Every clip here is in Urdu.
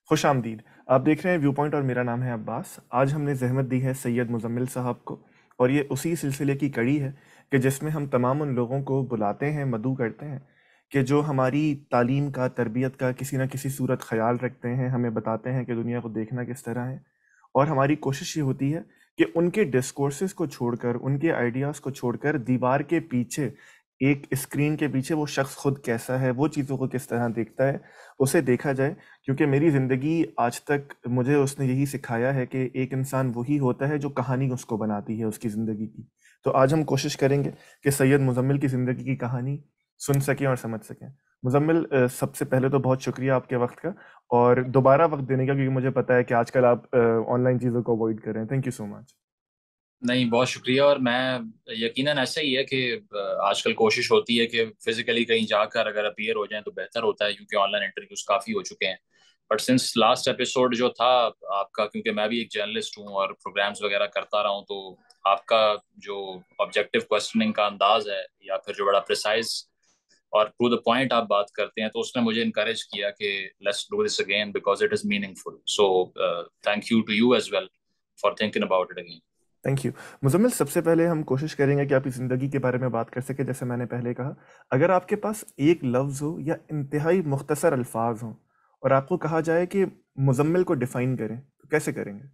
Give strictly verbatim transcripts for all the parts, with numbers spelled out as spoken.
خوش آمدید. آپ دیکھ رہے ہیں ویو پوائنٹ اور میرا نام ہے عباس. آج ہم نے زحمت دی ہے سید مزمل صاحب کو، اور یہ اسی سلسلے کی کڑی ہے کہ جس میں ہم تمام ان لوگوں کو بلاتے ہیں، مدعو کرتے ہیں کہ جو ہماری تعلیم کا، تربیت کا کسی نہ کسی صورت خیال رکھتے ہیں، ہمیں بتاتے ہیں کہ دنیا کو دیکھنا کس طرح ہے. اور ہماری کوشش یہ ہوتی ہے کہ ان کے ڈسکورسز کو چھوڑ کر، ان کے آئیڈیاز کو چھوڑ کر، دیوار کے پیچھے، ایک اسکرین کے پیچھے وہ شخص خود کیسا ہے، وہ چیزوں کو کس طرح دیکھتا ہے، اسے دیکھا جائے. کیونکہ میری زندگی آج تک مجھے اس نے یہی سکھایا ہے کہ ایک انسان وہی ہوتا ہے جو کہانی اس کو بناتی ہے اس کی زندگی کی. تو آج ہم کوشش کریں گے کہ سید مزمل کی زندگی کی کہانی سن سکیں اور سمجھ سکیں. مزمل، اہ، سب سے پہلے تو بہت شکریہ آپ کے وقت کا، اور دوبارہ وقت دینے کا، کیونکہ مجھے پتا ہے کہ آج کل آپ آن لائن چیزوں کو اوائڈ کر رہے ہیں. Thank you so much. نہیں، بہت شکریہ. اور میں یقیناً ایسا ہی ہے کہ آج کل کوشش ہوتی ہے کہ فزیکلی کہیں جا کر اگر اپیئر ہو جائیں تو بہتر ہوتا ہے، کیونکہ آن لائن انٹرویوز کافی ہو چکے ہیں. بٹ سنس لاسٹ ایپیسوڈ جو تھا آپ کا، کیونکہ میں بھی ایک جرنلسٹ ہوں اور پروگرامز وغیرہ کرتا رہا ہوں، تو آپ کا جو آبجیکٹو کوسچننگ کا انداز ہے، یا پھر جو بڑا پریسائز اور ٹو دا پوائنٹ آپ بات کرتے ہیں، تو اس نے مجھے انکریج کیا کہ let's do this again because it is meaningful. So thank you to you as well for thinking about it again. Thank you. Muzammil, سب سے پہلے ہم کوشش کریں گے کہ آپ کی زندگی کے بارے میں بات کر سکیں. جیسے میں نے پہلے کہا، اگر آپ کے پاس ایک لفظ ہو یا انتہائی مختصر الفاظ ہوں اور آپ کو کہا جائے کہ مزمل کو ڈیفائن کریں، تو کیسے کریں گے؟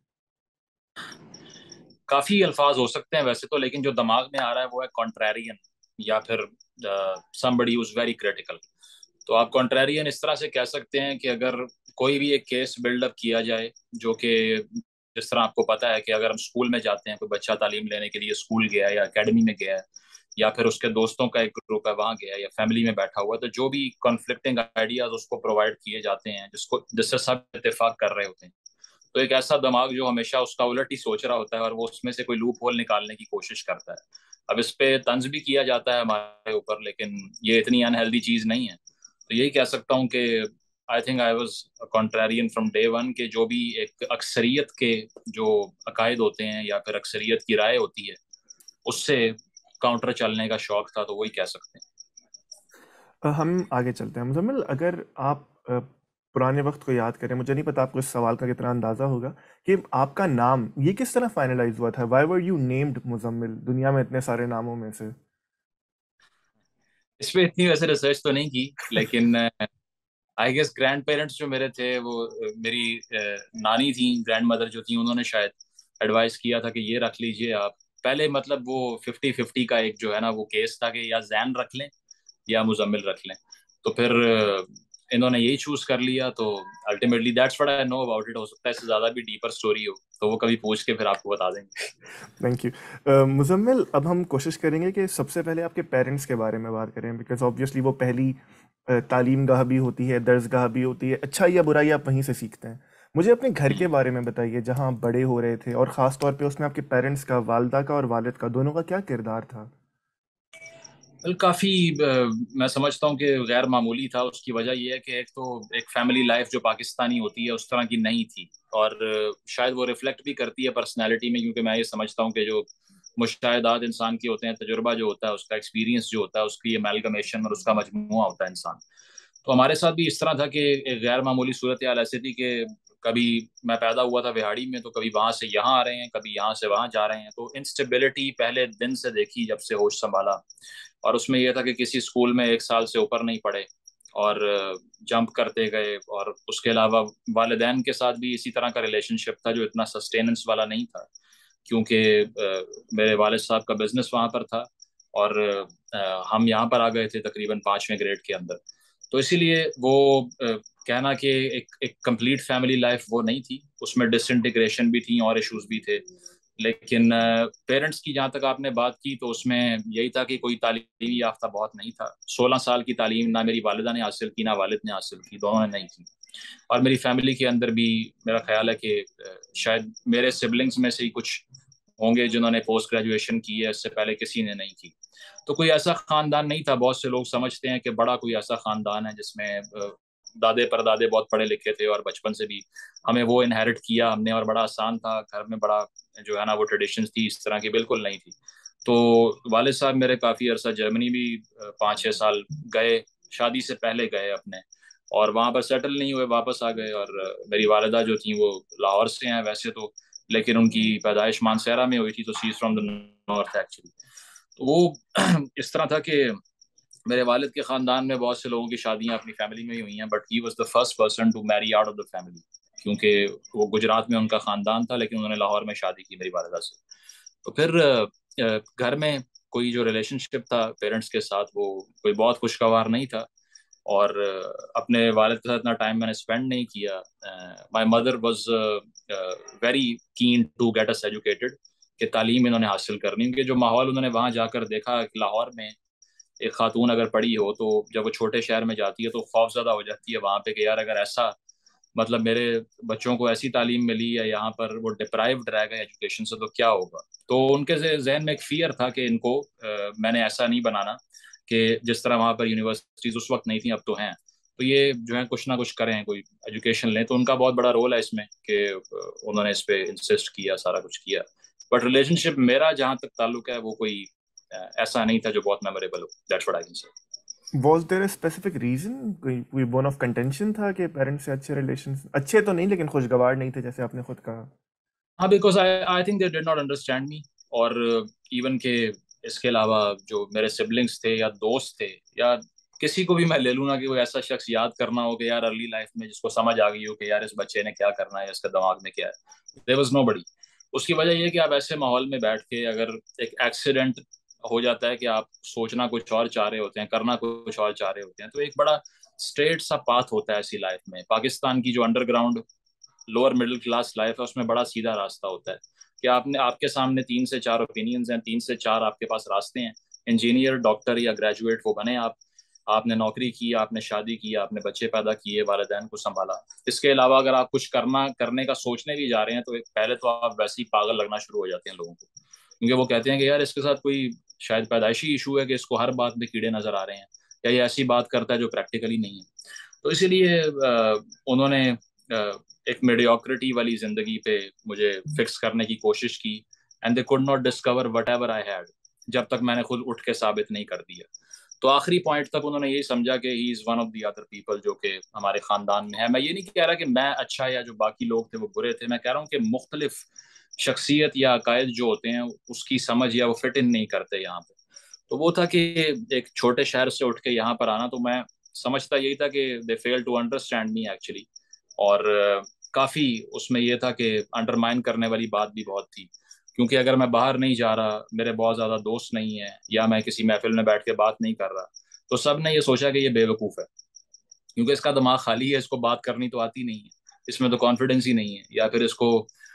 کافی الفاظ ہو سکتے ہیں ویسے تو، لیکن جو دماغ میں آ رہا ہے وہ ہے کانٹریرین، یا پھر somebody who's very critical. تو آپ کانٹریرین اس طرح سے کہہ سکتے ہیں کہ اگر کوئی بھی ایک کیس بلڈ اپ کیا جائے، جو کہ جس طرح آپ کو پتا ہے کہ اگر ہم اسکول میں جاتے ہیں، کوئی بچہ تعلیم لینے کے لیے اسکول گیا یا اکیڈمی میں گیا ہے، یا پھر اس کے دوستوں کا ایک گروپ ہے وہاں گیا ہے، یا فیملی میں بیٹھا ہوا ہے، تو جو بھی کنفلکٹنگ آئیڈیاز اس کو پرووائڈ کیے جاتے ہیں، جس کو جس سے سب اتفاق کر رہے ہوتے ہیں، تو ایک ایسا دماغ جو ہمیشہ اس کا الٹ ہی سوچ رہا ہوتا ہے اور وہ اس میں سے کوئی لوپ ہول نکالنے کی کوشش کرتا ہے. اب اس پہ طنز بھی کیا جاتا ہے ہمارے اوپر، لیکن یہ اتنی انہیلدی چیز نہیں ہے. تو یہی کہہ سکتا ہوں کہ I think I was contrarian from day one, کہ جو بھی ایک اکثریت کے جو عقائد ہوتے ہیں یا پھر اکثریت کی رائے ہوتی ہے، اس سے کاؤنٹر چلنے کا شوق تھا، تو وہی کہہ سکتے ہیں. آ، ہم آگے چلتے ہیں. مزمل، اگر آپ آ، پرانے وقت کو یاد کریں، مجھے نہیں پتا آپ کو اس سوال کا کتنا اندازہ ہوگا کہ آپ کا نام یہ کس طرح فائنلائز ہوا تھا. Why were you named Muzammil دنیا میں اتنے سارے ناموں میں سے؟ اس پہ اتنی ویسے ریسرچ تو نہیں کی، لیکن آئی گیس گرینڈ پیرنٹس جو میرے تھے، وہ میری نانی تھیں، گرینڈ مدر جو تھیں، انہوں نے شاید ایڈوائز کیا تھا کہ یہ رکھ لیجئے آپ. پہلے مطلب وہ ففٹی ففٹی کا ایک جو ہے نا وہ کیس تھا کہ یا زین رکھ لیں یا مزمل رکھ لیں. تو پھر انہوں نے یہی چوز کر لیا. تو ultimately that's what I know about it. ہو سکتا ہے اس سے زیادہ بھی ڈیپر سٹوری ہو، تو وہ کبھی پوچھ کے پھر آپ کو بتا دیں گے. Thank you. مزمل، اب ہم کوشش کریں گے کہ سب سے پہلے آپ کے پیرنٹس کے بارے میں بات کریں، بیکاز آبویسلی وہ پہلی آ، تعلیم گاہ بھی ہوتی ہے، درس گاہ بھی ہوتی ہے. اچھا یا برائی آپ وہیں سے سیکھتے ہیں. مجھے اپنے گھر کے بارے میں بتائیے جہاں آپ بڑے ہو رہے تھے، اور خاص طور پہ اس میں آپ کے پیرنٹس کا، والدہ کا اور والد کا، دونوں کا کیا کردار تھا؟ کافی میں سمجھتا ہوں کہ غیر معمولی تھا. اس کی وجہ یہ ہے کہ ایک تو ایک فیملی لائف جو پاکستانی ہوتی ہے اس طرح کی نہیں تھی، اور شاید وہ ریفلیکٹ بھی کرتی ہے پرسنالٹی میں، کیونکہ میں یہ سمجھتا ہوں کہ جو مشاہدات انسان کے ہوتے ہیں، تجربہ جو ہوتا ہے، اس کا ایکسپیرینس جو ہوتا ہے، اس کی امیلگمیشن اور اس کا مجموعہ ہوتا ہے انسان. تو ہمارے ساتھ بھی اس طرح تھا کہ ایک غیر معمولی صورتحال ایسی تھی کہ کبھی میں پیدا ہوا تھا بہاڑی میں، تو کبھی وہاں سے یہاں آ رہے ہیں، کبھی یہاں سے وہاں جا رہے ہیں. تو انسٹیبلٹی پہلے دن سے دیکھی جب سے ہوش سنبھالا. اور اس میں یہ تھا کہ کسی اسکول میں ایک سال سے اوپر نہیں پڑھے اور جمپ کرتے گئے. اور اس کے علاوہ والدین کے ساتھ بھی اسی طرح کا ریلیشن شپ تھا جو اتنا سسٹیننس والا نہیں تھا، کیونکہ میرے والد صاحب کا بزنس وہاں پر تھا اور ہم یہاں پر آ گئے تھے تقریباً پانچویں گریڈ کے اندر. تو اسی لیے وہ کہنا کہ ایک ایک کمپلیٹ فیملی لائف وہ نہیں تھی. اس میں ڈس انٹیگریشن بھی تھی اور ایشوز بھی تھے. لیکن پیرنٹس کی جہاں تک آپ نے بات کی، تو اس میں یہی تھا کہ کوئی تعلیمی یافتہ بہت نہیں تھا. سولہ سال کی تعلیم نہ میری والدہ نے حاصل کی، نہ والد نے حاصل کی، دونوں نے نہیں کی. اور میری فیملی کے اندر بھی میرا خیال ہے کہ شاید میرے سبلنگز میں سے ہی کچھ ہوں گے جنہوں نے پوسٹ گریجویشن کی ہے، اس سے پہلے کسی نے نہیں کی. تو کوئی ایسا خاندان نہیں تھا. بہت سے لوگ سمجھتے ہیں کہ بڑا کوئی ایسا خاندان ہے جس میں دادے پردادے بہت پڑھے لکھے تھے اور بچپن سے بھی ہمیں وہ انہیرٹ کیا ہم نے، اور بڑا آسان تھا گھر میں، بڑا جو ہے نا وہ ٹریڈیشنز تھی. اس طرح کی بالکل نہیں تھی. تو والد صاحب میرے کافی عرصہ جرمنی بھی پانچ چھ سال گئے، شادی سے پہلے گئے اپنے. اور وہاں پر سیٹل نہیں ہوئے، واپس آ گئے. اور میری والدہ جو تھیں وہ لاہور سے ہیں ویسے تو، لیکن ان کی پیدائش مانسہرہ میں ہوئی تھی، تو she is from the north actually. تو وہ اس طرح تھا کہ میرے والد کے خاندان میں بہت سے لوگوں کی شادیاں اپنی فیملی میں ہی ہوئی ہیں، but he was the first person to marry out of the family, کیونکہ وہ گجرات میں ان کا خاندان تھا لیکن انہوں نے لاہور میں شادی کی میری والدہ سے. تو پھر گھر میں کوئی جو ریلیشن شپ تھا پیرنٹس کے ساتھ وہ کوئی بہت خوشگوار نہیں تھا، اور اپنے والد کے ساتھ اتنا ٹائم میں نے اسپینڈ نہیں کیا. My mother was very keen to get us educated, کہ تعلیم انہوں نے حاصل کرنی، کیونکہ جو ماحول انہوں نے وہاں جا کر دیکھا کہ لاہور میں ایک خاتون اگر پڑھی ہو تو جب وہ چھوٹے شہر میں جاتی ہے تو خوف زدہ ہو جاتی ہے وہاں پہ کہ یار اگر ایسا مطلب میرے بچوں کو ایسی تعلیم ملی ہے یہاں پر وہ ڈپرائیوڈ رہ گئے ایجوکیشن سے تو کیا ہوگا. تو ان کے ذہن میں ایک فیئر تھا کہ ان کو میں نے ایسا نہیں بنانا کہ جس طرح وہاں پر یونیورسٹیز اس وقت نہیں تھیں اب تو ہیں، تو یہ جو ہے کچھ نہ کچھ کریں، کوئی ایجوکیشن لیں. تو ان کا بہت بڑا رول ہے اس میں کہ انہوں نے اس پہ انسسٹ کیا، سارا کچھ کیا. بٹ ریلیشن شپ میرا جہاں تک تعلق ہے وہ کوئی ایسا نہیں تھا جو بہت میموریبل ہو. That's what I can say. Was there a specific reason, کوئی کوئی بون آف کنٹینشن تھا کہ پیرنٹس سے اچھے ریلیشن، اچھے تو نہیں لیکن خوشگوار نہیں تھے جیسے آپ نے خود کہا؟ ہاں، because I think they did not understand me. اور ایون کہ اس کے علاوہ جو میرے سبلنگس تھے یا دوست تھے یا کسی کو بھی میں لے لوں نا کہ وہ ایسا شخص یاد کرنا ہو کہ یار ارلی لائف میں جس کو سمجھ آ گئی ہو کہ یار اس بچے نے کیا کرنا ہے، اس کے دماغ میں کیا ہے، دیر واز نو بڈی. اس کی وجہ یہ کہ آپ ایسے ماحول میں بیٹھ کے اگر ایک ایکسیڈنٹ ہو جاتا ہے کہ آپ سوچنا کچھ اور چاہ رہے ہوتے ہیں، کرنا کچھ اور چاہ رہے ہوتے ہیں، تو ایک بڑا اسٹریٹ سا پاتھ ہوتا ہے ایسی لائف میں. پاکستان کی جو underground lower middle class life ہے اس میں بڑا سیدھا راستہ ہوتا ہے کہ آپ نے آپ کے سامنے تین سے چار اوپینینز ہیں، تین سے چار آپ کے پاس راستے ہیں. انجینئر، ڈاکٹر یا گریجویٹ وہ بنے آپ. آپ نے نوکری کی، آپ نے شادی کی، آپ نے بچے پیدا کیے، والدین کو سنبھالا. اس کے علاوہ اگر آپ کچھ کرنا کرنے کا سوچنے بھی جا رہے ہیں تو پہلے تو آپ ویسے ہی پاگل لگنا شروع ہو جاتے ہیں لوگوں کو، کیونکہ وہ کہتے ہیں کہ یار اس کے ساتھ کوئی شاید پیدائشی ایشو ہے کہ اس کو ہر بات میں کیڑے نظر آ رہے ہیں، یا یہ ایسی بات کرتا ہے جو پریکٹیکلی نہیں ہے. تو اسی لیے انہوں نے ایک میڈیوکریٹی والی زندگی پہ مجھے فکس کرنے کی کوشش کی. And they could not discover whatever I had جب تک میں نے خود اٹھ کے ثابت نہیں کر دیا. تو آخری پوائنٹ تک انہوں نے یہی سمجھا کہ he is one of the other people جو کہ ہمارے خاندان میں ہے. میں یہ نہیں کہہ رہا کہ میں اچھا یا جو باقی لوگ تھے وہ برے تھے، میں کہہ رہا ہوں کہ مختلف شخصیت یا عقائد جو ہوتے ہیں اس کی سمجھ یا وہ فٹ ان نہیں کرتے یہاں پہ. تو وہ تھا کہ ایک چھوٹے شہر سے اٹھ کے یہاں پر آنا، تو میں سمجھتا یہی تھا کہ they fail to understand me actually. اور کافی اس میں یہ تھا کہ انڈرمائن کرنے والی بات بھی بہت تھی، کیونکہ اگر میں باہر نہیں جا رہا، میرے بہت زیادہ دوست نہیں ہیں، یا میں کسی محفل میں بیٹھ کے بات نہیں کر رہا، تو سب نے یہ سوچا کہ یہ بے وقوف ہے، کیونکہ اس کا دماغ خالی ہے، اس کو بات کرنی تو آتی نہیں ہے، اس میں تو کانفیڈنس ہی نہیں ہے، یا پھر اس کو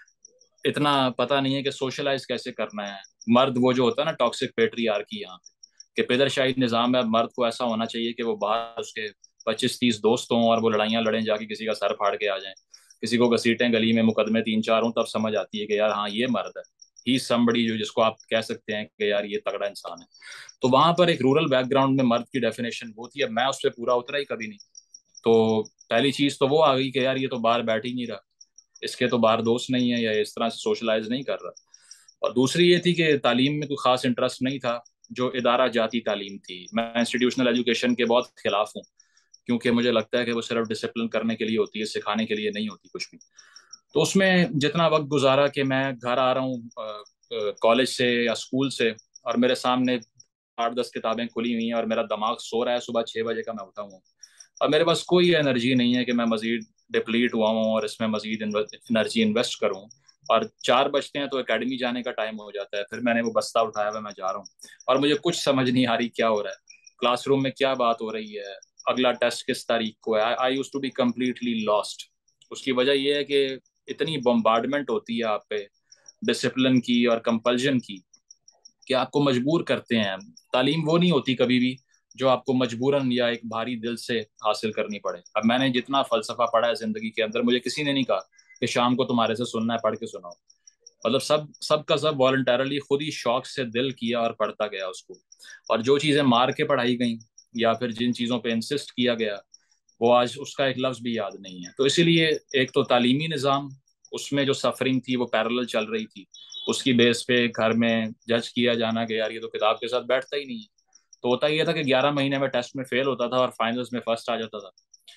اتنا پتہ نہیں ہے کہ سوشلائز کیسے کرنا ہے. مرد وہ جو ہوتا ہے نا ٹاکسک پیٹری آرکی یہاں پہ کہ پیدر شاہی نظام ہے، مرد کو ایسا ہونا چاہیے کہ وہ باہر اس کے پچیس تیس دوست ہوں اور وہ لڑائیاں لڑیں، جا کے کسی کا سر پھاڑ کے آ جائیں، کسی کو گھسیٹیں گلی میں، مقدمے تین چار ہوں، تب سمجھ آتی ہے کہ یار ہاں یہ مرد ہے، ہی سمبڑی جو جس کو آپ کہہ سکتے ہیں کہ یار یہ تگڑا انسان ہے. تو وہاں پر ایک رورل بیک گراؤنڈ میں مرد کی ڈیفینیشن وہ تھی. اب میں اس پہ پورا اترا ہی کبھی نہیں، تو پہلی چیز تو وہ آ گئی کہ یار یہ تو باہر بیٹھ ہی نہیں رہا، اس کے تو باہر دوست نہیں ہے، یا اس طرح سے سوشلائز نہیں کر رہا. اور دوسری یہ تھی کہ تعلیم میں کوئی خاص انٹرسٹ نہیں تھا، جو ادارہ جاتی تعلیم تھی. میں انسٹیٹیوشنل ایجوکیشن کے بہت خلاف ہوں، کیونکہ مجھے لگتا ہے کہ وہ صرف ڈسپلن کرنے کے لیے ہوتی ہے، سکھانے کے لیے نہیں ہوتی کچھ بھی. تو اس میں جتنا وقت گزارا کہ میں گھر آ رہا ہوں کالج سے یا اسکول سے، اور میرے سامنے آٹھ دس کتابیں کھلی ہوئی ہیں اور میرا دماغ سو رہا ہے، صبح چھ بجے کا میں اٹھا ہوں اور میرے پاس کوئی انرجی نہیں ہے کہ میں مزید ڈپلیٹ ہوا ہوں اور اس میں مزید انرجی انویسٹ کروں. اور چار بجتے ہیں تو اکیڈمی جانے کا ٹائم ہو جاتا ہے، پھر میں نے وہ بستہ اٹھایا ہوا میں جا رہا ہوں اور مجھے کچھ سمجھ نہیں آ رہی کیا ہو رہا ہے، کلاس روم میں کیا بات ہو رہی ہے، اگلا ٹیسٹ کس تاریخ کو ہے. I use to be completely lost. اس کی وجہ یہ ہے کہ اتنی بمبارڈمنٹ ہوتی ہے آپ پہ ڈسپلن کی اور کمپلژن کی کہ آپ کو مجبور کرتے ہیں. تعلیم وہ نہیں ہوتی کبھی بھی جو آپ کو مجبوراً یا ایک بھاری دل سے حاصل کرنی پڑے. اب میں نے جتنا فلسفہ پڑھا ہے زندگی کے اندر، مجھے کسی نے نہیں کہا کہ شام کو تمہارے سے سننا ہے، پڑھ کے سناؤ. مطلب سب سب کا سب والنٹیرلی خود ہی شوق سے دل کیا اور پڑھتا گیا اس کو. اور جو چیزیں مار کے پڑھائی گئیں یا پھر جن چیزوں پہ انسسٹ کیا گیا وہ آج اس کا ایک لفظ بھی یاد نہیں ہے. تو اسی لیے ایک تو تعلیمی نظام، اس میں جو سفرنگ تھی وہ پیرلل چل رہی تھی، اس کی بیس پہ گھر میں جج کیا جانا کہ یار یہ تو کتاب کے ساتھ بیٹھتا ہی نہیں ہے. تو ہوتا یہ تھا کہ گیارہ مہینے میں ٹیسٹ میں فیل ہوتا تھا اور فائنلز میں فرسٹ آ جاتا تھا.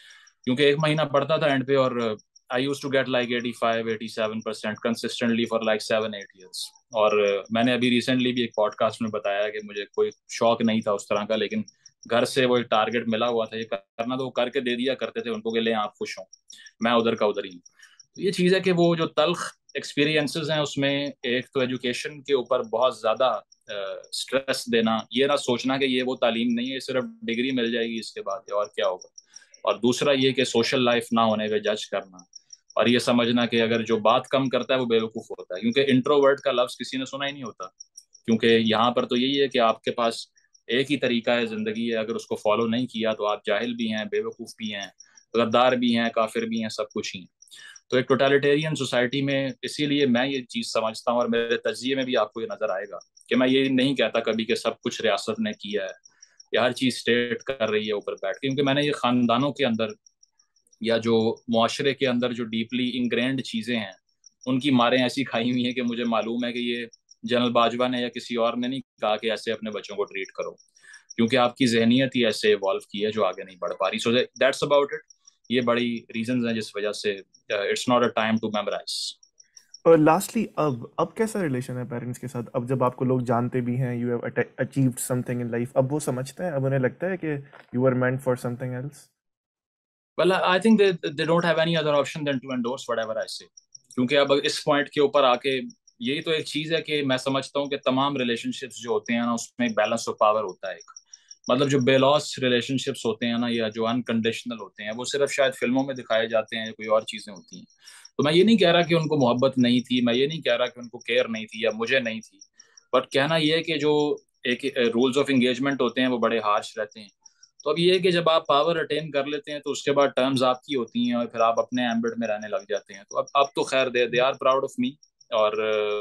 کیونکہ ایک مہینہ پڑھتا تھا اینڈ پہ، اور I use to get like eighty five eighty seven percent consistently for like seven eight years. اور میں نے ابھی ریسنٹلی بھی ایک پوڈ کاسٹ میں بتایا کہ مجھے کوئی شوق نہیں تھا اس طرح کا، لیکن گھر سے وہ ایک ٹارگیٹ ملا ہوا تھا یہ کرنا، تو وہ کر کے دے دیا کرتے تھے ان کو کہ لیں آپ خوش ہوں، میں ادھر کا ادھر ہی ہوں. یہ چیز ہے کہ وہ جو تلخ ایکسپیرینسز ہیں اس میں ایک تو ایجوکیشن کے اوپر بہت زیادہ اسٹریس دینا، یہ نہ سوچنا کہ یہ وہ تعلیم نہیں ہے صرف ڈگری مل جائے گی اس کے بعد اور کیا ہوگا. اور دوسرا یہ کہ سوشل لائف نہ ہونے پہ جج کرنا، اور یہ سمجھنا کہ اگر جو بات کم کرتا ہے وہ بیوقوف ہوتا ہے، کیونکہ انٹروورٹ کا لفظ کسی نے سنا ہی نہیں ہوتا. کیونکہ یہاں پر تو یہی ہے کہ آپ کے پاس ایک ہی طریقہ ہے زندگی ہے، اگر اس کو فالو نہیں کیا تو آپ جاہل بھی ہیں، بیوقوف بھی ہیں، غدار بھی ہیں، کافر بھی ہیں، سب کچھ ہی ہیں. تو ایک ٹوٹیلیٹیرین سوسائٹی میں اسی لیے میں یہ چیز سمجھتا ہوں، اور میرے تجزیے میں بھی آپ کو یہ نظر آئے گا کہ میں یہ نہیں کہتا کبھی کہ سب کچھ ریاست نے کیا ہے یا ہر چیز اسٹیٹ کر رہی ہے اوپر بیٹھ کے، کیونکہ میں نے یہ خاندانوں کے اندر یا جو معاشرے کے اندر جو ڈیپلی انگرینڈ چیزیں ہیں ان کی ماریں ایسی کھائی ہوئی ہیں کہ مجھے معلوم ہے کہ یہ جنرل باجوہ نے یا کسی اور نے نہیں کہا کہ ایسے اپنے بچوں کو ٹریٹ کرو، کیونکہ آپ کی ذہنیت ہی ایسے ایوالو کی ہے جو آگے نہیں بڑھ پا رہی. So that's about it. یہ بڑی ریزنز ہیں جس وجہ سے it's not a time to memorize. اور لاسٹلی اب اب کیسا ریلیشن ہے پیرنٹس کے ساتھ؟ اب جب آپ کو لوگ جانتے بھی ہیں، you have achieved something in life, اب وہ سمجھتے ہیں، اب انہیں لگتا ہے کہ you are meant for something else? Well, I think they they don't have any other option than to endorse whatever I say. کیونکہ اب اس پوائنٹ کے اوپر آ کے یہی تو ایک چیز ہے کہ میں سمجھتا ہوں کہ تمام ریلیشن شپس جو ہوتے ہیں نا اس میں ایک بیلنس آف پاور ہوتا ہے. ایک مطلب جو بے لاس ریلیشن شپس ہوتے ہیں نا یا جو انکنڈیشنل ہوتے ہیں وہ صرف شاید فلموں میں دکھائے جاتے ہیں، کوئی اور چیزیں ہوتی ہیں. تو میں یہ نہیں کہہ رہا کہ ان کو محبت نہیں تھی، میں یہ نہیں کہہ رہا کہ ان کو کیئر نہیں تھی یا مجھے نہیں تھی، بٹ کہنا یہ ہے کہ جو ایک رولز آف انگیجمنٹ ہوتے ہیں وہ بڑے ہارش رہتے ہیں. تو اب یہ ہے کہ جب آپ پاور اٹین کر لیتے ہیں تو اس کے بعد ٹرمز آپ کی ہوتی ہیں اور پھر آپ اپنے ایمبٹ میں رہنے لگ جاتے ہیں. تو اب اب تو خیر they they are proud of me, اور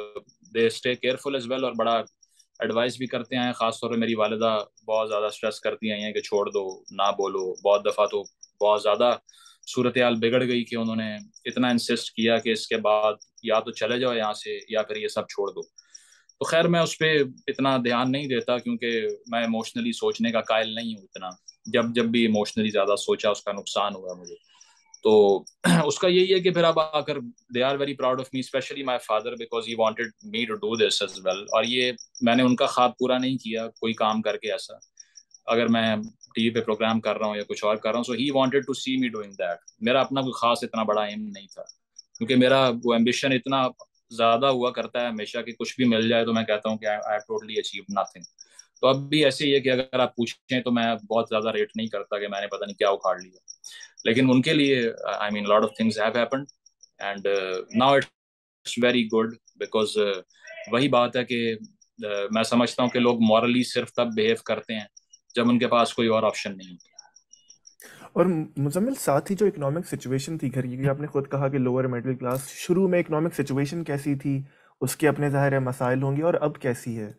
they stay careful as well, اور بڑا ایڈوائز بھی کرتے ہیں. خاص طور پہ میری والدہ بہت زیادہ اسٹریس کرتی ہیں کہ چھوڑ دو، نہ بولو. بہت دفعہ تو بہت زیادہ صورتحال بگڑ گئی کہ انہوں نے اتنا انسسٹ کیا کہ اس کے بعد یا تو چلے جاؤ یہاں سے یا پھر یہ سب چھوڑ دو. تو خیر میں اس پہ اتنا دھیان نہیں دیتا کیونکہ میں ایموشنلی سوچنے کا قائل نہیں ہوں اتنا. جب جب بھی ایموشنلی زیادہ سوچا اس کا نقصان ہوا مجھے. تو اس کا یہی ہے کہ پھر اب آ کر they are very proud of me, especially my father, because he wanted me to do this as well. اور یہ میں نے ان کا خواب پورا نہیں کیا کوئی کام کر کے ایسا، اگر میں ٹی وی پہ پروگرام کر رہا ہوں یا کچھ اور کر رہا ہوں. So he wanted to see me doing that. میرا اپنا کوئی خاص اتنا بڑا ایم نہیں تھا، کیونکہ میرا وہ ایمبیشن اتنا زیادہ ہوا کرتا ہے ہمیشہ کہ کچھ بھی مل جائے تو میں کہتا ہوں کہ I have totally achieved nothing. تو اب بھی ایسے ہی ہے کہ اگر آپ پوچھیں تو میں بہت زیادہ ریٹ نہیں کرتا کہ میں نے پتہ نہیں کیا اکھاڑ لیا، لیکن ان کے لیے I mean lot of things have happened and now it's very good, because وہی بات ہے کہ میں سمجھتا ہوں کہ لوگ مورلی صرف تب بہیو کرتے ہیں جب ان کے پاس کوئی اور آپشن نہیں ہوتا. اور مزمل ساتھ ہی جو اکنامک سچویشن تھی گھر کی، آپ نے خود کہا کہ لوور مڈل کلاس، شروع میں اکنامک سچویشن کیسی تھی؟ اس کے اپنے ظاہر ہے مسائل ہوں گے، اور اب کیسی ہے؟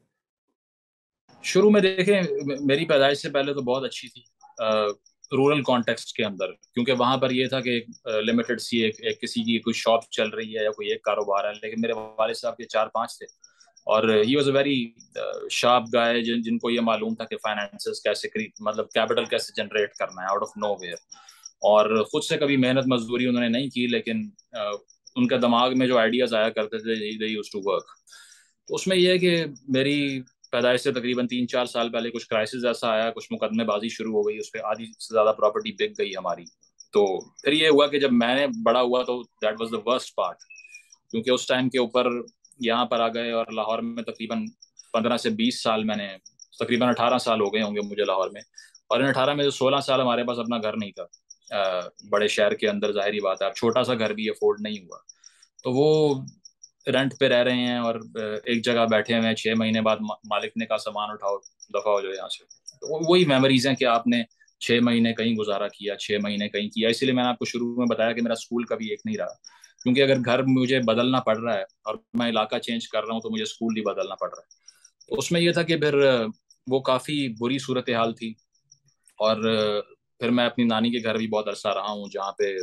شروع میں دیکھیں میری پیدائش سے پہلے تو بہت اچھی تھی رورل کانٹیکسٹ کے اندر، کیونکہ وہاں پر یہ تھا کہ لمیٹڈ سی ایک, ایک کسی کی کوئی شاپ چل رہی ہے یا کوئی ایک کاروبار ہے. لیکن میرے والد صاحب کے چار پانچ تھے، اور he was a very sharp guy جن جن کو یہ معلوم تھا کہ فائنینسز کیسے مطلب کیپٹل کیسے جنریٹ کرنا ہے آؤٹ آف نو ویئر. اور خود سے کبھی محنت مزدوری انہوں نے نہیں کی، لیکن ان کا دماغ میں جو آئیڈیاز آیا کرتے تھے they used to work. تو اس میں یہ ہے کہ میری پیدائش سے تقریباً تین چار سال پہلے کچھ کرائسس ایسا آیا، کچھ مقدمے بازی شروع ہو گئی، اس پہ آدھی سے زیادہ پراپرٹی بک گئی ہماری. تو پھر یہ ہوا کہ جب میں نے بڑا ہوا تو that was the worst part, کیونکہ اس ٹائم کے اوپر یہاں پر آ گئے اور لاہور میں تقریباً پندرہ سے بیس سال میں نے تقریباً اٹھارہ سال ہو گئے ہوں گے مجھے لاہور میں، اور ان اٹھارہ میں جو سولہ سال ہمارے پاس اپنا گھر نہیں تھا بڑے شہر کے اندر. ظاہری بات ہے اب چھوٹا سا گھر بھی افورڈ نہیں ہوا، تو وہ رینٹ پہ رہ رہے ہیں اور ایک جگہ بیٹھے ہوئے ہیں، چھ مہینے بعد مالک نے کہا سامان اٹھاؤ دفعہ ہو جائے یہاں سے. تو وہی میموریز ہیں کہ آپ نے چھ مہینے کہیں گزارا کیا، چھ مہینے کہیں کیا. اسی لیے میں نے آپ کو شروع میں بتایا کہ میرا اسکول کبھی ایک نہیں رہا، کیونکہ اگر گھر مجھے بدلنا پڑ رہا ہے اور میں علاقہ چینج کر رہا ہوں تو مجھے اسکول بھی بدلنا پڑ رہا ہے. تو اس میں یہ تھا کہ پھر وہ کافی بری صورتحال تھی، اور پھر میں اپنی نانی کے گھر بھی بہت عرصہ رہا ہوں جہاں پہ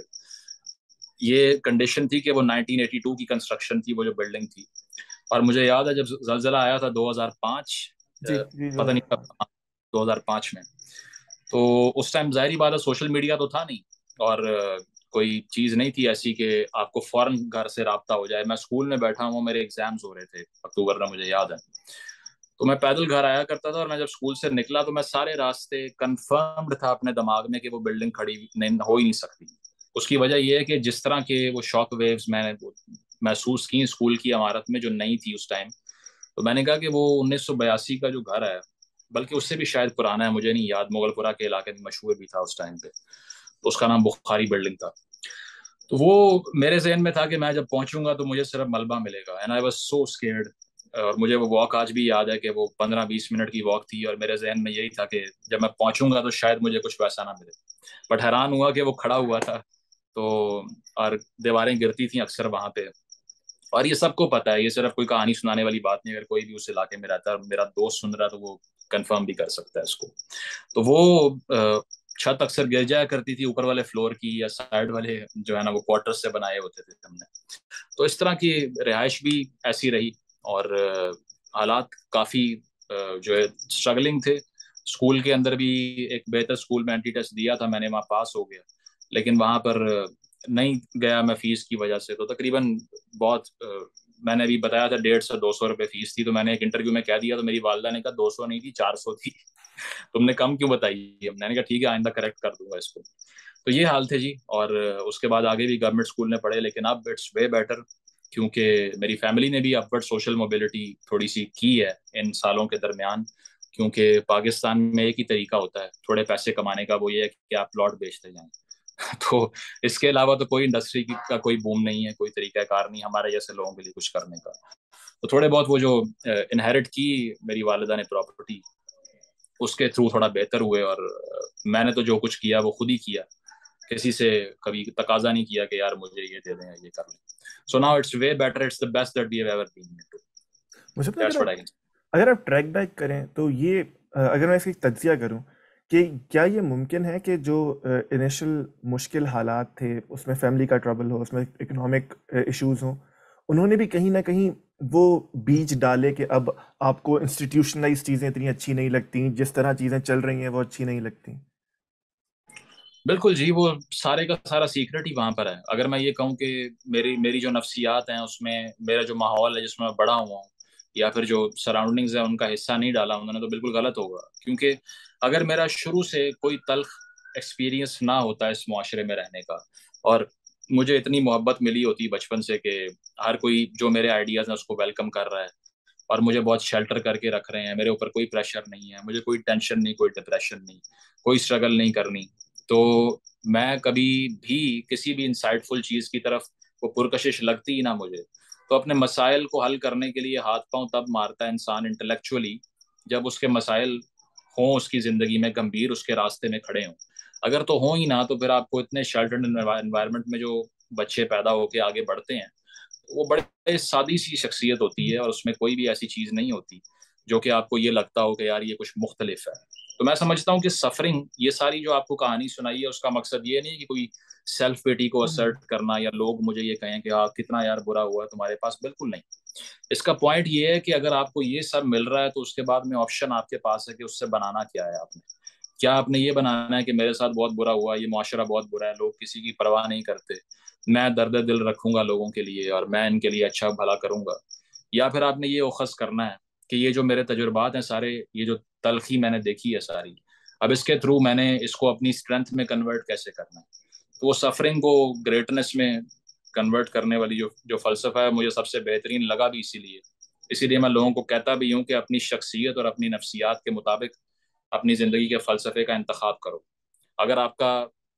یہ کنڈیشن تھی کہ وہ نائنٹین ایٹی ٹو کی کنسٹرکشن تھی وہ جو بلڈنگ تھی. اور مجھے یاد ہے جب زلزلہ آیا تھا دو ہزار پانچ، جی جی جو پتہ نہیں کب، دو ہزار پانچ میں، تو اس ٹائم ظاہری بات ہے سوشل میڈیا تو تھا نہیں، اور کوئی چیز نہیں تھی ایسی کہ آپ کو فوراً گھر سے رابطہ ہو جائے. میں اسکول میں بیٹھا ہوں, میرے ایگزامز ہو رہے تھے اکتوبر میں, مجھے یاد ہے, تو میں پیدل گھر آیا کرتا تھا, اور میں جب اسکول سے نکلا تو میں سارے راستے کنفرمڈ تھا اپنے دماغ میں کہ وہ بلڈنگ کھڑی نہیں ہو ہی نہیں سکتی. اس کی وجہ یہ ہے کہ جس طرح کے وہ شاک ویوز میں نے محسوس کی اسکول کی عمارت میں جو نہیں تھی اس ٹائم, تو میں نے کہا کہ وہ انیس سو بیاسی کا جو گھر ہے, بلکہ اس سے بھی شاید پرانا ہے, مجھے نہیں یاد, مغل پورہ کے علاقے میں مشہور بھی تھا اس ٹائم پہ, اس کا نام بخاری بلڈنگ تھا. تو وہ میرے ذہن میں تھا کہ میں جب پہنچوں گا تو مجھے صرف ملبہ ملے گا, and I was so scared. اور مجھے وہ واک آج بھی یاد ہے کہ وہ پندرہ بیس منٹ کی واک تھی, اور میرے ذہن میں یہی تھا کہ جب میں پہنچوں گا تو شاید مجھے کچھ ویسا نہ ملے. بٹ حیران ہوا کہ وہ کھڑا ہوا تھا, تو اور دیواریں گرتی تھیں اکثر وہاں پہ. اور یہ سب کو پتا ہے, یہ صرف کوئی کہانی سنانے والی بات نہیں, اگر کوئی بھی اس علاقے میں رہتا ہے اور میرا دوست سن رہا ہے تو وہ کنفرم بھی کر سکتا ہے اس کو. تو وہ چھت اکثر گر جایا کرتی تھی اوپر والے فلور کی, یا سائڈ والے جو ہے نا وہ کوارٹر سے بنائے ہوتے تھے ہم نے. تو اس طرح کی رہائش بھی ایسی رہی, اور حالات کافی جو ہے اسٹرگلنگ تھے. اسکول کے اندر بھی ایک بہتر اسکول میں اینٹی ٹیسٹ دیا تھا میں نے, وہاں پاس ہو گیا, لیکن وہاں پر نہیں گیا میں فیس کی وجہ سے. تو تقریباً بہت, میں نے ابھی بتایا تھا ڈیڑھ سو دو سو روپے فیس تھی, تو میں نے ایک انٹرویو میں کہہ دیا تو میری والدہ نے کہا دو سو نہیں تھی, چار سو تھی. تم نے کم کیوں بتائی؟ میں نے کہا ٹھیک ہے آئندہ کریکٹ کر دوں گا اس کو. تو یہ حال تھے جی. اور اس کے بعد آگے بھی گورنمنٹ اسکول میں پڑھے, لیکن اب اٹس وے بیٹر, کیونکہ میری فیملی نے بھی اپورڈ سوشل موبلٹی تھوڑی سی کی ہے ان سالوں کے درمیان. کیونکہ پاکستان میں ایک ہی طریقہ ہوتا ہے تھوڑے پیسے کمانے کا, وہ یہ ہے کہ آپ پلاٹ بیچتے جائیں. تو اس کے علاوہ تو کوئی انڈسٹری کا کوئی بوم نہیں ہے, کوئی طریقہ کار نہیں ہمارے جیسے لوگوں کے لیے کچھ کرنے کا. تو تھوڑے بہت وہ جو انہیرٹ کی میری والدہ نے پراپرٹی, اس کے تھرو تھوڑا بہتر ہوئے. اور میں نے تو جو کچھ کیا وہ خود ہی کیا, کسی سے کبھی تقاضا نہیں کیا کہ یار مجھے یہ دے دیں, یہ کر لیں. So now it's way better, it's the best that we have ever been into. مجھے لگتا ہے That's اگر what آپ I can say. اگر آپ ٹریک بیک کریں تو یہ اگر میں اس کی تجزیہ کروں کہ کیا یہ ممکن ہے کہ جو انیشل مشکل حالات تھے, اس میں فیملی کا ٹربل ہو, اس میں اکنامک ایشوز ہوں, انہوں نے بھی کہیں نہ کہیں وہ بیج ڈالے کہ اب آپ کو انسٹیٹیوشنلائز چیزیں اتنی اچھی نہیں لگتی, جس طرح چیزیں چل رہی ہیں وہ اچھی نہیں لگتی؟ بالکل جی, وہ سارے کا سارا سیکرٹ ہی وہاں پر ہے. اگر میں یہ کہوں کہ میری میری جو نفسیات ہیں اس میں میرا جو ماحول ہے جس میں میں بڑا ہوا ہوں, یا پھر جو سراؤنڈنگز ہیں ان کا حصہ نہیں ڈالا انہوں نے, تو بالکل غلط ہوگا. کیونکہ اگر میرا شروع سے کوئی تلخ ایکسپیرینس نہ ہوتا اس معاشرے میں رہنے کا, اور مجھے اتنی محبت ملی ہوتی بچپن سے کہ ہر کوئی جو میرے آئیڈیاز ہیں اس کو ویلکم کر رہا ہے, اور مجھے بہت شیلٹر کر کے رکھ رہے ہیں, میرے اوپر کوئی پریشر نہیں ہے, مجھے کوئی ٹینشن نہیں, کوئی ڈپریشن نہیں, کوئی اسٹرگل نہیں کرنی, تو میں کبھی بھی کسی بھی انسائٹ فل چیز کی طرف وہ پرکشش لگتی ہی نہ مجھے. تو اپنے مسائل کو حل کرنے کے لیے ہاتھ پاؤں تب مارتا ہے انسان انٹلیکچولی جب اس کے مسائل ہوں اس کی زندگی میں گمبھیر, اس کے راستے میں کھڑے ہوں. اگر تو ہوں ہی نہ, تو پھر آپ کو اتنے شیلٹرڈ انوائرمنٹ میں جو بچے پیدا ہو کے آگے بڑھتے ہیں, وہ بڑے سادی سی شخصیت ہوتی ہے, اور اس میں کوئی بھی ایسی چیز نہیں ہوتی جو کہ آپ کو یہ لگتا ہو کہ یار یہ کچھ مختلف ہے. تو میں سمجھتا ہوں کہ سفرنگ, یہ ساری جو آپ کو کہانی سنائی ہے, اس کا مقصد یہ نہیں کہ کوئی سیلف پیٹی کو اسرٹ کرنا, یا لوگ مجھے یہ کہیں کہ آپ کتنا یار برا ہوا ہے تمہارے پاس, بالکل نہیں. اس کا پوائنٹ یہ ہے کہ اگر آپ کو یہ سب مل رہا ہے تو اس کے بعد میں آپشن آپ کے پاس ہے کہ اس سے بنانا کیا ہے. آپ نے کیا آپ نے یہ بنانا ہے کہ میرے ساتھ بہت برا ہوا, یہ معاشرہ بہت برا ہے, لوگ کسی کی پرواہ نہیں کرتے, میں درد دل رکھوں گا لوگوں کے لیے اور میں ان کے لیے اچھا بھلا کروں گا, یا پھر آپ نے یہ اخذ کرنا ہے کہ یہ جو میرے تجربات ہیں سارے, یہ جو تلخی میں نے دیکھی ہے ساری, اب اس کے تھرو میں نے اس کو اپنی اسٹرینتھ میں کنورٹ کیسے کرنا ہے. تو وہ سفرنگ کو گریٹنس میں کنورٹ کرنے والی جو جو فلسفہ ہے مجھے سب سے بہترین لگا بھی اسی لیے اسی لیے میں لوگوں کو کہتا بھی ہوں کہ اپنی شخصیت اور اپنی نفسیات کے مطابق اپنی زندگی کے فلسفے کا انتخاب کرو. اگر آپ کا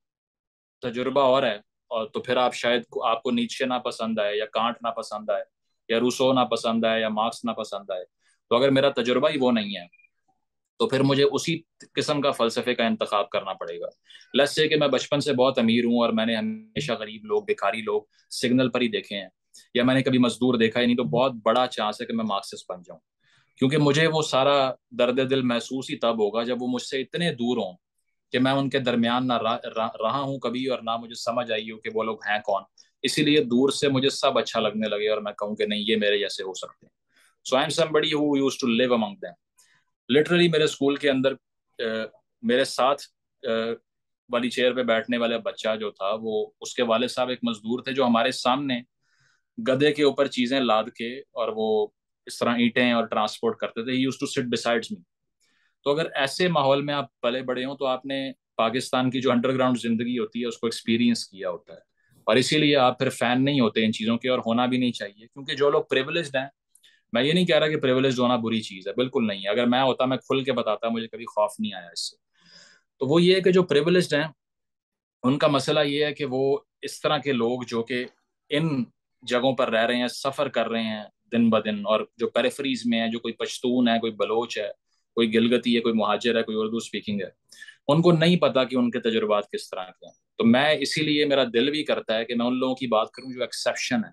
تجربہ اور ہے, اور تو پھر آپ شاید آپ کو نیچے نہ پسند آئے, یا کانٹ نہ پسند آئے, یا روسو نہ پسند آئے, یا مارکس نہ پسند آئے, تو اگر میرا تجربہ ہی وہ نہیں ہے تو پھر مجھے اسی قسم کا فلسفے کا انتخاب کرنا پڑے گا. لیٹس سے کہ میں بچپن سے بہت امیر ہوں اور میں نے ہمیشہ غریب لوگ, بھکاری لوگ سگنل پر ہی دیکھے ہیں, یا میں نے کبھی مزدور دیکھا ہی نہیں, تو بہت بڑا چانس ہے کہ میں مارکسسٹ بن جاؤں, کیونکہ مجھے وہ سارا درد دل محسوس ہی تب ہوگا جب وہ مجھ سے اتنے دور ہوں کہ میں ان کے درمیان نہ رہا ہوں کبھی, اور نہ مجھے سمجھ آئی ہو کہ وہ لوگ ہیں کون. اسی لیے دور سے مجھے سب اچھا لگنے لگے اور میں کہوں کہ نہیں یہ میرے جیسے ہو سکتے ہیں. So I am somebody who used to live among them. Literally میرے اسکول کے اندر میرے ساتھ والی چیئر پہ بیٹھنے والا بچہ جو تھا وہ اس کے والد صاحب ایک مزدور تھے جو ہمارے سامنے گدے کے اوپر چیزیں لاد کے اور وہ اس طرح اینٹیں اور ٹرانسپورٹ کرتے تھے. He used to sit beside me. تو اگر ایسے ماحول میں آپ پلے بڑے ہوں تو آپ نے پاکستان کی جو انڈر گراؤنڈ زندگی ہوتی ہے اس کو ایکسپیرینس کیا ہوتا ہے, اور اسی لیے آپ پھر فین نہیں ہوتے ان چیزوں کے, اور ہونا بھی نہیں چاہیے. کیونکہ جو لوگ پریولیجڈ ہیں, میں یہ نہیں کہہ رہا کہ پریولیجڈ ہونا بری چیز ہے, بالکل نہیں ہے. اگر میں ہوتا میں کھل کے بتاتا, مجھے کبھی خوف نہیں آیا اس سے. تو وہ یہ ہے کہ جو پریولیجڈ ہیں ان کا مسئلہ یہ ہے کہ وہ اس طرح کے لوگ جو کہ ان جگہوں پر رہ رہے ہیں, سفر کر رہے ہیں دن بدن, اور جو پیریفریز میں ہے, جو کوئی پشتون ہے, کوئی بلوچ ہے, کوئی گلگتی ہے, کوئی مہاجر ہے, کوئی اردو اسپیکنگ ہے, ان کو نہیں پتا کہ ان کے تجربات کس طرح کے ہیں. تو میں اسی لیے میرا دل بھی کرتا ہے کہ میں ان لوگوں کی بات کروں جو ایکسیپشن ہے,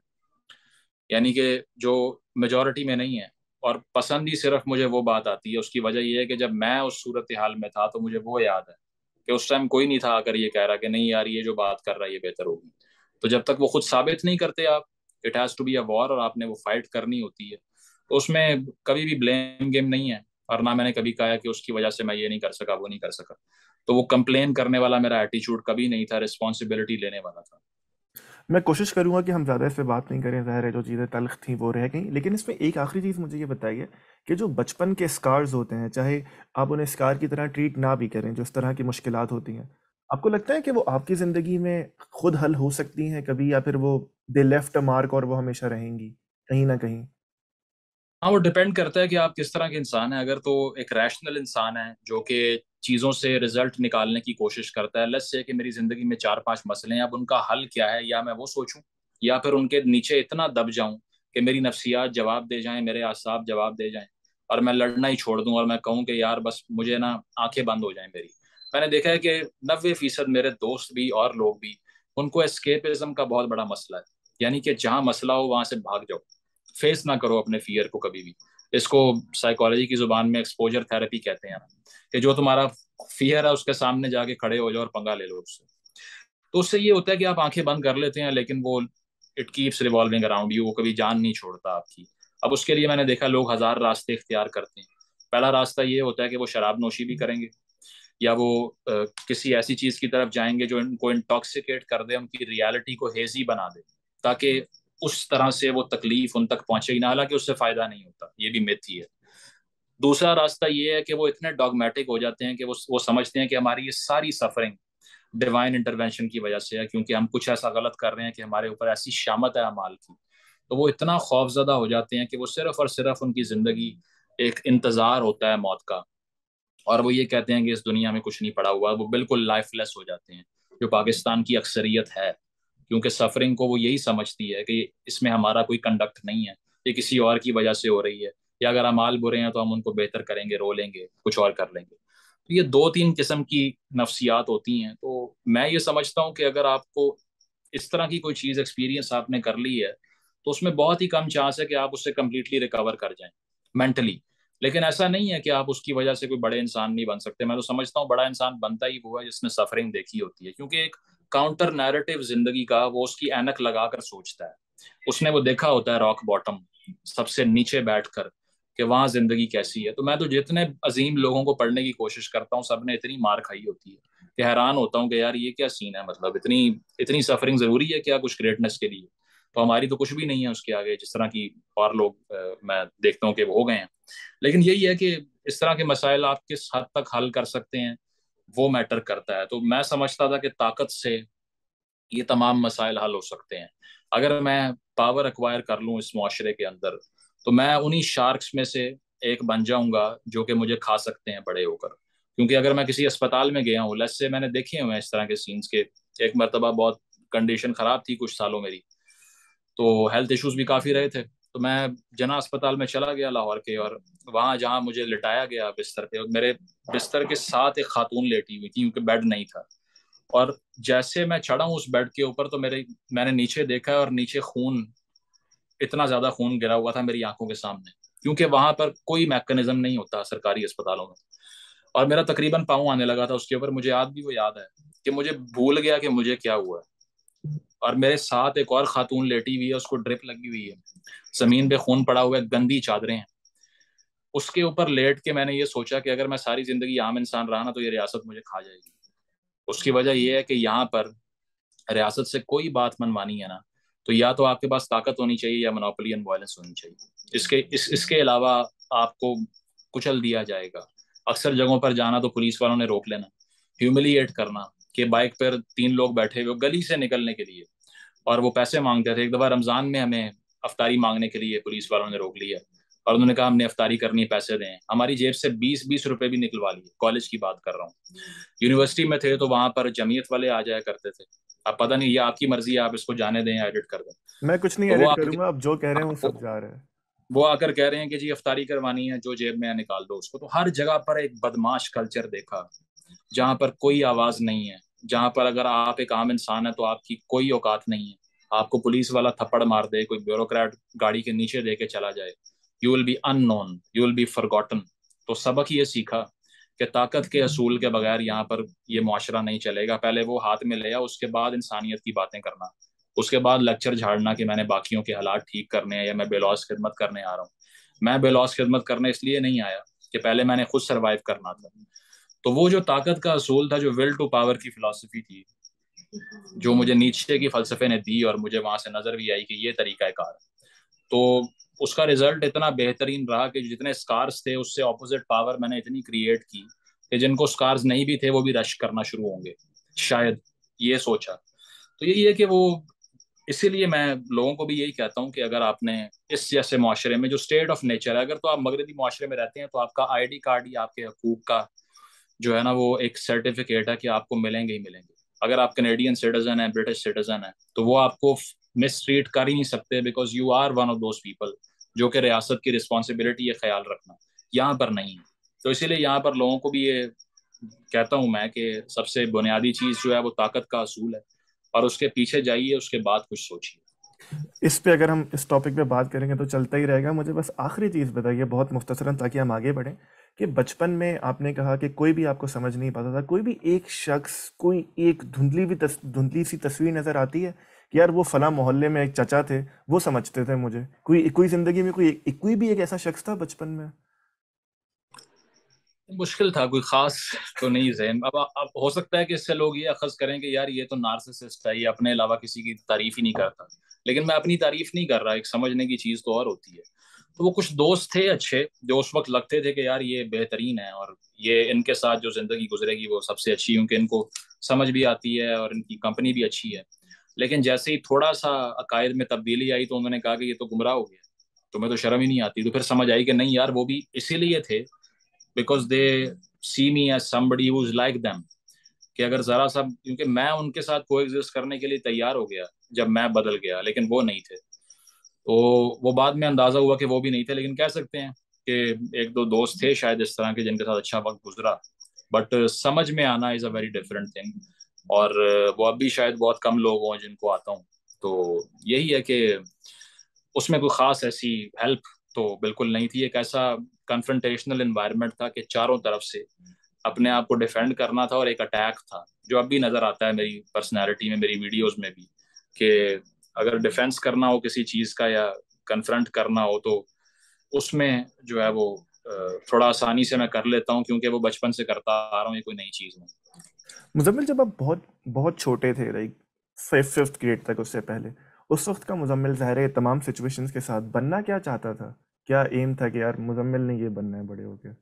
یعنی کہ جو میجورٹی میں نہیں ہے. اور پسند ہی صرف مجھے وہ بات آتی ہے, اس کی وجہ یہ ہے کہ جب میں اس صورتحال میں تھا تو مجھے وہ یاد ہے کہ اس ٹائم کوئی نہیں تھا اگر یہ کہہ رہا کہ نہیں یار یہ جو بات کر رہا ہے یہ بہتر ہوگی. تو جب تک وہ خود ثابت نہیں کرتے آپ, it has to be a war, اور آپ نے وہ فائٹ کرنی ہوتی ہے, تو اس میں کبھی بھی بلیم گیم نہیں ہے. اور نہ میں نے کبھی کہا کہ اس کی وجہ سے میں یہ نہیں کر سکا, وہ نہیں کر سکا. تو وہ کمپلین کرنے والا میرا ایٹیچیوڈ کبھی نہیں تھا, رسپانسبلٹی لینے والا تھا. میں کوشش کروں گا کہ ہم زیادہ اس پہ بات نہیں کریں, ظاہر ہے جو چیزیں تلخ تھیں وہ رہ گئیں. لیکن اس میں ایک آخری چیز مجھے یہ بتائیے کہ جو بچپن کے اسکارز ہوتے ہیں, چاہے آپ انہیں اسکار کی طرح ٹریٹ نہ بھی کریں, جو اس طرح کی مشکلات ہوتی ہیں, آپ کو لگتا ہے کہ وہ آپ کی زندگی میں خود حل ہو سکتی ہیں کبھی, یا پھر وہ دے لیفٹ اے مارک اور وہ ہمیشہ رہیں گی کہیں نہ کہیں؟ ہاں, وہ ڈپینڈ کرتا ہے کہ آپ کس طرح کے انسان ہیں. اگر تو ایک ریشنل انسان ہے جو کہ چیزوں سے رزلٹ نکالنے کی کوشش کرتا ہے, لیٹس سے کہ میری زندگی میں چار پانچ مسئلے ہیں, اب ان کا حل کیا ہے, یا میں وہ سوچوں, یا پھر ان کے نیچے اتنا دب جاؤں کہ میری نفسیات جواب دے جائیں, میرے اعصاب جواب دے جائیں, اور میں لڑنا ہی چھوڑ دوں, اور میں کہوں کہ یار بس مجھے نا آنکھیں بند ہو جائیں میری. میں نے دیکھا ہے کہ نوے فیصد میرے دوست بھی اور لوگ بھی, ان کو اسکیپزم کا بہت بڑا مسئلہ ہے. یعنی کہ جہاں مسئلہ ہو وہاں سے بھاگ جاؤ, فیس نہ کرو اپنے فیئر کو کبھی بھی. اس کو سائیکالوجی کی زبان میں ایکسپوجر تھراپی کہتے ہیں, کہ جو تمہارا فیئر ہے اس کے سامنے جا کے کھڑے ہو جاؤ اور پنگا لے لو اس سے. تو اس سے یہ ہوتا ہے کہ آپ آنکھیں بند کر لیتے ہیں, لیکن وہ it keeps revolving around you, وہ کبھی جان نہیں چھوڑتا آپ کی. اب اس کے لیے میں نے دیکھا لوگ ہزار راستے اختیار کرتے ہیں. پہلا راستہ یہ ہوتا ہے کہ وہ شراب نوشی بھی کریں گے, یا وہ کسی ایسی چیز کی طرف جائیں گے جو ان کو انٹاکسیکیٹ کر دے, ان کی ریالٹی کو ہیزی بنا دے, تاکہ اس طرح سے وہ تکلیف ان تک پہنچے گی نہ, حالانکہ اس سے فائدہ نہیں ہوتا, یہ بھی میتھ ہی ہے. دوسرا راستہ یہ ہے کہ وہ اتنے ڈاگمیٹک ہو جاتے ہیں کہ وہ وہ سمجھتے ہیں کہ ہماری یہ ساری سفرنگ ڈیوائن انٹرونشن کی وجہ سے ہے, کیونکہ ہم کچھ ایسا غلط کر رہے ہیں کہ ہمارے اوپر ایسی شامت ہے اعمال کی. تو وہ اتنا خوف زدہ ہو جاتے ہیں کہ وہ صرف اور صرف ان کی زندگی ایک انتظار ہوتا ہے موت کا, اور وہ یہ کہتے ہیں کہ اس دنیا میں کچھ نہیں پڑا ہوا. وہ بالکل لائف لیس ہو جاتے ہیں, جو پاکستان کی اکثریت ہے, کیونکہ سفرنگ کو وہ یہی سمجھتی ہے کہ اس میں ہمارا کوئی کنڈکٹ نہیں ہے, یہ کسی اور کی وجہ سے ہو رہی ہے, یا اگر اعمال برے ہیں تو ہم ان کو بہتر کریں گے, رو لیں گے, کچھ اور کر لیں گے. تو یہ دو تین قسم کی نفسیات ہوتی ہیں. تو میں یہ سمجھتا ہوں کہ اگر آپ کو اس طرح کی کوئی چیز ایکسپیرینس آپ نے کر لی ہے تو اس میں بہت ہی کم چانس ہے کہ آپ اس سے کمپلیٹلی ریکور کر جائیں مینٹلی. لیکن ایسا نہیں ہے کہ آپ اس کی وجہ سے کوئی بڑے انسان نہیں بن سکتے. میں تو سمجھتا ہوں بڑا انسان بنتا ہی وہ ہے جس نے سفرنگ دیکھی ہوتی ہے, کیونکہ ایک کاؤنٹر نیریٹو زندگی کا وہ اس کی اینک لگا کر سوچتا ہے. اس نے وہ دیکھا ہوتا ہے راک باٹم, سب سے نیچے بیٹھ کر, کہ وہاں زندگی کیسی ہے. تو میں تو جتنے عظیم لوگوں کو پڑھنے کی کوشش کرتا ہوں, سب نے اتنی مار کھائی ہوتی ہے کہ حیران ہوتا ہوں کہ یار یہ کیا سین ہے, مطلب اتنی اتنی سفرنگ ضروری ہے کیا کچھ گریٹنس کے لیے؟ تو ہماری تو کچھ بھی نہیں ہے اس کے آگے, جس طرح کی اور لوگ میں دیکھتا ہوں کہ وہ ہو گئے ہیں. لیکن یہی ہے کہ اس طرح کے مسائل آپ کس حد تک حل کر سکتے ہیں وہ میٹر کرتا ہے. تو میں سمجھتا تھا کہ طاقت سے یہ تمام مسائل حل ہو سکتے ہیں. اگر میں پاور ایکوائر کر لوں اس معاشرے کے اندر, تو میں انہی شارکس میں سے ایک بن جاؤں گا جو کہ مجھے کھا سکتے ہیں بڑے ہو کر. کیونکہ اگر میں کسی اسپتال میں گیا ہوں, لیٹس سے میں نے دیکھے ہوئے ہیں اس طرح کے سینس کے, ایک مرتبہ بہت کنڈیشن خراب تھی کچھ سالوں میری, تو ہیلتھ ایشوز بھی کافی رہے تھے. تو میں جنا اسپتال میں چلا گیا لاہور کے, اور وہاں جہاں مجھے لٹایا گیا بستر پہ, میرے بستر کے ساتھ ایک خاتون لیٹی ہوئی تھی کیونکہ بیڈ نہیں تھا. اور جیسے میں چڑھا ہوں اس بیڈ کے اوپر, تو میرے میں نے نیچے دیکھا اور نیچے خون, اتنا زیادہ خون گرا ہوا تھا میری آنکھوں کے سامنے, کیونکہ وہاں پر کوئی میکانزم نہیں ہوتا سرکاری اسپتالوں میں. اور میرا تقریباً پاؤں آنے لگا تھا اس کے اوپر. مجھے آج بھی وہ یاد ہے کہ مجھے بھول گیا کہ مجھے کیا ہوا ہے. اور میرے ساتھ ایک اور خاتون لیٹی ہوئی ہے, اس کو ڈرپ لگی ہوئی ہے, زمین پہ خون پڑا ہوا ہے, گندی چادریں ہیں. اس کے اوپر لیٹ کے میں نے یہ سوچا کہ اگر میں ساری زندگی عام انسان رہا نا تو یہ ریاست مجھے کھا جائے گی. اس کی وجہ یہ ہے کہ یہاں پر ریاست سے کوئی بات من مانی ہے نا، تو یا تو آپ کے پاس طاقت ہونی چاہیے یا منوپلی اینڈ وائلنس ہونی چاہیے، اس کے اس اس کے علاوہ آپ کو کچل دیا جائے گا۔ اکثر جگہوں پر جانا تو پولیس والوں نے روک لینا، ہیوملیٹ کرنا کہ بائک پر تین لوگ بیٹھے ہوئے گلی سے نکلنے کے لیے اور وہ پیسے مانگتے تھے۔ ایک دفعہ رمضان میں ہمیں افطاری مانگنے کے لیے پولیس والوں نے روک لیا اور انہوں نے کہا ہم نے افطاری کرنی ہے، پیسے دیں۔ ہماری جیب سے بیس بیس روپے بھی نکلوا لیے، کالج کی بات کر رہا ہوں۔ یونیورسٹی میں تھے تو وہاں پر جمعیت والے آ جایا کرتے تھے، اب پتہ نہیں یہ آپ کی مرضی ہے، آپ اس کو جانے دیں یا ایڈٹ کر دیں۔ میں کچھ نہیں تو وہ ایڈٹ آ کروں کے گا، اب جو کہہ رہے ہیں وہ سب جا رہے ہیں۔ وہ آ کر کہہ رہے ہیں کہ جی افطاری کروانی ہے، جو جیب میں نکال دو اس کو۔ تو ہر جگہ پر ایک بدماش کلچر دیکھا، جہاں پر کوئی آواز نہیں ہے، جہاں پر اگر آپ ایک عام انسان ہے تو آپ کی کوئی اوقات نہیں ہے۔ آپ کو پولیس والا تھپڑ مار دے، کوئی بیوروکریٹ گاڑی کے نیچے دے کے چلا جائے، you will be unknown, you will be forgotten. تو سبق یہ سیکھا کہ طاقت کے اصول کے بغیر یہاں پر یہ معاشرہ نہیں چلے گا۔ پہلے وہ ہاتھ میں لیا، اس کے بعد انسانیت کی باتیں کرنا، اس کے بعد لیکچر جھاڑنا کہ میں نے باقیوں کے حالات ٹھیک کرنے ہیں یا میں بے لوث خدمت کرنے آ رہا ہوں۔ میں بے لوث خدمت کرنے اس لیے نہیں آیا کہ پہلے میں نے خود سروائیو کرنا تھا۔ تو وہ جو طاقت کا اصول تھا، جو ول ٹو پاور کی فلسفی تھی، جو مجھے نیچے کی فلسفے نے دی اور مجھے وہاں سے نظر بھی آئی کہ یہ طریقہ کار ہے، تو اس کا رزلٹ اتنا بہترین رہا کہ جتنے اسکارز تھے اس سے اپوزٹ پاور میں نے اتنی کریٹ کی کہ جن کو اسکارز نہیں بھی تھے وہ بھی رش کرنا شروع ہوں گے، شاید یہ سوچا۔ تو یہی ہے کہ وہ اسی لیے میں لوگوں کو بھی یہی کہتا ہوں کہ اگر آپ نے اس جیسے معاشرے میں جو اسٹیٹ آف نیچر ہے، اگر تو آپ مغربی معاشرے میں رہتے ہیں تو آپ کا آئی ڈی کارڈ ہی آپ کے حقوق کا جو ہے نا وہ ایک سرٹیفکیٹ ہے کہ آپ کو ملیں گے ہی ملیں گے۔ اگر آپ کینیڈین سٹیزن ہیں، برٹش سٹیزن ہیں، تو وہ آپ کو مس ٹریٹ کر ہی نہیں سکتے، because you are one of those people جو کہ ریاست کی رسپانسبلٹی یہ خیال رکھنا یہاں پر نہیں ہے۔ تو اسی لیے یہاں پر لوگوں کو بھی یہ کہتا ہوں میں کہ سب سے بنیادی چیز جو ہے وہ طاقت کا اصول ہے، اور اس کے پیچھے جائیے، اس کے بعد کچھ سوچیے۔ اس پہ اگر ہم اس ٹاپک پہ بات کریں گے تو چلتا ہی رہے گا۔ مجھے بس آخری چیز بتائیے بہت مختصراً تاکہ ہم آگے بڑھیں، کہ بچپن میں آپ نے کہا کہ کوئی بھی آپ کو سمجھ نہیں پاتا تھا، کوئی بھی ایک شخص، کوئی ایک دھندلی بھی تص... دھندلی سی تصویر نظر آتی ہے کہ یار وہ فلاں محلے میں ایک چچا تھے، وہ سمجھتے تھے مجھے؟ کوئی کوئی زندگی میں کوئی ایک کوئی بھی ایک ایسا شخص تھا بچپن میں؟ مشکل تھا، کوئی خاص تو نہیں ذہن۔ اب اب ہو سکتا ہے کہ اس سے لوگ یہ اخذ کریں کہ یار یہ تو نارسسسٹ ہے، یہ اپنے علاوہ کسی کی تعریف ہی نہیں کرتا، لیکن میں اپنی تعریف نہیں کر رہا، ایک سمجھنے کی چیز تو اور ہوتی ہے۔ تو وہ کچھ دوست تھے اچھے جو اس وقت لگتے تھے کہ یار یہ بہترین ہے اور یہ ان کے ساتھ جو زندگی گزرے گی وہ سب سے اچھی، کیونکہ ان کو سمجھ بھی آتی ہے اور ان کی کمپنی بھی اچھی ہے۔ لیکن جیسے ہی تھوڑا سا عقائد میں تبدیلی آئی تو انہوں نے کہا کہ یہ تو گمراہ ہو گیا، تمہیں تو شرم ہی نہیں آتی۔ تو پھر سمجھ آئی کہ نہیں یار، وہ بھی اسی لیے تھے because they see me as somebody who's like them، کہ اگر ذرا سا، کیونکہ میں ان کے ساتھ کو ایگزسٹ کرنے کے لیے تیار ہو گیا جب میں بدل گیا، لیکن وہ نہیں تھے۔ تو وہ بعد میں اندازہ ہوا کہ وہ بھی نہیں تھے، لیکن کہہ سکتے ہیں کہ ایک دو دوست تھے شاید اس طرح کے جن کے ساتھ اچھا وقت گزرا، بٹ سمجھ میں آنا is a very different thing, اور وہ اب بھی شاید بہت کم لوگ ہوں جن کو آتا ہوں۔ تو یہی ہے کہ اس میں کوئی خاص ایسی ہیلپ تو بالکل نہیں تھی، ایک ایسا کنفرنٹیشنل انوائرمنٹ تھا کہ چاروں طرف سے اپنے آپ کو ڈیفینڈ کرنا تھا، اور ایک اٹیک تھا جو اب بھی نظر آتا ہے میری پرسنالٹی میں، میری ویڈیوز میں بھی، کہ اگر ڈیفینس کرنا ہو کسی چیز کا یا کنفرنٹ کرنا ہو تو اس میں جو ہے وہ تھوڑا آسانی سے میں کر لیتا ہوں، کیونکہ وہ بچپن سے کرتا آ رہا ہوں، یہ کوئی نئی چیز نہیں۔ مزمل، جب آپ بہت بہت چھوٹے تھے، لائک ففتھ گریڈ تک، اس سے پہلے، اس وقت کا مزمل ظاہر ہے تمام سچویشنز کے ساتھ بننا کیا چاہتا تھا؟ کیا ایم تھا کہ یار مزمل نے یہ بننا ہے بڑے ہو کے؟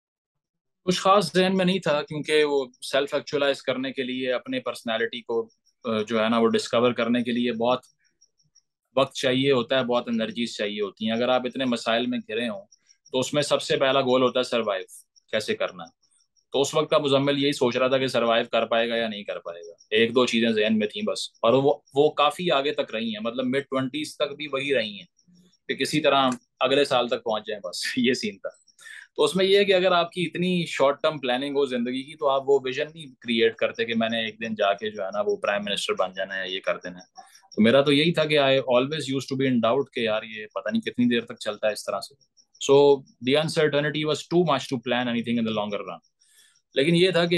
کچھ خاص ذہن میں نہیں تھا، کیونکہ وہ سیلف ایکچولائز کرنے کے لیے، اپنے پرسنالٹی کو جو ہے نا وہ ڈسکور کرنے کے لیے بہت وقت چاہیے ہوتا ہے، بہت انرجیز چاہیے ہوتی ہیں۔ اگر آپ اتنے مسائل میں گھرے ہوں تو اس میں سب سے پہلا گول ہوتا ہے سروائیو، کیسے کرنا ہے۔ تو اس وقت کا مزمل یہی سوچ رہا تھا کہ سروائیو کر پائے گا یا نہیں کر پائے گا، ایک دو چیزیں ذہن میں تھیں بس، اور وہ وہ کافی آگے تک رہی ہیں، مطلب مڈ ٹوینٹیز تک بھی وہی رہی ہیں کہ کسی طرح اگلے سال تک پہنچ جائیں، بس یہ سین تھا۔ تو اس میں یہ ہے کہ اگر آپ کی اتنی شارٹ ٹرم پلاننگ ہو زندگی کی تو آپ وہ ویژن نہیں کریٹ کرتے کہ میں نے ایک دن جا کے جو ہے نا وہ پرائم منسٹر بن جانا ہے، یہ کر دینا ہے۔ تو میرا تو یہی تھا کہ I always used to be in doubt کہ یار یہ پتہ نہیں کتنی دیر تک چلتا ہے اس طرح سے۔ So the uncertainty was too much to plan anything in the longer run. لیکن یہ تھا کہ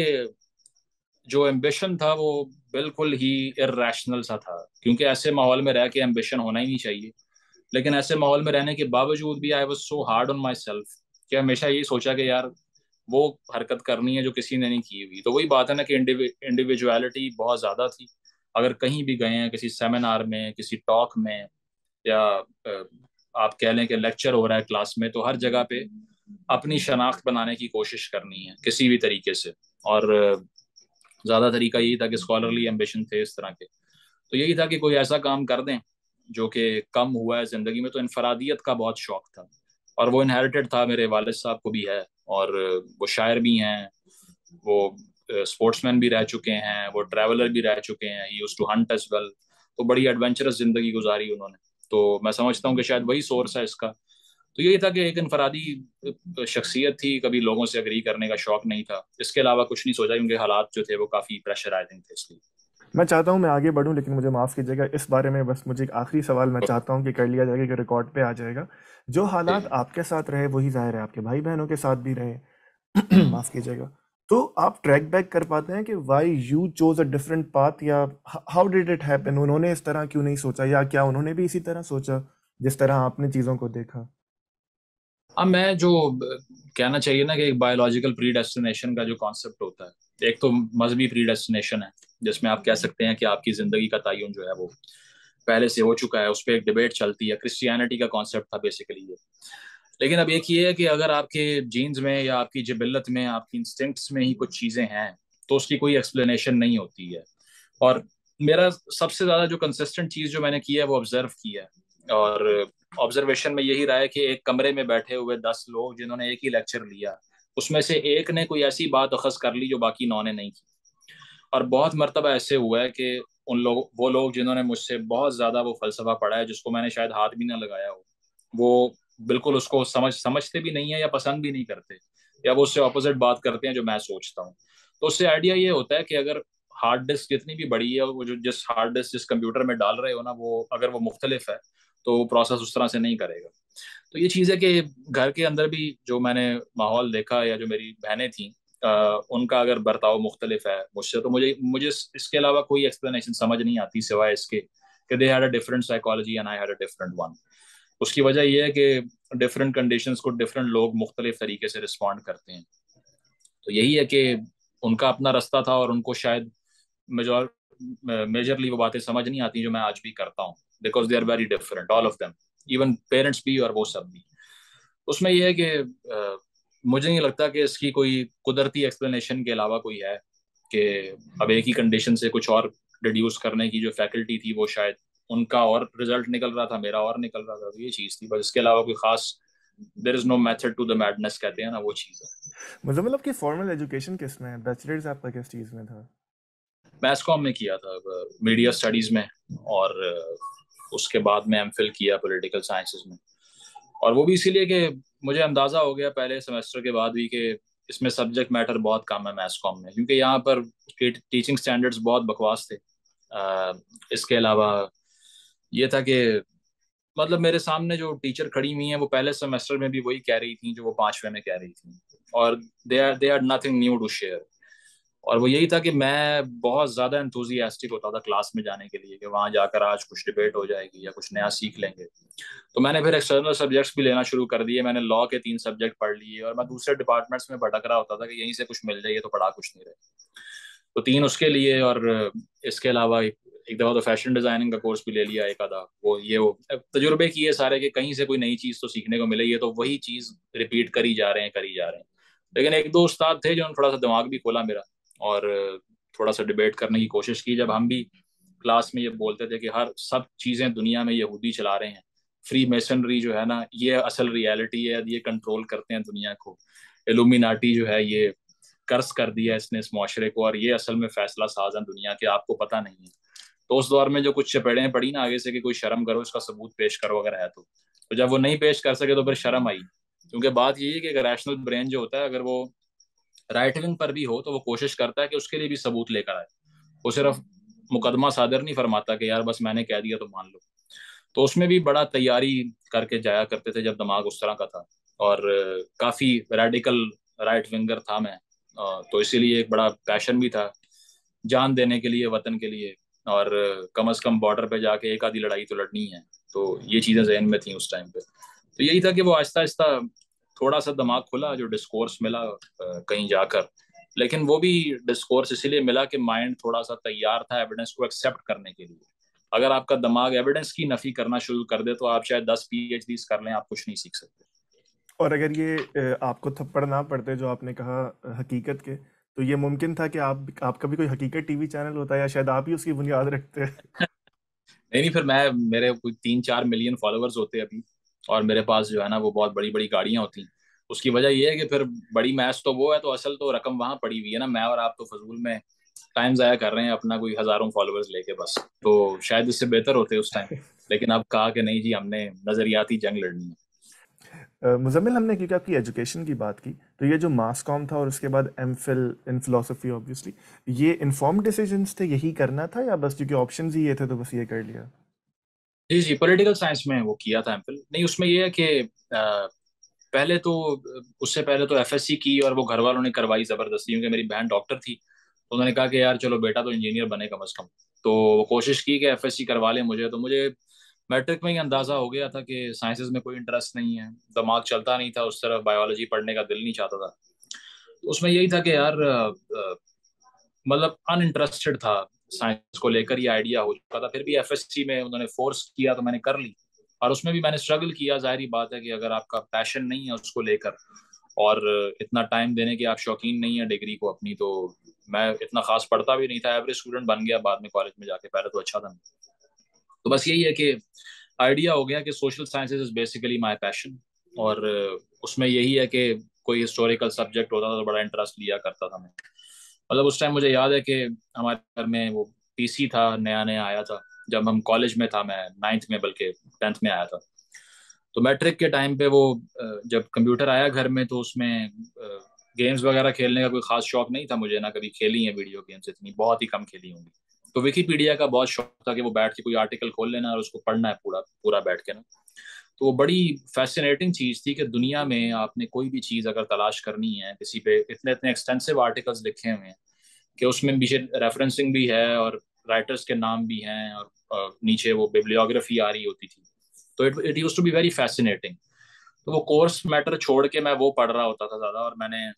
جو ایمبیشن تھا وہ بالکل ہی ارریشنل سا تھا، کیونکہ ایسے ماحول میں رہ کے ایمبیشن ہونا ہی نہیں چاہیے، لیکن ایسے ماحول میں رہنے کے باوجود بھی I was so hard on myself کہ ہمیشہ یہی سوچا کہ یار وہ حرکت کرنی ہے جو کسی نے نہیں کی ہوئی. تو وہی بات ہے نا کہ انڈیویجویلٹی بہت زیادہ تھی. اگر کہیں بھی گئے ہیں کسی سیمینار میں, کسی ٹاک میں, یا آپ کہہ لیں کہ لیکچر ہو رہا ہے کلاس میں, تو ہر جگہ پہ اپنی شناخت بنانے کی کوشش کرنی ہے کسی بھی طریقے سے. اور زیادہ طریقہ یہی تھا کہ اسکالرلی ایمبیشن تھے اس طرح کے, تو یہی تھا کہ کوئی ایسا کام کر دیں جو کہ کم ہوا ہے زندگی میں. تو انفرادیت کا بہت شوق تھا, اور وہ انہیریٹڈ تھا, میرے والد صاحب کو بھی ہے, اور وہ شاعر بھی ہیں, وہ اسپورٹس مین بھی رہ چکے ہیں, وہ ٹریولر بھی رہ چکے ہیں, he used to hunt as well. تو بڑی ایڈونچرس زندگی گزاری انہوں نے. تو میں سمجھتا ہوں کہ شاید وہی سورس ہے اس کا. تو یہی تھا کہ ایک انفرادی شخصیت تھی, کبھی لوگوں سے اگری کرنے کا شوق نہیں تھا. اس کے علاوہ کچھ نہیں سوچا, کیونکہ حالات جو تھے وہ کافی پریشرائزنگ تھے. اس لیے میں چاہتا ہوں میں آگے بڑھوں, لیکن مجھے معاف کیجیے گا اس بارے میں, بس مجھے ایک آخری سوال میں چاہتا ہوں کہ کر لیا جائے گا, کہ ریکارڈ پہ آ جائے گا. جو حالات آپ کے ساتھ رہے وہی ظاہر ہے آپ کے بھائی بہنوں کے ساتھ بھی رہے, معاف کیجیے گا. تو آپ ٹریک بیک کر پاتے ہیں کہ why you choose a different path, یا ہاؤ ڈیڈ اٹ ہیپن, انہوں نے اس طرح کیوں نہیں سوچا, یا کیا انہوں نے بھی اسی طرح سوچا جس طرح آپ نے چیزوں کو دیکھا؟ اب میں جو کہنا چاہیے نا کہ ایک بایولوجیکل پری ڈیسٹینیشن کا جو کانسیپٹ ہوتا ہے, ایک تو مذہبی پری ڈیسٹینیشن ہے جس میں آپ کہہ سکتے ہیں کہ آپ کی زندگی کا تعین جو ہے وہ پہلے سے ہو چکا ہے, اس پہ ایک ڈبیٹ چلتی ہے. کرسچینٹی کا کانسیپٹ تھا بیسیکلی یہ. لیکن اب ایک یہ ہے کہ اگر آپ کے جینز میں یا آپ کی جبلت میں, آپ کی انسٹنکٹس میں ہی کچھ چیزیں ہیں, تو اس کی کوئی ایکسپلینیشن نہیں ہوتی ہے. اور میرا سب سے زیادہ جو کنسسٹنٹ چیز جو میں نے کی ہے وہ آبزرو کی ہے, اور آبزرویشن میں یہی رہا ہے کہ ایک کمرے میں بیٹھے ہوئے دس لوگ جنہوں نے ایک ہی لیکچر لیا, اس میں سے ایک نے کوئی ایسی بات اخذ کر لی جو باقی نو نے نہیں کی. اور بہت مرتبہ ایسے ہوا ہے کہ ان لوگ وہ لوگ جنہوں نے مجھ سے بہت زیادہ وہ فلسفہ پڑھا ہے, جس کو میں نے شاید ہاتھ بھی نہ لگایا ہو, وہ بالکل اس کو سمجھ سمجھتے بھی نہیں ہے, یا پسند بھی نہیں کرتے, یا وہ اس سے اپوزٹ بات کرتے ہیں جو میں سوچتا ہوں. تو اس سے آئیڈیا یہ ہوتا ہے کہ اگر ہارڈ ڈسک جتنی بھی بڑی ہے, وہ جو جس ہارڈ ڈسک جس کمپیوٹر میں ڈال رہے ہو نا, وہ اگر وہ مختلف ہے تو وہ پروسیس اس طرح سے نہیں کرے گا. تو یہ چیز ہے کہ گھر کے اندر بھی جو میں نے ماحول دیکھا, یا جو میری بہنیں تھیں, ان کا اگر برتاؤ مختلف ہے مجھ سے, تو مجھے مجھے اس کے علاوہ کوئی ایکسپلینیشن سمجھ نہیں آتی سوائے اس کے کہ they had a different psychology and I had a different one. اس کی وجہ یہ ہے کہ ڈفرینٹ کنڈیشنز کو ڈفرینٹ لوگ مختلف طریقے سے رسپونڈ کرتے ہیں. تو یہی ہے کہ ان کا اپنا رستہ تھا, اور ان کو شاید میجور میجرلی وہ باتیں سمجھ نہیں آتی جو میں آج بھی کرتا ہوں, because they are very different all of them, even parents بھی اور وہ سب بھی. اس میں یہ ہے کہ مجھے نہیں لگتا کہ اس کی کوئی قدرتی ایکسپلینیشن کے علاوہ کوئی ہے, کہ اب ایک ہی کنڈیشن سے کچھ اور ڈیڈیوس کرنے کی جو فیکلٹی تھی وہ شاید ان کا اور رزلٹ نکل رہا تھا, میرا اور نکل رہا تھا. تو یہ چیز تھی بس, اس کے علاوہ کوئی خاص there is no method to the madness کہتے ہیں نا, وہ چیز ہے. مزمل آپ کی فارمل ایجوکیشن کس میں ہے؟ بیچلرز آپ کا کس چیز میں تھا؟ میس کام میں کیا تھا, میڈیا اسٹڈیز میں, اور اس کے بعد میں ایم فل کیا پولیٹیکل سائنسز میں. اور وہ بھی اسی لیے کہ مجھے اندازہ ہو گیا پہلے سیمسٹر کے بعد بھی کہ اس میں سبجیکٹ میٹر بہت کم ہے میس کام میں, کیونکہ یہاں پر ٹیچنگ سٹینڈرڈز بہت بکواس تھے. اس کے علاوہ یہ تھا کہ مطلب میرے سامنے جو ٹیچر کھڑی ہوئی ہیں وہ پہلے سیمسٹر میں بھی وہی کہہ رہی تھیں جو وہ پانچویں میں کہہ رہی تھیں, اور they are they are nothing new to share. اور وہ یہی تھا کہ میں بہت زیادہ انتھوزیاسٹک ہوتا تھا کلاس میں جانے کے لیے, کہ وہاں جا کر آج کچھ ڈبیٹ ہو جائے گی یا کچھ نیا سیکھ لیں گے. تو میں نے پھر ایکسٹرنل سبجیکٹس بھی لینا شروع کر دیے. میں نے لا کے تین سبجیکٹ پڑھ لیے, اور میں دوسرے ڈپارٹمنٹس میں بھٹک رہا ہوتا تھا کہ یہیں سے کچھ مل جائے, تو پڑھا کچھ نہیں رہے. تو تین اس کے لیے, اور اس کے علاوہ ایک دفعہ تو فیشن ڈیزائننگ کا کورس بھی لے لیا ایک آدھا. وہ یہ وہ تجربے کیے سارے کہ کہیں سے کوئی نئی چیز تو سیکھنے کو ملے, یہ تو وہی چیز ریپیٹ کری جا رہے ہیں کری جا رہے ہیں. لیکن ایک دو استاد تھے جنہوں نے تھوڑا سا دماغ بھی کھولا میرا, اور تھوڑا سا ڈبیٹ کرنے کی کوشش کی. جب ہم بھی کلاس میں یہ بولتے تھے کہ ہر سب چیزیں دنیا میں یہودی چلا رہے ہیں, فری میسنری جو ہے نا یہ اصل ریالٹی ہے, یہ کنٹرول کرتے ہیں دنیا کو, ایلومیناٹی جو ہے یہ قرض کر دیا اس نے اس معاشرے کو, اور یہ اصل میں فیصلہ ساز ہیں دنیا کے, آپ کو پتہ نہیں ہے. تو اس دور میں جو کچھ چپیڑیں پڑی نا آگے سے کہ کوئی شرم کرو, اس کا ثبوت پیش کرو اگر ہے تو, تو جب وہ نہیں پیش کر سکے تو پھر شرم آئی. کیونکہ بات یہ ہے کہ ریشنل برین جو ہوتا ہے اگر وہ رائٹ ونگ پر بھی ہو تو وہ کوشش کرتا ہے کہ اس کے لیے بھی ثبوت لے کر آئے, وہ صرف مقدمہ صادر نہیں فرماتا کہ یار بس میں نے کہہ دیا تو مان لو. تو اس میں بھی بڑا تیاری کر کے جایا کرتے تھے جب دماغ اس طرح کا تھا, اور کافی ریڈیکل رائٹ ونگر تھا میں. تو اسی لیے ایک بڑا پیشن بھی تھا جان دینے کے لیے وطن کے لیے, اور کم از کم بارڈر پہ جا کے ایک آدھی لڑائی تو لڑنی ہے. تو یہ چیزیں ذہن میں تھیں اس ٹائم پہ. تو یہی تھا کہ وہ آہستہ آہستہ تھوڑا سا دماغ کھلا جو ڈسکورس ملا کہیں جا کر، لیکن وہ بھی ڈسکورس اسی لیے ملا کہ مائنڈ تھوڑا سا تیار تھا ایویڈنس کو ایکسیپٹ کرنے کے لیے. اگر آپ کا دماغ ایویڈنس کی نفی کرنا شروع کر دے تو آپ شاید دس پی ایچ ڈیز کر لیں، آپ کچھ نہیں سیکھ سکتے. اور اگر یہ آپ کو تھپڑ نہ پڑتے جو آپ نے کہا حقیقت کے، تو یہ ممکن تھا کہ آپ آپ کا بھی کوئی حقیقت ٹی وی چینل ہوتا، یا شاید آپ ہی اس کی بنیاد رکھتے. نہیں نہیں، پھر میں میرے کوئی تین چار ملین فالوورز ہوتے ابھی، اور میرے پاس جو ہے نا وہ بہت بڑی بڑی گاڑیاں ہوتی. اس کی وجہ یہ ہے کہ پھر بڑی میچ تو وہ ہے، تو اصل تو رقم وہاں پڑی ہوئی ہے نا. میں اور آپ تو فضول میں ٹائم ضائع کر رہے ہیں اپنا کوئی ہزاروں فالوورز لے کے بس. تو شاید اس سے بہتر ہوتے اس ٹائم، لیکن اب کہا کہ نہیں جی ہم نے نظریاتی جنگ لڑنی ہے. مزمل، ہم نے کیونکہ آپ کی ایجوکیشن کی بات کی، تو یہ جو ماس کام تھا اور اس کے بعد ایم فل ان فلسفی آبویسلی، یہ انفارم ڈیسیجنس تھے، یہی کرنا تھا، یا بس کیونکہ آپشنز ہی یہ تھے تو بس یہ کر لیا؟ جی جی، پولیٹیکل سائنس میں وہ کیا تھا ایم فل. نہیں اس میں یہ ہے کہ پہلے تو اس سے پہلے تو ایف ایس سی کی، اور وہ گھر والوں نے کروائی زبردستی، کیونکہ میری بہن ڈاکٹر تھی. تو انہوں نے کہا کہ یار چلو بیٹا تو انجینئر بنے کم از کم. تو وہ کوشش کی کہ ایف ایس سی کروا لیں مجھے. تو مجھے میٹرک میں ہی اندازہ ہو گیا تھا کہ سائنسز میں کوئی انٹرسٹ نہیں ہے، دماغ چلتا نہیں تھا اس طرف، بایولوجی پڑھنے کا دل نہیں چاہتا تھا. تو اس میں یہی تھا کہ یار مطلب ان انٹرسٹڈ تھا سائنس کو لے کر، یہ آئیڈیا ہو چکا تھا. پھر بھی ایف ایس سی میں انہوں نے فورس کیا تو میں نے کر لی، اور اس میں بھی میں نے اسٹرگل کیا. ظاہری بات ہے کہ اگر آپ کا پیشن نہیں ہے اس کو لے کر، اور اتنا ٹائم دینے کے آپ شوقین نہیں ہیں ڈگری کو اپنی، تو میں اتنا خاص پڑھتا بھی نہیں تھا، ایوریج اسٹوڈنٹ بن گیا بعد میں کالج میں جا کے. پہلے تو اچھا تھا. تو بس یہی ہے کہ آئیڈیا ہو گیا کہ social sciences is basically my passion, اور اس میں یہی ہے کہ کوئی ہسٹوریکل سبجیکٹ ہوتا تھا تو بڑا انٹرسٹ لیا کرتا تھا میں. مطلب اس ٹائم مجھے یاد ہے کہ ہمارے گھر میں وہ پی سی تھا، نیا نیا آیا تھا جب ہم کالج میں تھا، میں نائنتھ میں بلکہ ٹینتھ میں آیا تھا. تو میٹرک کے ٹائم پہ وہ جب کمپیوٹر آیا گھر میں، تو اس میں گیمز وغیرہ کھیلنے کا کوئی خاص شوق نہیں تھا مجھے، نہ کبھی کھیلی ہیں ویڈیو گیمز، اتنی بہت ہی کم کھیلی ہوں گی. تو ویکیپیڈیا کا بہت شوق تھا کہ وہ بیٹھ کے کوئی آرٹیکل کھول لینا اور اس کو پڑھنا ہے پورا پورا بیٹھ کے نا. تو وہ بڑی فیسینیٹنگ چیز تھی کہ دنیا میں آپ نے کوئی بھی چیز اگر تلاش کرنی ہے کسی پہ، اتنے اتنے ایکسٹینسو آرٹیکلز لکھے ہوئے ہیں کہ اس میں پیچھے ریفرنسنگ بھی ہے اور رائٹرز کے نام بھی ہیں، اور نیچے وہ بیبلیوگرافی آ رہی ہوتی تھی. تو it used to be very fascinating. تو وہ کورس میٹر چھوڑ کے میں وہ پڑھ رہا ہوتا تھا زیادہ، اور میں نے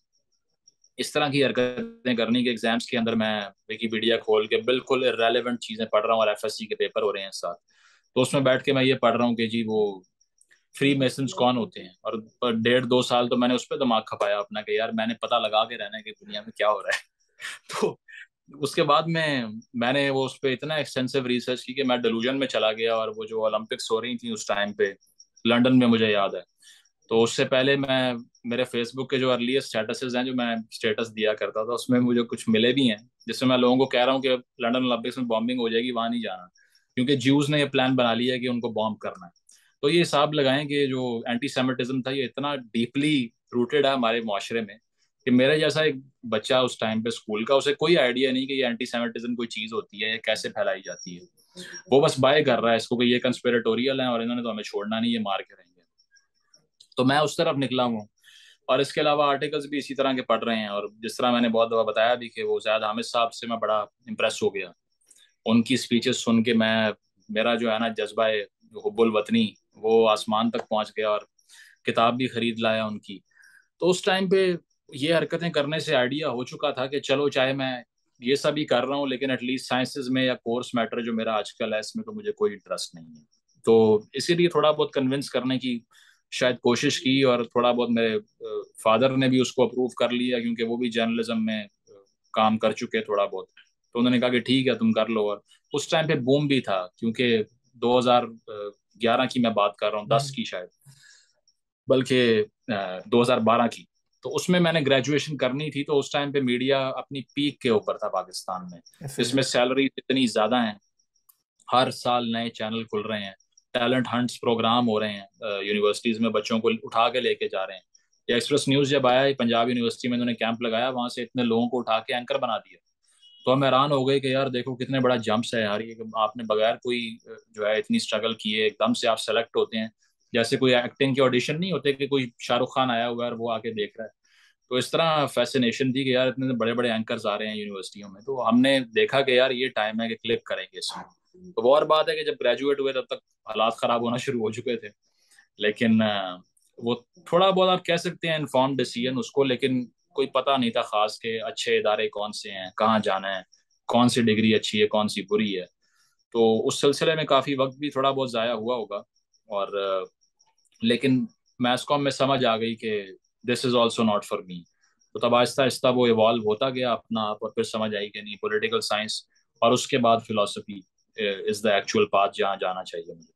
اس طرح کی حرکتیں کرنی کہ ایگزامس کے اندر میں ویکیپیڈیا کھول کے بالکل ارریلیونٹ چیزیں پڑھ رہا ہوں، اور ایف ایس سی کے پیپر ہو رہے ہیں ساتھ. تو اس میں بیٹھ کے میں یہ پڑھ رہا ہوں کہ جی وہ فری میسنس کون ہوتے ہیں، اور ڈیڑھ دو سال تو میں نے اس پہ دماغ کھپایا اپنا کہ یار میں نے پتہ لگا کے رہنا ہے کہ دنیا میں کیا ہو رہا ہے. تو اس کے بعد میں میں نے وہ اس پہ اتنا ایکسٹینسو ریسرچ کی کہ میں ڈیلوژن میں چلا گیا. اور وہ جو اولمپکس ہو رہی تھیں اس ٹائم پہ لنڈن میں، مجھے یاد ہے، تو اس سے پہلے میں میرے فیس بک کے جو ارلیسٹ اسٹیٹسز ہیں جو میں اسٹیٹس دیا کرتا تھا، اس میں مجھے کچھ ملے بھی ہیں جس میں میں لوگوں کو کہہ رہا ہوں کہ لنڈن اولمپکس میں بامبنگ ہو جائے گی، وہاں نہیں جانا، کیونکہ جیوز نے یہ پلان بنا لیا ہے کہ ان کو بامب کرنا ہے. تو یہ حساب لگائیں کہ جو اینٹی سیمیٹزم تھا یہ اتنا ڈیپلی روٹیڈ ہے ہمارے معاشرے میں کہ میرے جیسا ایک بچہ اس ٹائم پہ اسکول کا، اسے کوئی آئیڈیا نہیں کہ یہ اینٹی سیمیٹزم کوئی چیز ہوتی ہے، یہ کیسے پھیلائی جاتی ہے. وہ بس بائی کر رہا ہے اس کو کہ یہ کنسپیریٹوریل ہیں اور انہوں نے تو ہمیں چھوڑنا نہیں، یہ مار کے رہیں گے. تو میں اس طرف نکلا ہوں. اور اس کے علاوہ آرٹیکلز بھی اسی طرح کے پڑھ رہے ہیں. اور جس طرح میں نے بہت دفعہ بتایا بھی کہ وہ زیاد حامد صاحب سے میں بڑا امپریس ہو گیا. ان کی سپیچز سن کے میں میرا جو ہے نا جذبہ حب الوطنی وہ آسمان تک پہنچ گیا، اور کتاب بھی خرید لایا ان کی. تو اس ٹائم پہ یہ حرکتیں کرنے سے آئیڈیا ہو چکا تھا کہ چلو چاہے میں یہ سب ہی کر رہا ہوں لیکن ایٹ لیسٹ سائنسز میں یا کورس میٹر جو میرا آج کل ہے اس میں تو مجھے کوئی انٹرسٹ نہیں ہے. تو اسی لیے تھوڑا بہت کنونس کرنے کی شاید کوشش کی، اور تھوڑا بہت میرے فادر نے بھی اس کو اپروو کر لیا کیونکہ وہ بھی جرنلزم میں کام کر چکے تھوڑا بہت. تو انہوں نے کہا کہ ٹھیک ہے تم کر لو. اور اس ٹائم پہ بوم بھی تھا کیونکہ دو ہزار گیارہ کی میں بات کر رہا ہوں، دس کی شاید، بلکہ دو ہزار بارہ کی. تو اس میں میں نے گریجویشن کرنی تھی. تو اس ٹائم پہ میڈیا اپنی پیک کے اوپر تھا پاکستان میں، جس میں سیلری اتنی زیادہ ہیں، ہر سال نئے چینل کھل رہے ہیں، ٹیلنٹ ہنٹس پروگرام ہو رہے ہیں یونیورسٹیز میں، بچوں کو اٹھا کے لے کے جا رہے ہیں. یہ ایکسپریس نیوز جب آیا پنجاب یونیورسٹی میں، انہوں نے کیمپ لگایا، وہاں سے اتنے لوگوں کو اٹھا کے اینکر بنا دیا. تو ہم حیران ہو گئے کہ یار دیکھو کتنے بڑا جمپس ہے یار، یہ آپ نے بغیر کوئی جو ہے اتنی اسٹرگل کیے ایک دم سے آپ سلیکٹ ہوتے ہیں. جیسے کوئی ایکٹنگ کے آڈیشن نہیں ہوتے کہ کوئی شاہ رخ خان آیا ہوا ہے اور وہ آ کے دیکھ رہا ہے. تو اس طرح فیسینیشن تھی کہ یار اتنے بڑے بڑے اینکرز آ رہے ہیں یونیورسٹیوں میں. تو ہم نے دیکھا کہ یار یہ ٹائم ہے کہ کلک کریں گے اس میں. تو وہ اور بات ہے کہ جب گریجویٹ ہوئے تب تک حالات خراب ہونا شروع ہو چکے تھے، لیکن وہ تھوڑا بہت آپ کہہ سکتے ہیں انفارم ڈیسیژن اس کو، لیکن کوئی پتہ نہیں تھا خاص کہ اچھے ادارے کون سے ہیں، کہاں جانا ہے، کون سی ڈگری اچھی ہے، کون سی بری ہے. تو اس سلسلے میں کافی وقت بھی تھوڑا بہت ضائع ہوا ہوگا. اور لیکن میس کام میں سمجھ آ گئی کہ this is also not for me. تو تب آہستہ آہستہ وہ ایوالو ہوتا گیا اپنا آپ، اور پھر سمجھ آئی کہ نہیں، پولیٹیکل سائنس اور اس کے بعد philosophy is the actual path جہاں جانا چاہیے مجھے.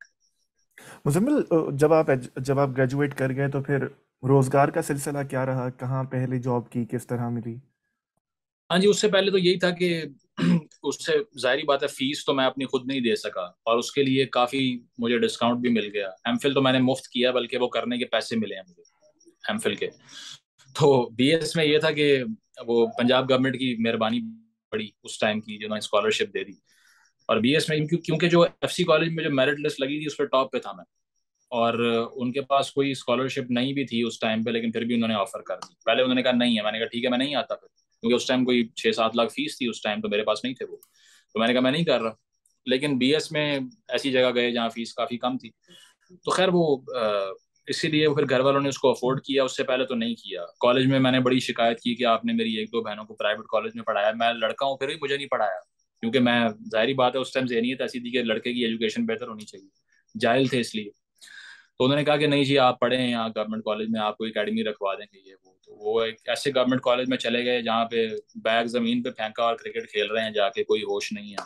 مزمل، جب آپ جب آپ گریجویٹ کر گئے تو پھر روزگار کا سلسلہ کیا رہا؟ کہاں پہلے جاب کی، کس طرح ملی؟ ہاں جی، اس سے پہلے تو یہی تھا کہ اس سے ظاہری بات ہے فیس تو میں اپنی خود نہیں دے سکا، اور اس کے لیے کافی مجھے ڈسکاؤنٹ بھی مل گیا. ایم فل تو میں نے مفت کیا، بلکہ وہ کرنے کے پیسے ملے ہیں مجھے ایم فل کے. تو بی ایس میں یہ تھا کہ وہ پنجاب گورنمنٹ کی مہربانی پڑی اس ٹائم کی، جنہوں نے اسکالرشپ دے دی. اور بی ایس میں کیونکہ جو ایف سی کالج میں جو میرٹ لسٹ لگی تھی اس پہ ٹاپ پہ تھا میں، اور ان کے پاس کوئی اسکالرشپ نہیں بھی تھی اس ٹائم پہ، لیکن پھر بھی انہوں نے آفر کر دی. پہلے انہوں نے کہا نہیں ہے، میں نے کہا ٹھیک ہے میں نہیں آتا پھر، کیونکہ اس ٹائم کوئی چھ سات لاکھ فیس تھی اس ٹائم، تو میرے پاس نہیں تھے وہ. تو میں نے کہا میں نہیں کر رہا. لیکن بی ایس میں ایسی جگہ گئے جہاں فیس کافی کم تھی. تو خیر وہ اسی لیے پھر گھر والوں نے اس کو افورڈ کیا. اس سے پہلے تو نہیں کیا. کالج میں میں نے بڑی شکایت کی کہ آپ نے میری ایک دو بہنوں کو پرائیویٹ کالج میں پڑھایا، میں لڑکا ہوں پھر بھی مجھے نہیں پڑھایا، کیونکہ میں ظاہری بات ہے اس ٹائم ذہنیت ایسی تھی کہ لڑکے کی ایجوکیشن بہتر ہونی چاہیے، جاہل تھے اس لیے. تو انہوں نے کہا کہ نہیں جی آپ پڑھیں یہاں گورنمنٹ کالج میں، آپ کو اکیڈمی رکھوا دیں گے یہ وہ. تو وہ ایک ایسے گورنمنٹ کالج میں چلے گئے جہاں پہ بیگ زمین پہ پھینکا اور کرکٹ کھیل رہے ہیں جا کے، کوئی ہوش نہیں ہے.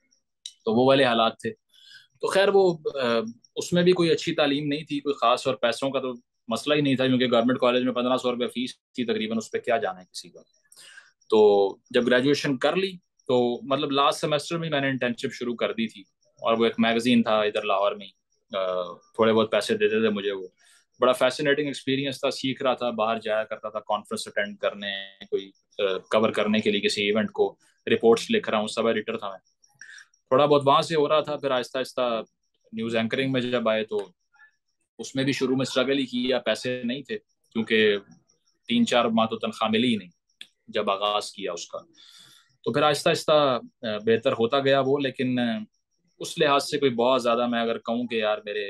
تو وہ والے حالات تھے. تو خیر وہ اس میں بھی کوئی اچھی تعلیم نہیں تھی کوئی خاص، اور پیسوں کا تو مسئلہ ہی نہیں تھا، کیونکہ گورنمنٹ کالج میں پندرہ سو روپے فیس تھی تقریباً، اس پہ کیا جانا ہے کسی کا. تو جب گریجویشن کر لی تو مطلب لاسٹ سیمسٹر میں میں نے انٹرنشپ شروع کر دی تھی، اور وہ ایک میگزین تھا ادھر لاہور میں، تھوڑے بہت پیسے دیتے تھے مجھے. وہ بڑا فیسینیٹنگ ایکسپیرینس تھا، سیکھ رہا تھا، باہر جایا کرتا تھا کانفرنس اٹینڈ کرنے، کوئی کور کرنے کے لیے کسی ایونٹ کو، رپورٹس لکھ رہا ہوں، سب ایڈیٹر تھا میں. تھوڑا بہت وہاں سے ہو رہا تھا. پھر آہستہ آہستہ نیوز اینکرنگ میں جب آئے تو اس میں بھی شروع میں اسٹرگل ہی کیا، پیسے نہیں تھے، کیونکہ تین چار ماہ تو تنخواہ ملی ہی نہیں جب آغاز کیا اس کا. تو پھر آہستہ آہستہ بہتر ہوتا گیا وہ. لیکن اس لحاظ سے کوئی بہت زیادہ میں اگر کہوں کہ یار میرے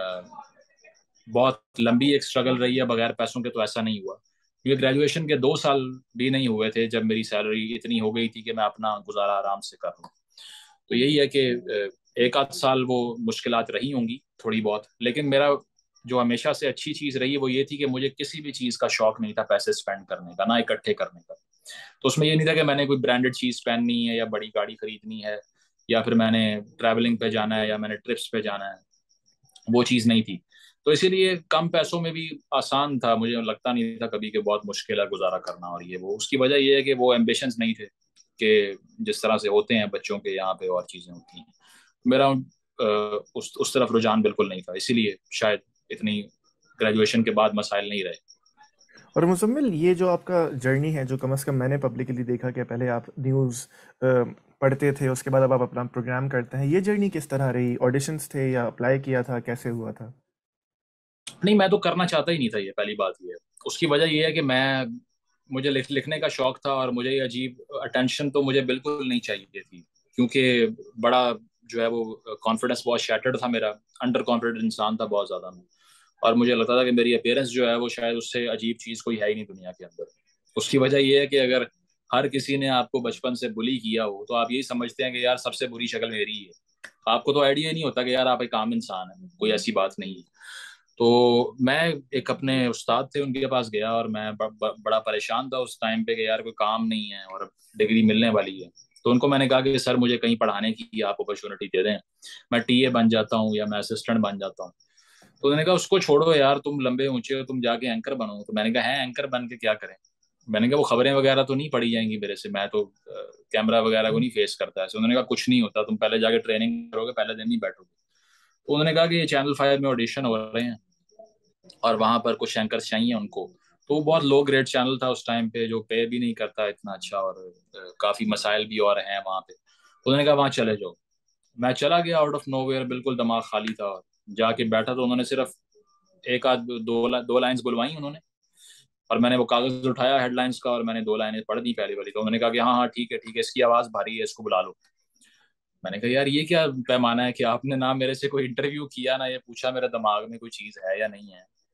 بہت لمبی ایک اسٹرگل رہی ہے بغیر پیسوں کے، تو ایسا نہیں ہوا. کیونکہ گریجویشن کے دو سال بھی نہیں ہوئے تھے جب میری سیلری اتنی ہو گئی تھی کہ میں اپنا گزارا آرام سے کر لوں. تو یہی ہے کہ ایک آدھ سال وہ مشکلات رہی ہوں گی تھوڑی بہت، لیکن میرا جو ہمیشہ سے اچھی چیز رہی وہ یہ تھی کہ مجھے کسی بھی چیز کا شوق نہیں تھا پیسے اسپینڈ کرنے کا، نہ اکٹھے کرنے کا. تو اس میں یہ نہیں تھا کہ میں نے کوئی برانڈیڈ چیز پہننی ہے یا بڑی گاڑی خریدنی ہے یا پھر میں نے ٹریولنگ پہ جانا ہے یا میں نے ٹرپس پہ جانا ہے، وہ چیز نہیں تھی. تو اسی لیے کم پیسوں میں بھی آسان تھا، مجھے لگتا نہیں تھا کبھی کہ بہت مشکل ہے گزارا کرنا. اور یہ وہ اس کی وجہ یہ ہے کہ وہ ایمبیشنز نہیں تھے کہ جس طرح سے ہوتے ہیں بچوں کے یہاں پہ اور چیزیں ہوتی ہیں. میرا اس اس طرف رجحان بالکل نہیں تھا، اسی لیے شاید اتنی گریجویشن کے بعد مسائل نہیں رہے. اور مزمل، یہ جو آپ کا جرنی ہے، جو کم از کم میں نے پبلکلی دیکھا کہ پہلے آپ نیوز پڑھتے تھے، اس کے بعد اب آپ اپنا پروگرام کرتے ہیں، یہ جرنی کس طرح رہی؟ آڈیشنس تھے یا اپلائی کیا تھا؟ کیسے ہوا تھا؟ نہیں، میں تو کرنا چاہتا ہی نہیں تھا. یہ پہلی بات یہ ہے. اس کی وجہ یہ ہے کہ میں مجھے لکھ لکھنے کا شوق تھا، اور مجھے یہ عجیب اٹینشن تو مجھے بالکل نہیں چاہیے تھی، کیونکہ بڑا جو ہے وہ کانفیڈنس بہت شیٹرڈ تھا میرا، انڈر کانفیڈنٹ انسان تھا بہت زیادہ میں. اور مجھے لگتا تھا کہ میری اپیرنس جو ہے وہ شاید اس سے عجیب چیز کوئی ہے ہی نہیں دنیا کے اندر. اس کی وجہ یہ ہے کہ اگر ہر کسی نے آپ کو بچپن سے بلی کیا ہو تو آپ یہی سمجھتے ہیں کہ یار سب سے بری شکل میری ہی ہے. آپ کو تو آئیڈیا نہیں ہوتا کہ یار آپ ایک عام انسان ہیں، کوئی ایسی بات نہیں ہے. تو میں ایک اپنے استاد تھے ان کے پاس گیا، اور میں بڑا پریشان تھا اس ٹائم پہ کہ یار کوئی کام نہیں ہے اور ڈگری ملنے والی ہے. تو ان کو میں نے کہا کہ سر مجھے کہیں پڑھانے کی آپ اپرچونیٹی دے دیں، میں ٹی اے بن جاتا ہوں یا میں اسسٹنٹ بن جاتا ہوں. تو انہوں نے کہا اس کو چھوڑو یار، تم لمبے اونچے ہو، تم جا کے اینکر بنو. تو میں نے کہا ہے اینکر بن کے کیا کریں؟ میں نے کہا وہ خبریں وغیرہ تو نہیں پڑھی جائیں گی میرے سے، میں تو کیمرہ وغیرہ کو نہیں فیس کرتا ہے. انہوں نے کہا کچھ نہیں ہوتا، تم پہلے جا کے ٹریننگ کرو گے، پہلے دن نہیں بیٹھو گے. تو انہوں نے کہا کہ یہ چینل فائیو میں آڈیشن ہو رہے ہیں اور وہاں پر کچھ اینکرز چاہیے ان کو. تو وہ بہت لو گریڈ چینل تھا اس ٹائم پہ، جو پے بھی نہیں کرتا اتنا اچھا، اور کافی مسائل بھی اور ہیں وہاں پہ. تو انہوں نے کہا وہاں چلے جاؤ. میں چلا گیا آؤٹ آف نو ویئر، بالکل دماغ خالی تھا. جا کے بیٹھا تو انہوں نے صرف ایک آدھ دو دو لائنز بلوائی انہوں نے، اور میں نے وہ کاغذ اٹھایا ہیڈ لائنز کا اور میں نے دو لائنیں پڑھ دی پہلی والی. تو انہوں نے کہا کہ ہاں ہاں ٹھیک ہے ٹھیک ہے، اس کی آواز بھاری ہے، اس کو بلا لو. میں نے کہا یار یہ کیا پیمانہ ہے کہ آپ نے نہ میرے سے کوئی انٹرویو کیا، نہ یہ پوچھا میرے دماغ میں کوئی چیز ہے یا نہیں ہے.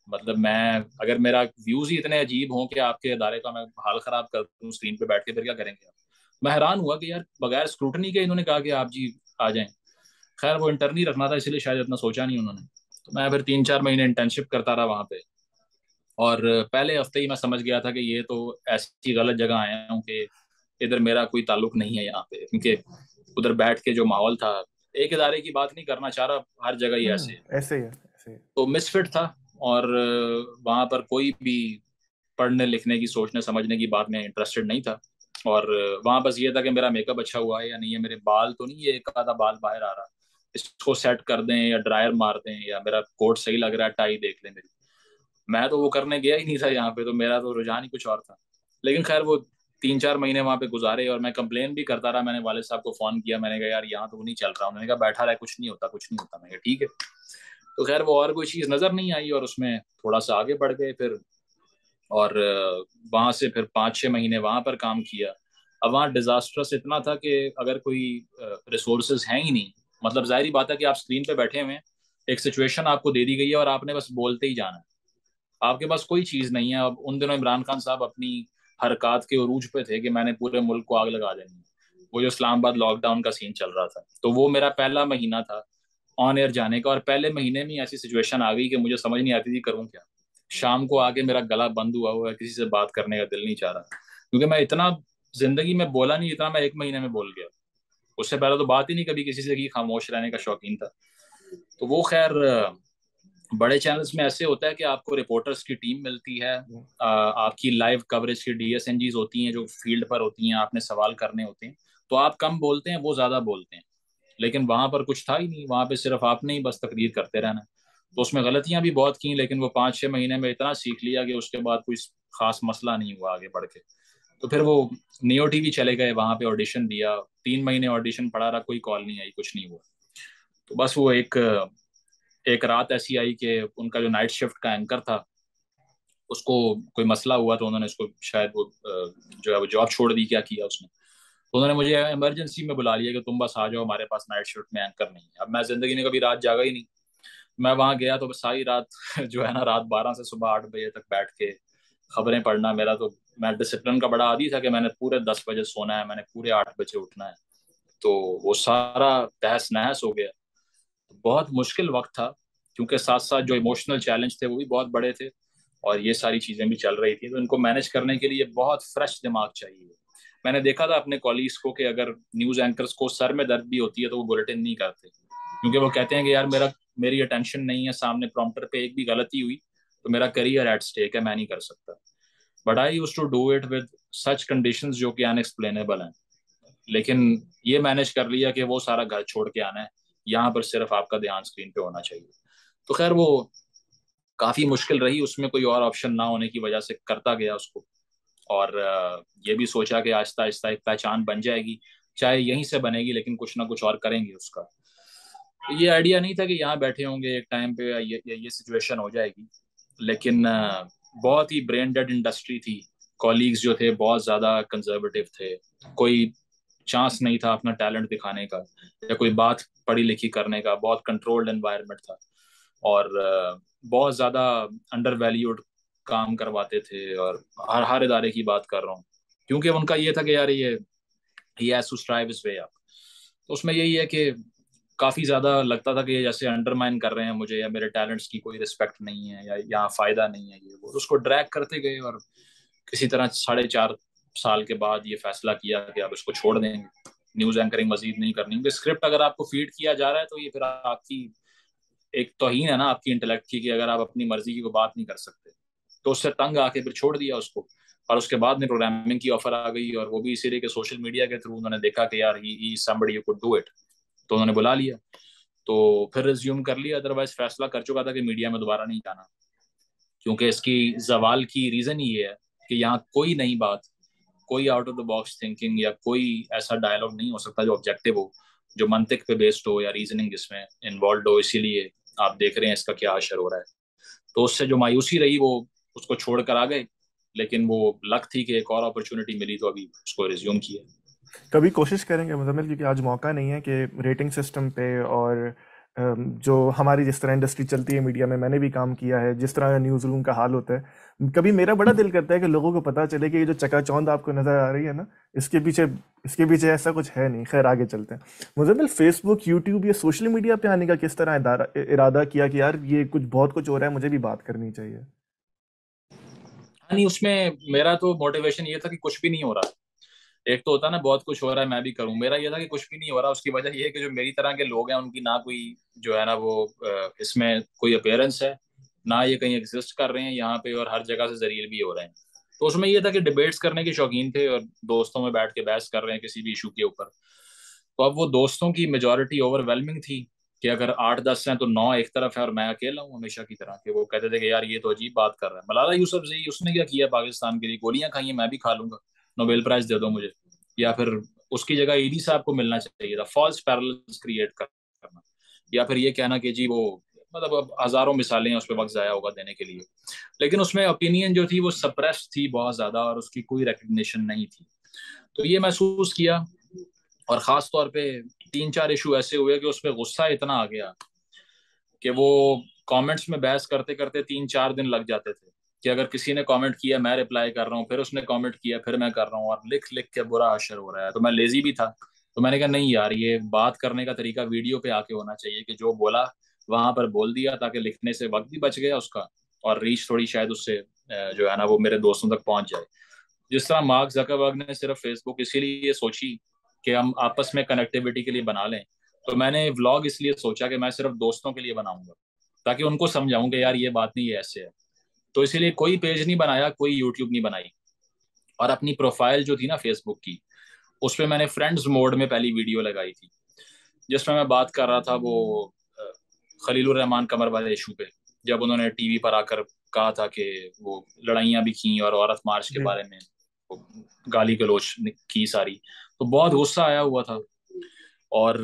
مطلب میں اگر میرا ویوز ہی اتنے عجیب ہوں کہ آپ کے ادارے کا میں حال خراب کر دوں اسکرین پہ بیٹھ کے، پھر کیا کریں گے آپ؟ میں حیران ہوا کہ یار بغیر اسکروٹنی کے انہوں نے کہا کہ آپ جی آ جائیں. خیر وہ انٹرنی رکھنا تھا، اس لیے شاید اتنا سوچا نہیں انہوں نے. تو میں پھر تین چار مہینے انٹرنشپ کرتا رہا وہاں پہ، اور پہلے ہفتے ہی میں سمجھ گیا تھا کہ یہ تو ایسی غلط جگہ آیا ہوں کہ ادھر میرا کوئی تعلق نہیں ہے یہاں پہ، کیونکہ ادھر بیٹھ کے جو ماحول تھا، ایک ادارے کی بات نہیں کرنا چاہ رہا، ہر جگہ ہی ہوں ایسے ہے. ایسے ہی ہے، ایسے ہی ہے. تو مس فٹ تھا، اور وہاں پر کوئی بھی پڑھنے لکھنے کی سوچنے سمجھنے کی بات میں انٹرسٹڈ نہیں تھا. اور وہاں بس یہ تھا کہ میرا میک اپ اچھا ہوا ہے یا نہیں ہے، میرے بال تو نہیں یہ ایک آدھا بال باہر آ رہا، اس کو سیٹ کر دیں یا ڈرائر مار دیں، یا میرا کوٹ صحیح لگ رہا ہے، ٹائی دیکھ لیں میری. میں تو وہ کرنے گیا ہی نہیں تھا یہاں پہ، تو میرا تو رجحان ہی کچھ اور تھا. لیکن خیر وہ تین چار مہینے وہاں پہ گزارے، اور میں کمپلین بھی کرتا رہا. میں نے والد صاحب کو فون کیا، میں نے کہا یار یہاں تو نہیں چل رہا. انہوں نے کہا بیٹھا رہا، کچھ نہیں ہوتا کچھ نہیں ہوتا. میں کہا ٹھیک ہے. تو خیر وہ اور کوئی چیز نظر نہیں آئی، اور اس میں تھوڑا سا آگے بڑھ گئے پھر. اور وہاں سے پھر پانچ چھ مہینے وہاں پر کام کیا. اب وہاں ڈیزاسٹرس اتنا تھا کہ اگر کوئی ریسورسز ہیں ہی نہیں، مطلب ظاہری بات ہے کہ آپ اسکرین پہ بیٹھے ہوئے ہیں، ایک سچویشن آپ کو دے دی گئی ہے اور آپ نے بس بولتے ہی جانا ہے، آپ کے پاس کوئی چیز نہیں ہے. اب ان دنوں عمران خان صاحب اپنی حرکات کے عروج پہ تھے کہ میں نے پورے ملک کو آگ لگا دینی ہے. وہ جو اسلام آباد لاک ڈاؤن کا سین چل رہا تھا، تو وہ میرا پہلا مہینہ تھا آن ایئر جانے کا. اور پہلے مہینے میں ایسی سچویشن آ گئی کہ مجھے سمجھ نہیں آتی تھی کروں کیا. شام کو آگے میرا گلا بند ہوا ہوا ہے، کسی سے بات کرنے کا دل نہیں چاہ رہا، کیونکہ میں اتنا زندگی میں بولا نہیں جتنا میں ایک مہینے میں بول گیا. اس سے پہلے تو بات ہی نہیں کبھی کسی سے کی، خاموش رہنے کا شوقین تھا. تو وہ خیر بڑے چینلز میں ایسے ہوتا ہے کہ آپ کو رپورٹرز کی ٹیم ملتی ہے، آپ کی لائیو کوریج کی ڈی ایس این جیز ہوتی ہیں جو فیلڈ پر ہوتی ہیں، آپ نے سوال کرنے ہوتے ہیں، تو آپ کم بولتے ہیں، وہ زیادہ بولتے ہیں. لیکن وہاں پر کچھ تھا ہی نہیں، وہاں پہ صرف آپ نے ہی بس تقریر کرتے رہنا. تو اس میں غلطیاں بھی بہت کی، لیکن وہ پانچ چھ مہینے میں اتنا سیکھ لیا کہ اس کے بعد کوئی خاص مسئلہ نہیں ہوا آگے بڑھ کے. تو پھر وہ نیو ٹی وی چلے گئے، وہاں پہ آڈیشن دیا، تین مہینے آڈیشن پڑا رہا، کوئی کال نہیں آئی، کچھ نہیں ہوا. تو بس وہ ایک ایک رات ایسی آئی کہ ان کا جو نائٹ شفٹ کا اینکر تھا اس کو کوئی مسئلہ ہوا، تو انہوں نے اس کو شاید وہ جو ہے وہ جاب چھوڑ دی، کیا کیا اس نے. تو انہوں نے مجھے ایمرجنسی میں بلا لیا کہ تم بس آ جاؤ، ہمارے پاس نائٹ شفٹ میں اینکر نہیں ہے. اب میں زندگی میں کبھی رات جاگا ہی نہیں. میں وہاں گیا تو ساری رات جو ہے نا، رات بارہ سے صبح آٹھ بجے تک بیٹھ کے خبریں پڑھنا. میرا تو میں ڈسپلن کا بڑا عادی تھا کہ میں نے پورے دس بجے سونا ہے، میں نے پورے آٹھ بجے اٹھنا ہے. تو وہ سارا تہس نہس ہو گیا. بہت مشکل وقت تھا، کیونکہ ساتھ ساتھ جو ایموشنل چیلنج تھے وہ بھی بہت بڑے تھے، اور یہ ساری چیزیں بھی چل رہی تھی. تو ان کو مینج کرنے کے لیے بہت فریش دماغ چاہیے. میں نے دیکھا تھا اپنے کولیگس کو کہ اگر نیوز اینکرز کو سر میں درد بھی ہوتی ہے تو وہ بلیٹن نہیں کرتے، کیونکہ وہ کہتے ہیں کہ یار میرا میری اٹینشن نہیں ہے سامنے پرومپٹر پہ، ایک بھی غلطی ہوئی تو میرا کریئر ایٹ اسٹیک ہے، میں نہیں کر سکتا. But I use to do it with such conditions جو کہ انیکسپلینیبل ہیں. لیکن یہ مینج کر لیا کہ وہ سارا گھر چھوڑ کے آنا ہے، یہاں پر صرف آپ کا دھیان اسکرین پہ ہونا چاہیے. تو خیر وہ کافی مشکل رہی، اس میں کوئی اور آپشن نہ ہونے کی وجہ سے کرتا گیا اس کو. اور یہ بھی سوچا کہ آہستہ آہستہ ایک پہچان بن جائے گی، چاہے یہیں سے بنے گی لیکن کچھ نہ کچھ اور کریں گے اس کا. یہ آئیڈیا نہیں تھا کہ یہاں بیٹھے ہوں گے ایک ٹائم پہ یہ یہ سچویشن ہو جائے گی. لیکن بہت ہی برین ڈیڈ انڈسٹری تھی، کولیگز جو تھے بہت زیادہ کنزرویٹو تھے، کوئی چانس نہیں تھا اپنا ٹیلنٹ دکھانے کا یا کوئی بات پڑھی لکھی کرنے کا. بہت کنٹرولڈ انوائرمنٹ تھا، اور بہت زیادہ انڈر ویلیوڈ کام کرواتے تھے. اور ہر ہر ادارے کی بات کر رہا ہوں، کیونکہ ان کا یہ تھا کہ یار یہ یہ as to strive his way up. تو اس میں یہی ہے کہ کافی زیادہ لگتا تھا کہ جیسے انڈرمائن کر رہے ہیں مجھے، یا میرے ٹیلنٹس کی کوئی رسپیکٹ نہیں ہے، یا یہاں فائدہ نہیں ہے. یہ وہ اس کو ڈریگ کرتے گئے، اور کسی طرح ساڑھے چار سال کے بعد یہ فیصلہ کیا کہ آپ اس کو چھوڑ دیں گے، نیوز اینکرنگ مزید نہیں کرنی. کیونکہ اسکرپٹ اگر آپ کو فیڈ کیا جا رہا ہے تو یہ پھر آپ کی ایک توہین ہے نا آپ کی انٹلیکٹ کی، کہ اگر آپ اپنی مرضی کی کوئی بات نہیں کر سکتے. تو اس سے تنگ آ کے پھر چھوڑ دیا اس کو. اور اس کے بعد میں پروگرامنگ کی آفر آ گئی، اور وہ بھی اسی لیے کہ سوشل میڈیا کے تھرو انہوں نے دیکھا کہ یار he is somebody who could do it, تو انہوں نے بلا لیا. تو پھر ریزیوم کر لیا، ادروائز فیصلہ کر چکا تھا کہ میڈیا میں دوبارہ نہیں جانا، کیونکہ اس کی زوال کی ریزن یہ ہے کہ یہاں کوئی نئی بات، کوئی out of the box thinking یا کوئی ایسا ڈائلاگ نہیں ہو سکتا جو آبجیکٹو ہو، جو منطق پہ بیسڈ ہو یا ریزننگ اس میں انوالوڈ ہو. اسی لیے آپ دیکھ رہے ہیں اس کا کیا اثر ہو رہا ہے. تو اس سے جو مایوسی رہی وہ اس کو چھوڑ کر آ گئے، لیکن وہ لک تھی کہ ایک اور اپرچونٹی ملی تو ابھی اس کو ریزیوم کیا. کبھی کوشش کریں گے مزمل، کیونکہ آج موقع نہیں ہے کہ ریٹنگ سسٹم پہ اور جو ہماری جس طرح انڈسٹری چلتی ہے میڈیا میں، میں نے بھی کام کیا ہے، جس طرح نیوز روم کا حال ہوتا ہے، کبھی میرا بڑا دل کرتا ہے کہ لوگوں کو پتہ چلے کہ یہ جو چکا چوند آپ کو نظر آ رہی ہے نا، اس کے پیچھے اس کے پیچھے ایسا کچھ ہے نہیں. خیر آگے چلتے ہیں. مزمل، فیس بک، یوٹیوب، یہ سوشل میڈیا پہ آنے کا کس طرح ادارہ ارادہ کیا کہ یار یہ کچھ بہت کچھ ہو رہا ہے، مجھے بھی بات کرنی چاہیے؟ نہیں، اس میں میرا تو موٹیویشن یہ تھا کہ کچھ بھی نہیں ہو رہا. ایک تو ہوتا ہے نا بہت کچھ ہو رہا ہے میں بھی کروں، میرا یہ تھا کہ کچھ بھی نہیں ہو رہا. اس کی وجہ یہ ہے کہ جو میری طرح کے لوگ ہیں ان کی نہ کوئی جو ہے نا وہ اس میں کوئی اپیرنس ہے، نہ یہ کہیں ایگزسٹ کر رہے ہیں یہاں پہ، اور ہر جگہ سے ذلیل بھی ہو رہے ہیں. تو اس میں یہ تھا کہ ڈیبیٹس کرنے کے شوقین تھے اور دوستوں میں بیٹھ کے بحث کر رہے ہیں کسی بھی ایشو کے اوپر. تو اب وہ دوستوں کی میجورٹی اوور ویلمنگ تھی کہ اگر آٹھ دس ہیں تو نو ایک طرف ہے اور میں اکیلا ہوں ہمیشہ کی طرح. کہ وہ کہتے تھے کہ یار یہ تو عجیب بات کر رہا ہے. ملالہ یوسفزئی اس نے کیا کیا پاکستان کے لیے؟ گولیاں کھائی ہیں، میں بھی کھا لوں گا، نوبیل پرائز دے دو مجھے. یا پھر اس کی جگہ ایڈی صاحب کو ملنا چاہیے تھا. فالس پیرلز کریٹ کرنا، یا پھر یہ کہنا کہ جی وہ مطلب اب ہزاروں مثالیں ہیں اس پہ وقت ضائع ہوگا دینے کے لیے. لیکن اس میں اوپینین جو تھی وہ سپریس تھی بہت زیادہ اور اس کی کوئی ریکگنیشن نہیں تھی. تو یہ محسوس کیا. اور خاص طور پہ تین چار ایشو ایسے ہوئے کہ اس پہ غصہ اتنا آ گیا کہ وہ کامنٹس میں بحث کرتے کرتے تین چار دن لگ جاتے تھے. کہ اگر کسی نے کامنٹ کیا میں رپلائی کر رہا ہوں، پھر اس نے کامنٹ کیا پھر میں کر رہا ہوں، اور لکھ لکھ کے برا اشر ہو رہا ہے. تو میں لیزی بھی تھا، تو میں نے کہا نہیں یار، یہ بات کرنے کا طریقہ ویڈیو پہ آ کے ہونا چاہیے کہ جو بولا وہاں پر بول دیا، تاکہ لکھنے سے وقت بھی بچ گیا اس کا، اور ریچ تھوڑی شاید اس سے جو ہے نا وہ میرے دوستوں تک پہنچ جائے. جس طرح مارک زکربرگ نے صرف فیس بک اسی لیے سوچی کہ ہم آپس میں کنیکٹیوٹی کے لیے بنا لیں، تو میں نے ولاگ اس لیے سوچا کہ میں صرف دوستوں کے لیے بناؤں گا تاکہ ان کو سمجھاؤں کہ یار یہ بات نہیں، یہ ایسے ہے. تو اسی لیے کوئی پیج نہیں بنایا، کوئی یوٹیوب نہیں بنائی. اور اپنی پروفائل جو تھی نا فیس بک کی، اس پہ میں نے فرینڈز موڈ میں پہلی ویڈیو لگائی تھی جس میں میں بات کر رہا تھا وہ خلیل الرحمان قمر والے ایشو پہ، جب انہوں نے ٹی وی پر آ کر کہا تھا کہ وہ لڑائیاں بھی کیں اور عورت مارچ کے جی. بارے میں گالی گلوچ کی ساری. تو بہت غصہ آیا ہوا تھا. اور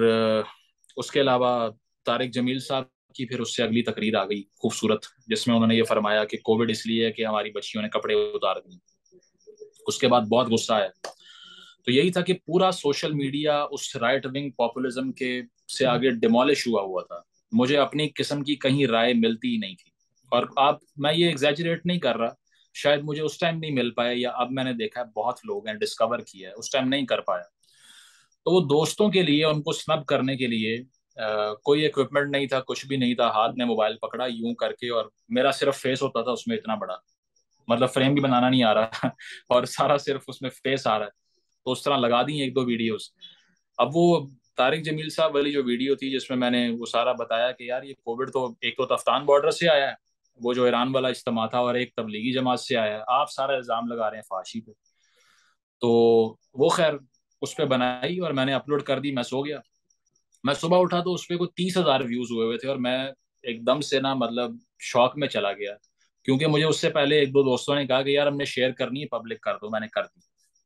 اس کے علاوہ طارق جمیل صاحب کی پھر اس سے اگلی تقریر آ گئی خوبصورت، جس میں انہوں نے یہ فرمایا کہ کووڈ اس لیے ہے کہ ہماری بچیوں نے کپڑے اتار دیے. اس کے بعد بہت غصہ آیا. تو یہی تھا کہ پورا سوشل میڈیا اس رائٹ ونگ پاپولزم کے سے آگے ڈیمولش ہوا ہوا تھا. مجھے اپنی قسم کی کہیں رائے ملتی ہی نہیں تھی. اور آپ، میں یہ ایگزیجریٹ نہیں کر رہا، شاید مجھے اس ٹائم نہیں مل پایا، یا اب میں نے دیکھا ہے بہت لوگ ہیں ڈسکور کیا ہے، اس ٹائم نہیں کر پایا. تو وہ دوستوں کے لیے ان کو سنب کرنے کے لیے آ, کوئی اکوپمنٹ نہیں تھا، کچھ بھی نہیں تھا. ہاتھ میں موبائل پکڑا یوں کر کے، اور میرا صرف فیس ہوتا تھا اس میں اتنا بڑا، مطلب فریم بھی بنانا نہیں آ رہا اور سارا صرف اس میں فیس آ رہا ہے. تو اس طرح لگا دی ایک دو ویڈیوز. اب وہ طارق جمیل صاحب والی جو ویڈیو تھی جس میں میں نے وہ سارا بتایا کہ یار یہ کووڈ تو ایک تو تفتان بارڈر سے آیا ہے، وہ جو ایران والا اجتماع تھا، اور ایک تبلیغی جماعت سے آیا ہے، آپ سارا الزام لگا رہے ہیں فحاشی پہ. تو وہ خیر اس پہ بنائی اور میں نے اپلوڈ کر دی. میں سو گیا. میں صبح اٹھا تو اس پہ کوئی تیس ہزار ویوز ہوئے ہوئے تھے، اور میں ایک دم سے نا مطلب شوق میں چلا گیا، کیونکہ مجھے اس سے پہلے ایک دو دوستوں نے کہا کہ یار ہم نے شیئر کرنی ہے، پبلک کر دو. میں نے کر دی.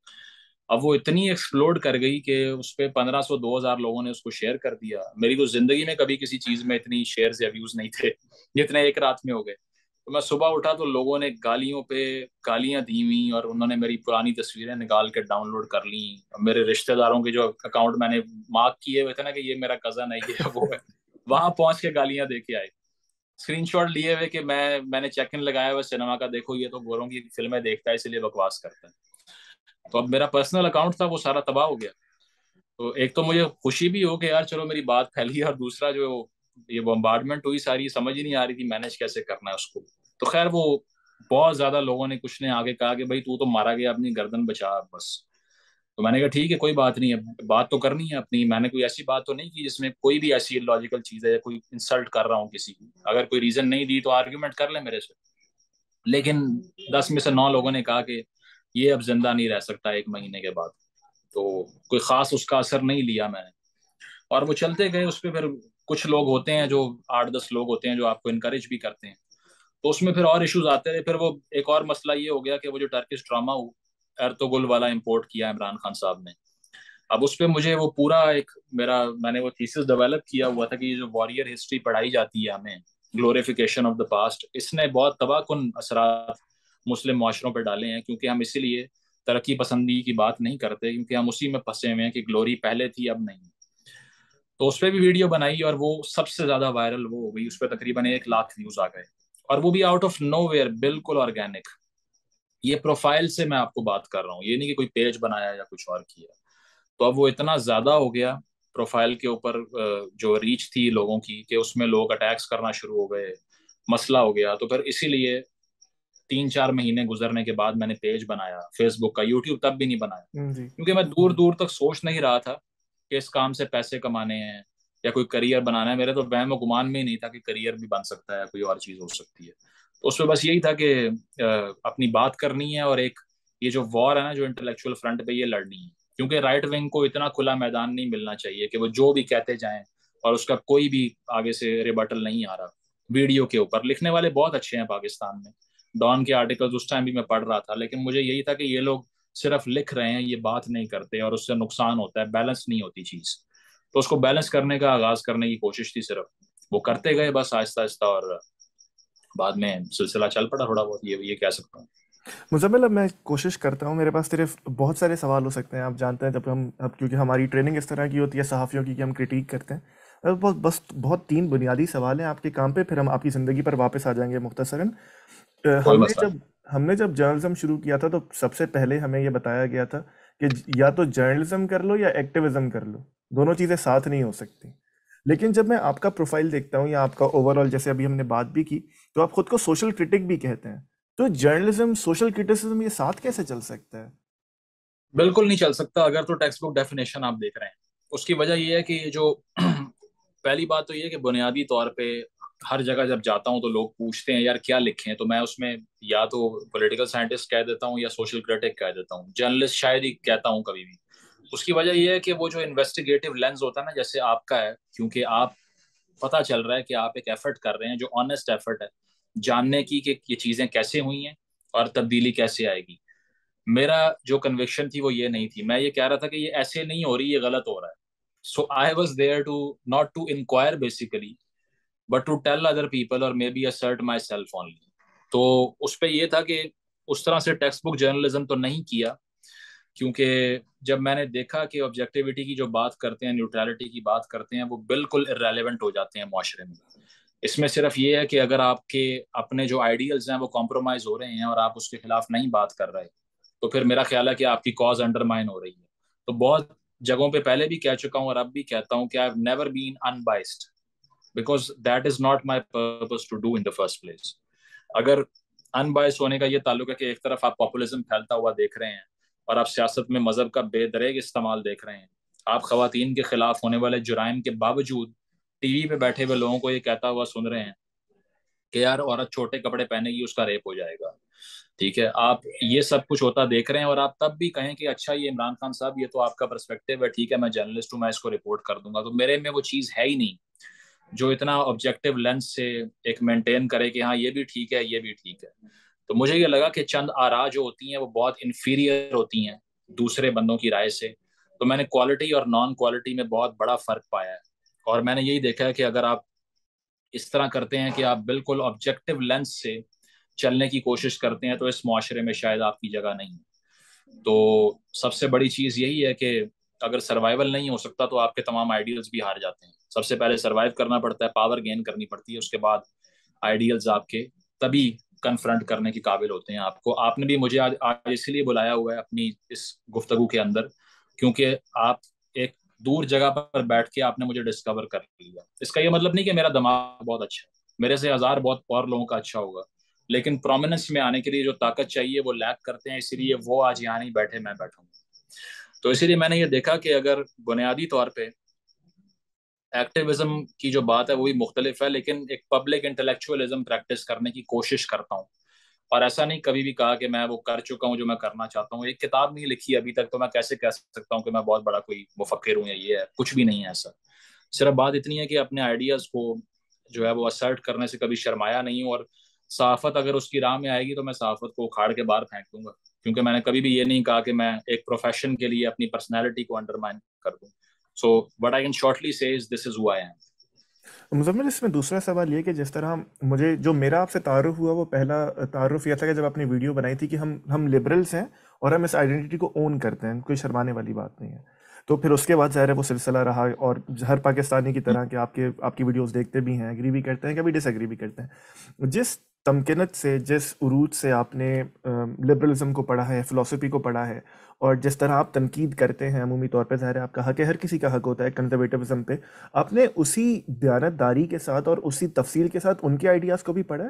اب وہ اتنی ایکسپلوڈ کر گئی کہ اس پہ پندرہ سو دو ہزار لوگوں نے اس کو شیئر کر دیا. میری تو زندگی میں کبھی کسی چیز میں اتنی شیئرز یا ویوز نہیں تھے جتنے ایک رات میں ہو گئے. تو میں صبح اٹھا تو لوگوں نے گالیوں پہ گالیاں دی ہوئی، اور انہوں نے میری پرانی تصویریں نکال کے ڈاؤن لوڈ کر لی. میرے رشتہ داروں کے جو اکاؤنٹ میں نے مارک کیے ہوئے تھے نا کہ یہ میرا کزن ہے، یہ وہ ہے، وہاں پہنچ کے گالیاں دے کے آئے. اسکرین شاٹ لیے ہوئے کہ میں میں نے چیک ان لگایا ہوا سنیما کا، دیکھو یہ تو گوروں کی فلمیں دیکھتا ہے اسی لیے بکواس کرتا ہے. تو اب میرا پرسنل اکاؤنٹ تھا وہ سارا تباہ ہو گیا. تو ایک تو مجھے خوشی بھی ہو کہ یار چلو میری بات پھیلی ہے، اور دوسرا جو یہ بمبارڈمنٹ ہوئی ساری، سمجھ ہی نہیں آ رہی تھی مینج کیسے کرنا ہے اس کو. تو خیر وہ بہت زیادہ لوگوں نے کچھ نے آگے کہا کہ بھائی تو تو مارا گیا، اپنی گردن بچا بس. تو میں نے کہا ٹھیک ہے کوئی بات نہیں ہے، بات تو کرنی ہے اپنی. میں نے کوئی ایسی بات تو نہیں کی جس میں کوئی بھی ایسی لاجیکل چیز ہے یا کوئی انسلٹ کر رہا ہوں کسی کی. اگر کوئی ریزن نہیں دی تو آرگیومنٹ کر لیں میرے سے. لیکن دس میں سے نو لوگوں نے کہا کہ یہ اب زندہ نہیں رہ سکتا ایک مہینے کے بعد. تو کوئی خاص اس کا اثر نہیں لیا میں نے، اور وہ چلتے گئے. اس پہ پھر کچھ لوگ ہوتے ہیں جو آٹھ دس لوگ ہوتے ہیں جو آپ کو انکریج بھی کرتے ہیں. تو اس میں پھر اور ایشوز آتے رہے. پھر وہ ایک اور مسئلہ یہ ہو گیا کہ وہ جو ٹرکش ڈرامہ ارطغرل والا امپورٹ کیا عمران خان صاحب نے. اب اس پہ مجھے وہ پورا ایک میرا میں نے وہ تھیسس ڈیولپ کیا ہوا تھا کہ یہ جو وارئر ہسٹری پڑھائی جاتی ہے ہمیں، گلوریفیکیشن آف دا پاسٹ، اس نے بہت تباہ کن اثرات مسلم معاشروں پہ ڈالے ہیں. کیونکہ ہم اسی لیے ترقی پسندی کی بات نہیں کرتے، کیونکہ ہم اسی میں پھنسے ہوئے ہیں کہ گلوری پہلے تھی اب نہیں. تو اس پہ بھی ویڈیو بنائی اور وہ سب سے زیادہ وائرل وہ ہو گئی، اس پہ تقریباً ایک لاکھ ویوز آ گئے، اور وہ بھی آؤٹ آف نو ویئر، بالکل آرگینک. یہ پروفائل سے میں آپ کو بات کر رہا ہوں، یہ نہیں کہ کوئی پیج بنایا یا کچھ اور کیا. تو اب وہ اتنا زیادہ ہو گیا پروفائل کے اوپر جو ریچ تھی لوگوں کی، کہ اس میں لوگ اٹیکس کرنا شروع ہو گئے، مسئلہ ہو گیا. تو پھر اسی لیے تین چار مہینے گزرنے کے بعد میں نے پیج بنایا فیس بک کا. یوٹیوب تب بھی نہیں بنایا، جی کیونکہ میں دور دور تک سوچ نہیں رہا تھا کہ اس کام سے پیسے کمانے ہیں یا کوئی کریئر بنانا ہے. میرے تو وہم و گمان میں ہی نہیں تھا کہ کریئر بھی بن سکتا ہے، کوئی اور چیز ہو سکتی ہے. تو اس میں بس یہی تھا کہ اپنی بات کرنی ہے، اور ایک یہ جو وار ہے نا جو انٹلیکچوئل فرنٹ پہ، یہ لڑنی ہے. کیونکہ رائٹ ونگ کو اتنا کھلا میدان نہیں ملنا چاہیے کہ وہ جو بھی کہتے جائیں اور اس کا کوئی بھی آگے سے ریبٹل نہیں آ رہا. ویڈیو کے اوپر لکھنے والے بہت اچھے ہیں پاکستان میں، ڈان کے آرٹیکلز اس ٹائم بھی میں پڑھ رہا تھا، لیکن مجھے یہی تھا کہ یہ لوگ صرف لکھ رہے ہیں، یہ بات نہیں کرتے، اور اس سے نقصان ہوتا ہے، بیلنس نہیں ہوتی چیز. تو اس کو بیلنس کرنے کا آغاز کرنے کی کوشش تھی صرف. وہ کرتے گئے بس آہستہ آہستہ، اور بعد میں سلسلہ چل پڑا تھوڑا بہت. یہ یہ کہہ سکتا ہوں. مزمل، اب میں کوشش کرتا ہوں، میرے پاس صرف بہت سارے سوال ہو سکتے ہیں، آپ جانتے ہیں جب ہم اب کیونکہ ہماری ٹریننگ اس طرح کی ہوتی ہے صحافیوں کی کہ ہم کرٹیک کرتے ہیں. اب بس بس بہت تین بنیادی سوال ہیں آپ کے کام پہ، پھر ہم آپ کی زندگی پر واپس آ جائیں گے مختصراً. اہ، کوئی ہم نے مسئلہ جب ہم نے جب جرنلزم شروع کیا تھا تو سب سے پہلے ہمیں یہ بتایا گیا تھا کہ یا تو جرنلزم کر لو یا ایکٹیویزم کر لو، دونوں چیزیں ساتھ نہیں ہو سکتی. لیکن جب میں آپ کا پروفائل دیکھتا ہوں یا آپ کا اوور آل، جیسے ابھی ہم نے بات بھی کی، تو آپ خود کو سوشل کرٹک بھی کہتے ہیں. تو جرنلزم، سوشل کرٹیسزم، یہ ساتھ کیسے چل سکتا ہے؟ نہیں، بالکل نہیں چل سکتا. اگر تو ٹیکسٹ بک ڈیفینیشن آپ دیکھ رہے ہیں، اس کی وجہ یہ ہے کہ یہ جو پہلی بات تو یہ ہے کہ بنیادی طور پہ ہر جگہ جب جاتا ہوں تو لوگ پوچھتے ہیں یار کیا لکھیں، تو میں اس میں یا تو پولیٹیکل سائنٹسٹ کہہ دیتا ہوں یا سوشل کرٹک کہہ دیتا ہوں. جرنلسٹ شاید ہی کہتا ہوں کبھی بھی. اس کی وجہ یہ ہے کہ وہ جو انویسٹیگیٹو لینز ہوتا ہے نا، جیسے آپ کا ہے، کیونکہ آپ پتہ چل رہا ہے کہ آپ ایک ایفرٹ کر رہے ہیں جو آنےسٹ ایفرٹ ہے جاننے کی کہ یہ چیزیں کیسے ہوئی ہیں اور تبدیلی کیسے آئے گی. میرا جو کنوکشن تھی وہ یہ نہیں تھی. میں یہ کہہ رہا تھا کہ یہ ایسے نہیں ہو رہی، یہ غلط ہو رہا ہے. So I was there to not to inquire basically, but to tell other people اور maybe assert myself only. تو اس پہ یہ تھا کہ اس طرح سے ٹیکسٹ بک جرنلزم تو نہیں کیا، کیونکہ جب میں نے دیکھا کہ آبجیکٹیوٹی کی جو بات کرتے ہیں، نیوٹرالٹی کی بات کرتے ہیں، وہ بالکل ارریلیونٹ ہو جاتے ہیں معاشرے میں. اس میں صرف یہ ہے کہ اگر آپ کے اپنے جو آئیڈیلز ہیں وہ کمپرومائز ہو رہے ہیں اور آپ اس کے خلاف نہیں بات کر رہے، تو پھر میرا خیال ہے کہ آپ کی کاز انڈرمائن ہو رہی ہے. تو بہت جگہوں پہ پہلے بھی کہہ چکا ہوں اور اب بھی کہتا ہوں کہ I have never been unbiased, because that is not my purpose to do in the first place. اگر ان بائس ہونے کا یہ تعلق ہے کہ ایک طرف آپ پاپولزم پھیلتا ہوا دیکھ رہے ہیں اور آپ سیاست میں مذہب کا بے دریغ استعمال دیکھ رہے ہیں، آپ خواتین کے خلاف ہونے والے جرائم کے باوجود ٹی وی پہ بیٹھے ہوئے لوگوں کو یہ کہتا ہوا سن رہے ہیں کہ یار عورت چھوٹے کپڑے پہنے گی اس کا ریپ ہو جائے گا، ٹھیک ہے، آپ یہ سب کچھ ہوتا دیکھ رہے ہیں، اور آپ تب بھی کہیں کہ اچھا یہ عمران خان صاحب یہ تو آپ کا پرسپیکٹیو ہے، ٹھیک ہے میں جرنلسٹ ہوں، میں اس کو رپورٹ کر دوں گا. تو میرے میں وہ چیز ہے ہی نہیں جو اتنا آبجیکٹیو لینس سے ایک مینٹین کرے کہ ہاں یہ بھی ٹھیک ہے یہ بھی ٹھیک ہے. تو مجھے یہ لگا کہ چند آرا جو ہوتی ہیں وہ بہت انفیریئر ہوتی ہیں دوسرے بندوں کی رائے سے. تو میں نے کوالٹی اور نان کوالٹی میں بہت بڑا فرق پایا ہے، اور میں نے یہی دیکھا ہے کہ اگر آپ اس طرح کرتے ہیں کہ آپ بالکل آبجیکٹیو لینس سے چلنے کی کوشش کرتے ہیں تو اس معاشرے میں شاید آپ کی جگہ نہیں. تو سب سے بڑی چیز یہی ہے کہ اگر سروائیول نہیں ہو سکتا تو آپ کے تمام آئیڈیلز بھی ہار جاتے ہیں. سب سے پہلے سروائیو کرنا پڑتا ہے، پاور گین کرنی پڑتی ہے، اس کے بعد آئیڈیلز آپ کے تبھی کنفرنٹ کرنے کے قابل ہوتے ہیں آپ کو. آپ نے بھی مجھے آج آج اسی لیے بلایا ہوا ہے اپنی اس گفتگو کے اندر، کیونکہ آپ ایک دور جگہ پر بیٹھ کے آپ نے مجھے ڈسکور کر لیا. اس کا یہ مطلب نہیں کہ میرا دماغ بہت اچھا ہے، میرے سے ہزار بہت اور لوگوں کا اچھا ہوگا، لیکن پرومیننس میں آنے کے لیے جو طاقت چاہیے وہ لیک کرتے ہیں، اسی لیے وہ آج یہاں نہیں بیٹھے، میں بیٹھا ہوں. تو اسی لیے میں نے یہ دیکھا کہ اگر بنیادی طور پہ ایکٹیویزم کی جو بات ہے وہ بھی مختلف ہے، لیکن ایک پبلک انٹلیکچوئلزم پریکٹس کرنے کی کوشش کرتا ہوں. اور ایسا نہیں کبھی بھی کہا کہ میں وہ کر چکا ہوں جو میں کرنا چاہتا ہوں. ایک کتاب نہیں لکھی ابھی تک، تو میں کیسے کہہ سکتا ہوں کہ میں بہت بڑا کوئی مفکر ہوں یا یہ ہے، کچھ بھی نہیں ہے ایسا. صرف بات اتنی ہے کہ اپنے آئیڈیاز کو جو ہے وہ اسرٹ کرنے سے کبھی شرمایا نہیں ہوں، اور صحافت اگر اس کی راہ میں آئے گی تو میں صحافت کو اکھاڑ کے باہر پھینک دوں گا، کیونکہ میں نے کبھی بھی یہ نہیں کہا کہ میں ایک پروفیشن کے لیے اپنی پرسنالٹی کو انڈرمائن کر دوں. So what I can shortly say is this is who I am. Muzammil, اس میں دوسرا سوال یہ کہ جس طرح مجھے جو میرا آپ سے تعارف ہوا وہ پہلا تعارف یہ تھا کہ جب آپ نے ویڈیو بنائی تھی کہ ہم ہم لبرلس ہیں اور ہم اس آئیڈینٹی کو اون کرتے ہیں، کوئی شرمانے والی بات نہیں ہے. تو پھر اس کے بعد ظاہر ہے وہ سلسلہ رہا، اور ہر پاکستانی کی طرح کہ آپ کے آپ کی ویڈیوز دیکھتے بھی ہیں، ایگری بھی کرتے ہیں، کبھی ڈس ایگری بھی کرتے ہیں. جس تمکنت سے، جس عروج سے آپ نے لبرلزم کو پڑھا ہے، فلسفی کو پڑھا ہے، اور جس طرح آپ تنقید کرتے ہیں عمومی طور پہ، ظاہر ہے آپ کا حق ہے، ہر کسی کا حق ہوتا ہے کنزرویٹیوزم پہ، آپ نے اسی دیانتداری کے ساتھ اور اسی تفصیل کے ساتھ ان کے آئیڈیاز کو بھی پڑھا ہے.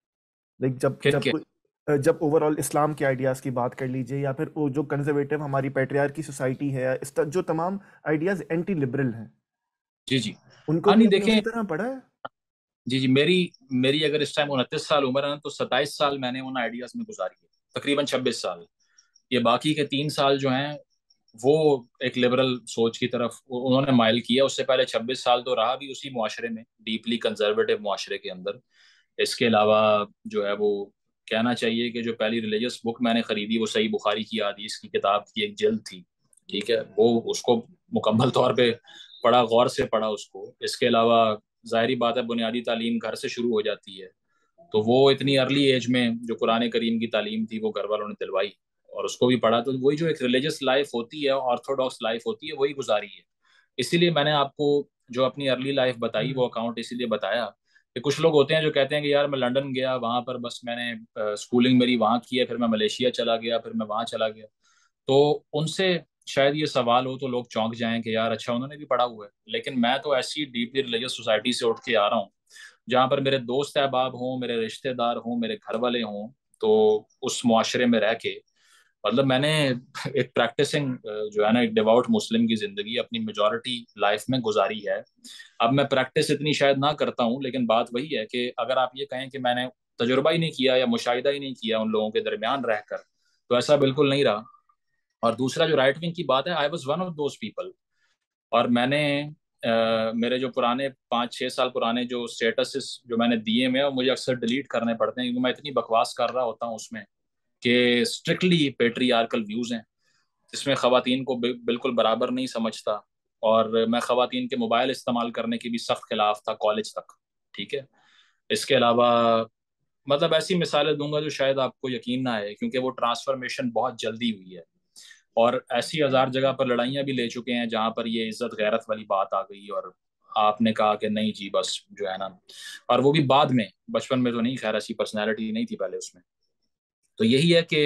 لائک جب کن جب کے؟ کوئی جب اوور آل اسلام کے آئیڈیاز کی بات کر لیجئے، یا پھر وہ جو کنزرویٹو ہماری پیٹریار کی سوسائٹی ہے، اس طرح جو تمام آئیڈیاز اینٹی لبرل ہیں، جی جی. ان کو ہاں بھی نہیں آپ نے دیکھیں، اسی طرح پڑھا ہے؟ جی جی، میری میری اگر اس ٹائم انتیس سال عمر ہے نا، تو ستائیس سال میں نے ان آئیڈیاز میں گزاری ہے، تقریباً چھبیس سال. یہ باقی کے تین سال جو ہیں وہ ایک لبرل سوچ کی طرف انہوں نے مائل کیا. اس سے پہلے چھبیس سال تو رہا بھی اسی معاشرے میں، ڈیپلی کنزرویٹو معاشرے کے اندر. اس کے علاوہ جو ہے وہ کہنا چاہیے کہ جو پہلی ریلیجس بک میں نے خریدی وہ صحیح بخاری کی حدیث کی کتاب کی ایک جلد تھی. ٹھیک ہے، وہ اس کو مکمل طور پہ پڑھا، غور سے پڑھا اس کو. اس کے علاوہ ظاہری بات ہے بنیادی تعلیم گھر سے شروع ہو جاتی ہے، تو وہ اتنی ارلی ایج میں جو قرآن کریم کی تعلیم تھی وہ گھر والوں نے دلوائی اور اس کو بھی پڑھا. تو وہی جو ایک ریلیجس لائف ہوتی ہے، آرتھوڈاکس لائف ہوتی ہے، وہی گزاری ہے. اسی لیے میں نے آپ کو جو اپنی ارلی لائف بتائی وہ اکاؤنٹ اسی لیے بتایا کہ کچھ لوگ ہوتے ہیں جو کہتے ہیں کہ یار میں لنڈن گیا، وہاں پر بس میں نے اسکولنگ میری وہاں کی ہے، پھر میں ملیشیا چلا گیا، پھر میں وہاں چلا گیا. تو ان سے شاید یہ سوال ہو تو لوگ چونک جائیں کہ یار اچھا انہوں نے بھی پڑھا ہوا ہے. لیکن میں تو ایسی ڈیپلی ریلیجس سوسائٹی سے اٹھ کے آ رہا ہوں جہاں پر میرے دوست احباب ہوں، میرے رشتہ دار ہوں، میرے گھر والے ہوں. تو اس معاشرے میں رہ کے مطلب میں نے ایک پریکٹسنگ جو ہے نا ایک ڈیواؤٹ مسلم کی زندگی اپنی میجورٹی لائف میں گزاری ہے. اب میں پریکٹس اتنی شاید نہ کرتا ہوں، لیکن بات وہی ہے کہ اگر آپ یہ کہیں کہ میں نے تجربہ ہی نہیں کیا یا مشاہدہ ہی نہیں کیا ان لوگوں کے درمیان رہ کر، تو ایسا بالکل نہیں رہا. اور دوسرا جو رائٹ ونگ کی بات ہے، I was one of those people. اور میں نے Uh, میرے جو پرانے پانچ چھ سال پرانے جو اسٹیٹسز جو میں نے دیے میں مجھے اکثر ڈیلیٹ کرنے پڑتے ہیں کیونکہ میں اتنی بکواس کر رہا ہوتا ہوں اس میں کہ اسٹرکٹلی پیٹریارکل ویوز ہیں جس میں خواتین کو بالکل برابر نہیں سمجھتا. اور میں خواتین کے موبائل استعمال کرنے کی بھی سخت خلاف تھا کالج تک. ٹھیک ہے، اس کے علاوہ مطلب ایسی مثالیں دوں گا جو شاید آپ کو یقین نہ آئے کیونکہ وہ ٹرانسفارمیشن بہت جلدی ہوئی ہے. اور ایسی ہزار جگہ پر لڑائیاں بھی لے چکے ہیں جہاں پر یہ عزت غیرت والی بات آ گئی اور آپ نے کہا کہ نہیں جی بس جو ہے نا. اور وہ بھی بعد میں، بچپن میں تو نہیں، خیر ایسی پرسنالٹی نہیں تھی پہلے اس میں. تو یہی ہے کہ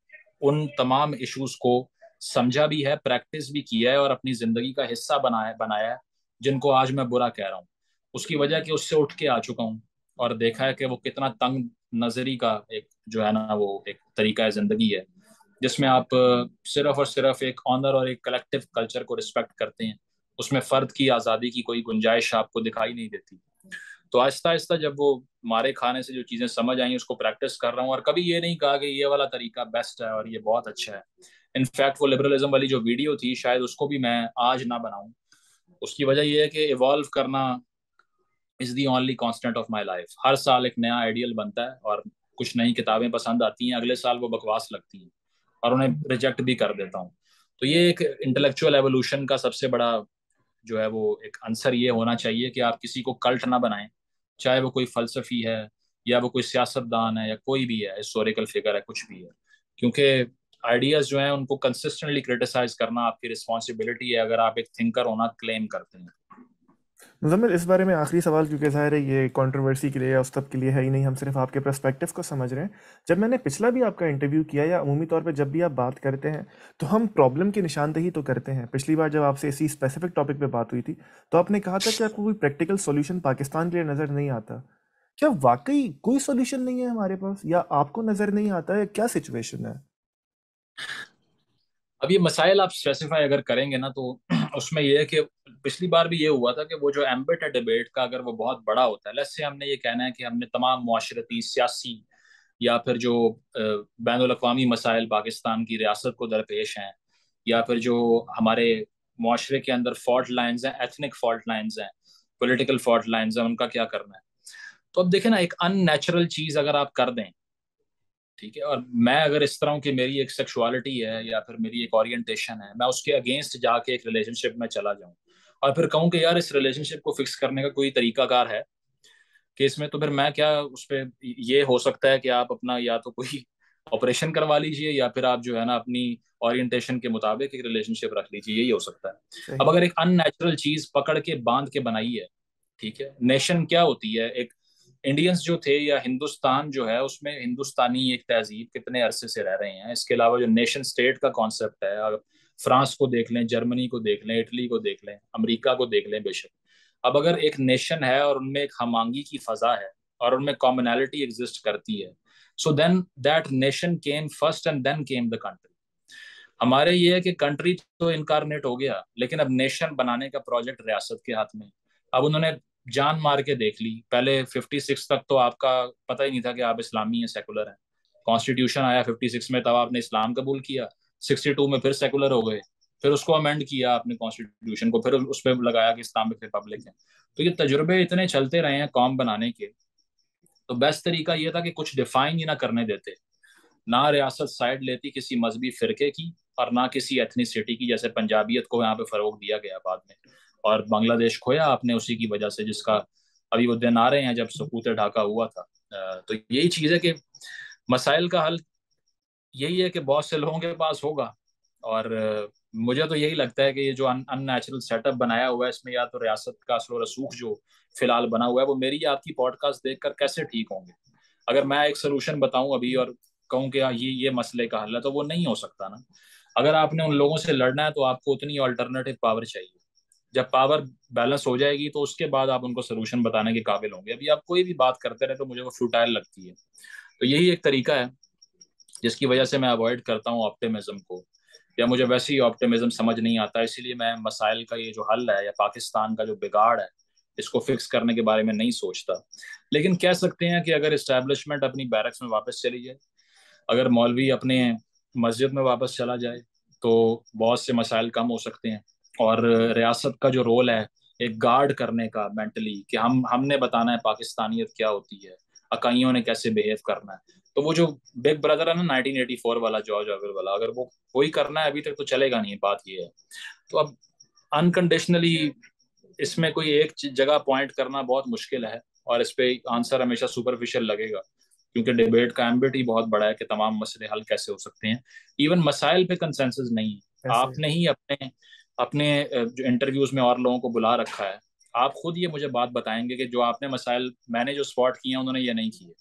ان تمام ایشوز کو سمجھا بھی ہے، پریکٹس بھی کیا ہے اور اپنی زندگی کا حصہ بنایا بنایا ہے جن کو آج میں برا کہہ رہا ہوں. اس کی وجہ کہ اس سے اٹھ کے آ چکا ہوں اور دیکھا ہے کہ وہ کتنا تنگ نظری کا ایک جو ہے نا وہ ایک طریقہ زندگی ہے جس میں آپ صرف اور صرف ایک آنر اور ایک کلیکٹیو کلچر کو رسپیکٹ کرتے ہیں. اس میں فرد کی آزادی کی کوئی گنجائش آپ کو دکھائی نہیں دیتی. تو آہستہ آہستہ جب وہ مارے کھانے سے جو چیزیں سمجھ آئیں اس کو پریکٹس کر رہا ہوں. اور کبھی یہ نہیں کہا کہ یہ والا طریقہ بیسٹ ہے اور یہ بہت اچھا ہے. انفیکٹ وہ لبرلزم والی جو ویڈیو تھی شاید اس کو بھی میں آج نہ بناؤں. اس کی وجہ یہ ہے کہ ایوالو کرنا is the only constant of my life. ہر سال ایک نیا آئیڈیل بنتا ہے اور کچھ نئی کتابیں پسند آتی ہیں، اگلے سال وہ بکواس لگتی ہیں اور انہیں ریجیکٹ بھی کر دیتا ہوں. تو یہ ایک انٹلیکچوئل ایوولوشن کا سب سے بڑا جو ہے وہ ایک عنصر یہ ہونا چاہیے کہ آپ کسی کو کلٹ نہ بنائیں، چاہے وہ کوئی فلسفی ہے یا وہ کوئی سیاست دان ہے یا کوئی بھی ہے، ہسٹوریکل فگر ہے، کچھ بھی ہے. کیونکہ آئیڈیاز جو ہیں ان کو کنسسٹنٹلی کرٹیسائز کرنا آپ کی رسپانسبلٹی ہے اگر آپ ایک تھنکر ہونا کلیم کرتے ہیں. مزمل اس بارے میں آخری سوال، کیونکہ ظاہر ہے یہ کنٹروورسی کے لیے یا اس طب کے لیے ہے ہی نہیں، ہم صرف آپ کے پرسپیکٹو کو سمجھ رہے ہیں. جب میں نے پچھلا بھی آپ کا انٹرویو کیا یا عمومی طور پہ جب بھی آپ بات کرتے ہیں تو ہم پرابلم کی نشاندہی تو کرتے ہیں. پچھلی بار جب آپ سے اسی اسپیسیفک ٹاپک پہ بات ہوئی تھی تو آپ نے کہا تھا کہ آپ کو کوئی پریکٹیکل سولوشن پاکستان کے لیے نظر نہیں آتا. کیا واقعی کوئی سولوشن نہیں ہے ہمارے پاس، یا آپ کو نظر نہیں آتا ہے؟ کیا سچویشن ہے؟ اب یہ مسائل آپ اسپیسیفائی اگر کریں گے نا تو اس میں یہ ہے کہ پچھلی بار بھی یہ ہوا تھا کہ وہ جو ایمبٹ ہے ڈیبیٹ کا اگر وہ بہت بڑا ہوتا ہے، لیٹس سے ہم نے یہ کہنا ہے کہ ہم نے تمام معاشرتی، سیاسی یا پھر جو بین الاقوامی مسائل پاکستان کی ریاست کو درپیش ہیں یا پھر جو ہمارے معاشرے کے اندر فالٹ لائنز ہیں، ایتھنک فالٹ لائنز ہیں، پولیٹیکل فالٹ لائنز ہیں، ان کا کیا کرنا ہے. تو اب دیکھیں نا، ایک ان نیچرل چیز اگر آپ کر دیں، ٹھیک ہے، اور میں اگر اس طرح ہوں کہ میری ایک سیکشوالٹی ہے یا پھر میری ایک اورینٹیشن ہے، میں اس کے اگینسٹ جا کے ایک ریلیشن شپ میں چلا جاؤں اور پھر کہوں کہ یار اس ریلیشن شپ کو فکس کرنے کا کوئی طریقہ کار ہے کہ اس میں، تو پھر میں کیا اس پہ یہ ہو سکتا ہے کہ آپ اپنا یا تو کوئی آپریشن کروا لیجئے یا پھر آپ جو ہے نا اپنی اورینٹیشن کے مطابق ایک ریلیشن شپ رکھ لیجیے، یہی ہو سکتا ہے۔ اب صحیح۔ اگر ایک ان نیچرل چیز پکڑ کے باندھ کے بنائی ہے، ٹھیک ہے، نیشن کیا ہوتی ہے؟ ایک انڈینس جو تھے یا ہندوستان جو ہے اس میں ہندوستانی ایک تہذیب کتنے عرصے سے رہ رہے ہیں۔ اس کے علاوہ جو نیشن سٹیٹ کا کانسیپٹ ہے، اور فرانس کو دیکھ لیں، جرمنی کو دیکھ لیں، اٹلی کو دیکھ لیں، امریکہ کو دیکھ لیں بے شک، اب اگر ایک نیشن ہے اور ان میں ایک ہم آہنگی کی فضا ہے اور ان میں کامنالٹی ایگزسٹ کرتی ہے، so then that nation came first and then came the country. ہمارے یہ ہے کہ کنٹری تو انکارنیٹ ہو گیا، لیکن اب نیشن بنانے کا پروجیکٹ ریاست کے ہاتھ میں۔ اب انہوں نے جان مار کے دیکھ لی، پہلے ففٹی سکس تک تو آپ کا پتہ ہی نہیں تھا کہ آپ اسلامی ہیں، سیکولر ہیں۔ کانسٹیٹیوشن آیا ففٹی سکس میں، تب آپ نے اسلام قبول کیا، سکسٹی ٹو میں پھر سیکولر ہو گئے، پھر اس کو امینڈ کیا آپ نے کانسٹیٹیوشن کو، پھر اس پہ لگایا کہ اسلامک ریپبلک ہے۔ تو یہ تجربے اتنے چلتے رہے ہیں قوم بنانے کے، تو بیسٹ طریقہ یہ تھا کہ کچھ ڈیفائن ہی نہ کرنے دیتے، نہ ریاست سائڈ لیتی کسی مذہبی فرقے کی اور نہ کسی ایتھنیسٹی کی، جیسے پنجابیت کو یہاں پہ فروغ دیا گیا بعد میں، اور بنگلہ دیش کھویا آپ نے اسی کی وجہ سے، جس کا ابھی وہ دن آ رہے ہیں جب سقوط ڈھاکہ ہوا تھا۔ تو یہی چیز ہے کہ مسائل کا حل یہی ہے کہ بہت سے لوگوں کے پاس ہوگا، اور مجھے تو یہی لگتا ہے کہ یہ جو ان نیچرل سیٹ اپ بنایا ہوا ہے، اس میں یا تو ریاست کا اثر و رسوخ جو فی الحال بنا ہوا ہے وہ میری یا آپ کی پوڈ کاسٹ دیکھ کر کیسے ٹھیک ہوں گے۔ اگر میں ایک سولوشن بتاؤں ابھی اور کہوں کہ یہ یہ مسئلے کا حل ہے، تو وہ نہیں ہو سکتا نا۔ اگر آپ نے ان لوگوں سے لڑنا ہے تو آپ کو اتنی آلٹرنیٹو پاور چاہیے، جب پاور بیلنس ہو جائے گی تو اس کے بعد آپ ان کو سولوشن بتانے کے قابل ہوں گے۔ ابھی آپ کوئی بھی بات کرتے رہے تو مجھے وہ فوٹائل لگتی ہے۔ تو یہی ایک طریقہ ہے جس کی وجہ سے میں اوائڈ کرتا ہوں آپٹیمزم کو، یا مجھے ویسے ہی آپٹیمزم سمجھ نہیں آتا، اسی لیے میں مسائل کا یہ جو حل ہے یا پاکستان کا جو بگاڑ ہے اس کو فکس کرنے کے بارے میں نہیں سوچتا۔ لیکن کہہ سکتے ہیں کہ اگر اسٹیبلشمنٹ اپنی بیرکس میں واپس چلی جائے، اگر مولوی اپنے مسجد میں واپس چلا جائے، تو بہت سے مسائل کم ہو سکتے ہیں۔ اور ریاست کا جو رول ہے ایک گارڈ کرنے کا مینٹلی، کہ ہم ہم نے بتانا ہے پاکستانیت کیا ہوتی ہے، اکائیوں نے کیسے بیہیو کرنا ہے، تو وہ جو بگ بردر ہے نا نائنٹین ایٹی فور والا، جارج آرویل والا، اگر وہ وہی کرنا ہے ابھی تک تو چلے گا نہیں۔ بات یہ ہے تو اب انکنڈیشنلی اس میں کوئی ایک جگہ پوائنٹ کرنا بہت مشکل ہے، اور اس پہ آنسر ہمیشہ سپرفیشل لگے گا، کیونکہ ڈیبیٹ کا ایمبٹ ہی بہت بڑا ہے کہ تمام مسئلے حل کیسے ہو سکتے ہیں۔ ایون مسائل پہ کنسنسس نہیں ہے، ایسے آپ نے ہی اپنے اپنے جو انٹرویوز میں اور لوگوں کو بلا رکھا ہے، آپ خود یہ مجھے بات بتائیں گے کہ جو آپ نے مسائل میں نے جو اسپاٹ کیے ہیں انہوں نے یہ نہیں کیے۔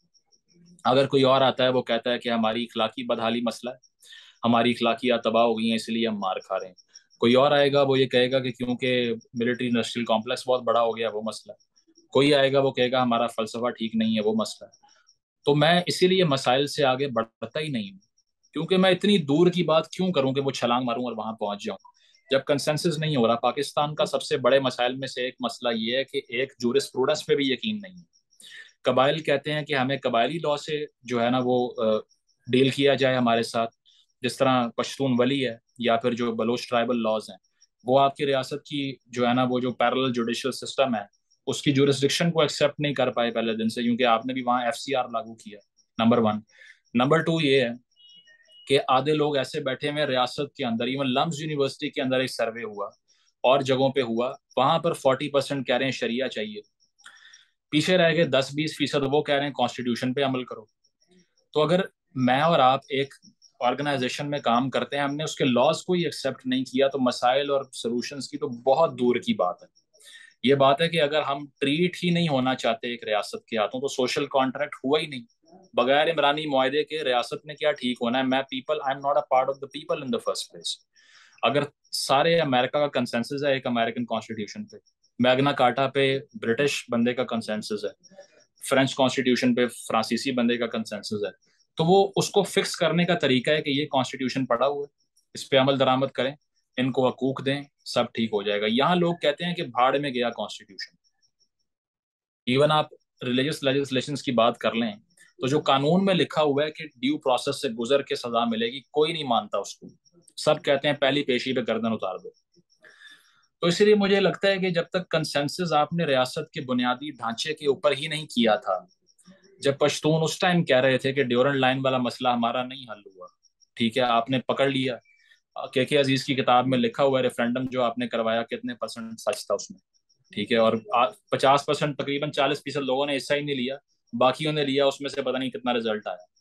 اگر کوئی اور آتا ہے وہ کہتا ہے کہ ہماری اخلاقی بدحالی مسئلہ ہے، ہماری اخلاقیات تباہ ہو گئی ہیں اس لیے ہم مار کھا رہے ہیں۔ کوئی اور آئے گا وہ یہ کہے گا کہ کیونکہ ملٹری انڈسٹریل کمپلیکس بہت بڑا ہو گیا وہ مسئلہ ہے۔ کوئی آئے گا وہ کہے گا ہمارا فلسفہ ٹھیک نہیں ہے وہ مسئلہ ہے۔ تو میں اسی لیے مسائل سے آگے بڑھتا ہی نہیں ہوں، کیونکہ میں اتنی دور کی بات کیوں کروں کہ وہ چھلانگ ماروں اور وہاں پہنچ جاؤں جب کنسنسس نہیں ہو رہا۔ پاکستان کا سب سے بڑے مسائل میں سے ایک مسئلہ یہ ہے کہ ایک جورسپروڈنس پہ بھی یقین نہیں ہے۔ قبائل کہتے ہیں کہ ہمیں قبائلی لاء سے جو ہے نا وہ ڈیل کیا جائے ہمارے ساتھ، جس طرح پشتون ولی ہے یا پھر جو بلوچ ٹرائبل لاز ہیں، وہ آپ کی ریاست کی جو ہے نا وہ جو پیرلل جوڈیشل سسٹم ہے اس کی جورسڈکشن کو ایکسیپٹ نہیں کر پائے پہلے دن سے، کیونکہ آپ نے بھی وہاں ایف سی آر لاگو کیا، نمبر ون۔ نمبر ٹو یہ ہے کہ آدھے لوگ ایسے بیٹھے ہوئے ریاست کے اندر، ایون لمز یونیورسٹی کے اندر ایک سروے ہوا اور جگہوں پہ ہوا، وہاں پر فورٹی پرسینٹ کہہ رہے ہیں شریعہ چاہیے، پیچھے رہ گئے دس بیس فیصد وہ کہہ رہے ہیں کانسٹیٹیوشن پہ عمل کرو۔ تو اگر میں اور آپ ایک آرگنائزیشن میں کام کرتے ہیں، ہم نے اس کے لاز کو ہی ایکسیپٹ نہیں کیا، تو مسائل اور سولوشنز کی تو بہت دور کی بات ہے۔ یہ بات ہے کہ اگر ہم ٹریٹ ہی نہیں ہونا چاہتے ایک ریاست کے ہاتھوں، تو سوشل کانٹریکٹ ہوا ہی نہیں۔ بغیر عمرانی معاہدے کے ریاست نے کیا ٹھیک ہونا ہے؟ میں people I am not a part of the people in the first place. اگر سارے امریکہ کا کنسنسس ہے ایک امریکن کانسٹیٹیوشن پہ، میگنا کارٹا پہ برٹش بندے کا کنسنسس ہے، فرینچ کانسٹیٹیوشن پہ فرانسیسی بندے کا کنسنسس ہے، تو وہ اس کو فکس کرنے کا طریقہ ہے کہ یہ کانسٹیٹیوشن پڑا ہوا ہے، اس پہ عمل درآمد کریں، ان کو حقوق دیں، سب ٹھیک ہو جائے گا۔ یہاں لوگ کہتے ہیں کہ بھاڑ میں گیا کانسٹیٹیوشن۔ ایون آپ ریلیجس لیجسلیشنز کی بات کر لیں تو جو قانون میں لکھا ہوا ہے کہ ڈیو پروسیس سے گزر کے سزا ملے گی، کوئی نہیں مانتا اس کو، سب کہتے ہیں پہلی پیشی پہ گردن اتار دو۔ تو اسی لیے مجھے لگتا ہے کہ جب تک کنسنسس آپ نے ریاست کے بنیادی ڈھانچے کے اوپر ہی نہیں کیا تھا، جب پشتون اس ٹائم کہہ رہے تھے کہ ڈیورنٹ لائن والا مسئلہ ہمارا نہیں حل ہوا، ٹھیک ہے، آپ نے پکڑ لیا، کے کے عزیز کی کتاب میں لکھا ہوا ہے ریفرینڈم جو آپ نے کروایا کتنے پرسنٹ سچ تھا اس میں، ٹھیک ہے، اور پچاس پرسنٹ تقریباً چالیس فیصد لوگوں نے حصہ ہی نہیں لیا، باقیوں نے لیا، اس میں سے پتہ نہیں کتنا رزلٹ آیا۔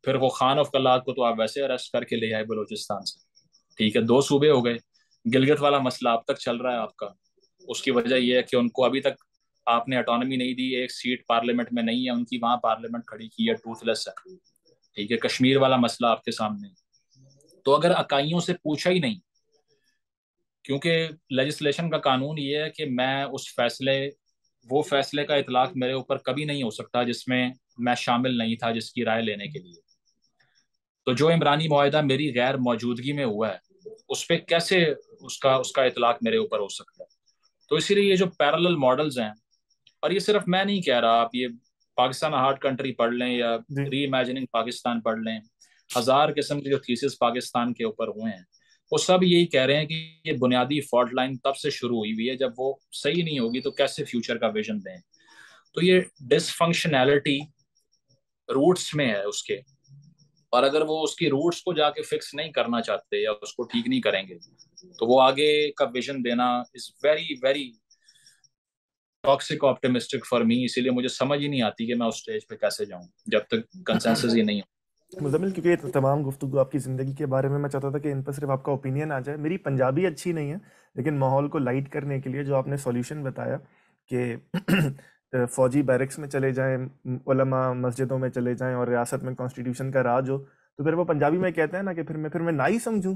پھر وہ خان آف کلات کو تو آپ ویسے اریسٹ کر کے لے آئے بلوچستان سے. ٹھیک ہے, دو صوبے ہو گئے. گلگت والا مسئلہ اب تک چل رہا ہے آپ کا. اس کی وجہ یہ ہے کہ ان کو ابھی تک آپ نے اٹانومی نہیں دی, ایک سیٹ پارلیمنٹ میں نہیں ہے ان کی, وہاں پارلیمنٹ کھڑی کی ہے, ٹوتھ لیس ہے. ٹھیک ہے, کشمیر والا مسئلہ آپ کے سامنے. تو اگر اکائیوں سے پوچھا ہی نہیں, کیونکہ لیجسلیشن کا قانون یہ ہے کہ میں اس فیصلے وہ فیصلے کا اطلاق میرے اوپر کبھی نہیں ہو سکتا جس میں میں شامل نہیں تھا جس کی رائے لینے کے لیے. تو جو عمرانی معاہدہ میری غیر موجودگی میں ہوا ہے اس پہ کیسے اس کا اس کا اطلاق میرے اوپر ہو سکتا ہے. تو اسی لیے یہ جو پیرالل ماڈلز ہیں, اور یہ صرف میں نہیں کہہ رہا, آپ یہ پاکستان ہارڈ کنٹری پڑھ لیں یا جی ری امیجننگ پاکستان پڑھ لیں, ہزار قسم کے جو تھیسس پاکستان کے اوپر ہوئے ہیں وہ سب یہی کہہ رہے ہیں کہ یہ بنیادی فالٹ لائن تب سے شروع ہوئی ہوئی ہے, جب وہ صحیح نہیں ہوگی تو کیسے فیوچر کا ویژن دیں. تو یہ ڈس فنکشنالٹی روٹس میں ہے اس کے, اور اگر وہ اس کی روٹس کو جا کے فکس نہیں کرنا چاہتے یا اس کو ٹھیک نہیں کریں گے تو وہ آگے کا ویژن دینا is very very toxic optimistic for me. اسی لیے مجھے سمجھ ہی نہیں آتی کہ میں اس سٹیج پہ کیسے جاؤں جب تک کنسنسس ہی نہیں ہو. مزمل، کیونکہ یہ تمام گفتگو آپ کی زندگی کے بارے میں، میں چاہتا تھا کہ ان پر صرف آپ کا اوپینین آ جائے. میری پنجابی اچھی نہیں ہے، لیکن ماحول کو لائٹ کرنے کے لیے جو آپ نے سولیوشن بتایا کہ فوجی بیرکس میں چلے جائیں، علماء مسجدوں میں چلے جائیں اور ریاست میں کانسٹیٹیوشن کا راج ہو، تو پھر وہ پنجابی میں کہتے ہیں نا کہ پھر میں پھر میں نہ ہی سمجھوں.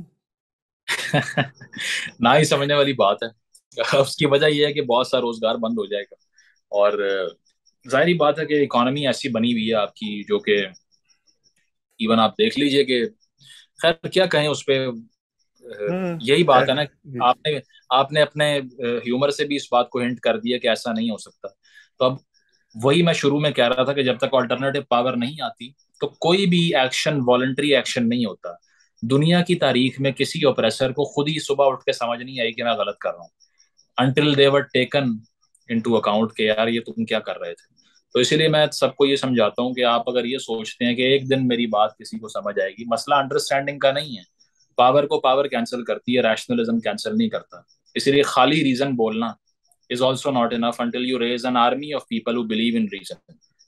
نہ ہی سمجھنے والی بات ہے. اس کی وجہ یہ ہے کہ بہت سا روزگار بند ہو جائے گا, اور ظاہری بات ہے کہ اکانومی ایسی بنی ہوئی ہے آپ کی جو کہ ایون آپ دیکھ لیجئے کہ خیر کیا کہیں اس پہ. ہوں یہی خیر بات ہے نا, جی. آپ نے آپ نے اپنے ہیومر سے بھی اس بات کو ہنٹ کر دیا کہ ایسا نہیں ہو سکتا. تو اب وہی میں شروع میں کہہ رہا تھا کہ جب تک آلٹرنیٹو پاور نہیں آتی تو کوئی بھی ایکشن والنٹری ایکشن نہیں ہوتا. دنیا کی تاریخ میں کسی اوپریسر کو خود ہی صبح اٹھ کے سمجھ نہیں آئی کہ میں غلط کر رہا ہوں, until they were taken into account کہ یار یہ تم کیا کر رہے تھے. تو اسی لیے میں سب کو یہ سمجھاتا ہوں کہ آپ اگر یہ سوچتے ہیں کہ ایک دن میری بات کسی کو سمجھ آئے گی, مسئلہ انڈرسٹینڈنگ کا نہیں ہے. پاور کو پاور کینسل کرتی ہے, ریشنلزم کینسل نہیں کرتا. اسی لیے خالی ریزن بولنا is also not enough until you raise an army of people who believe in reason.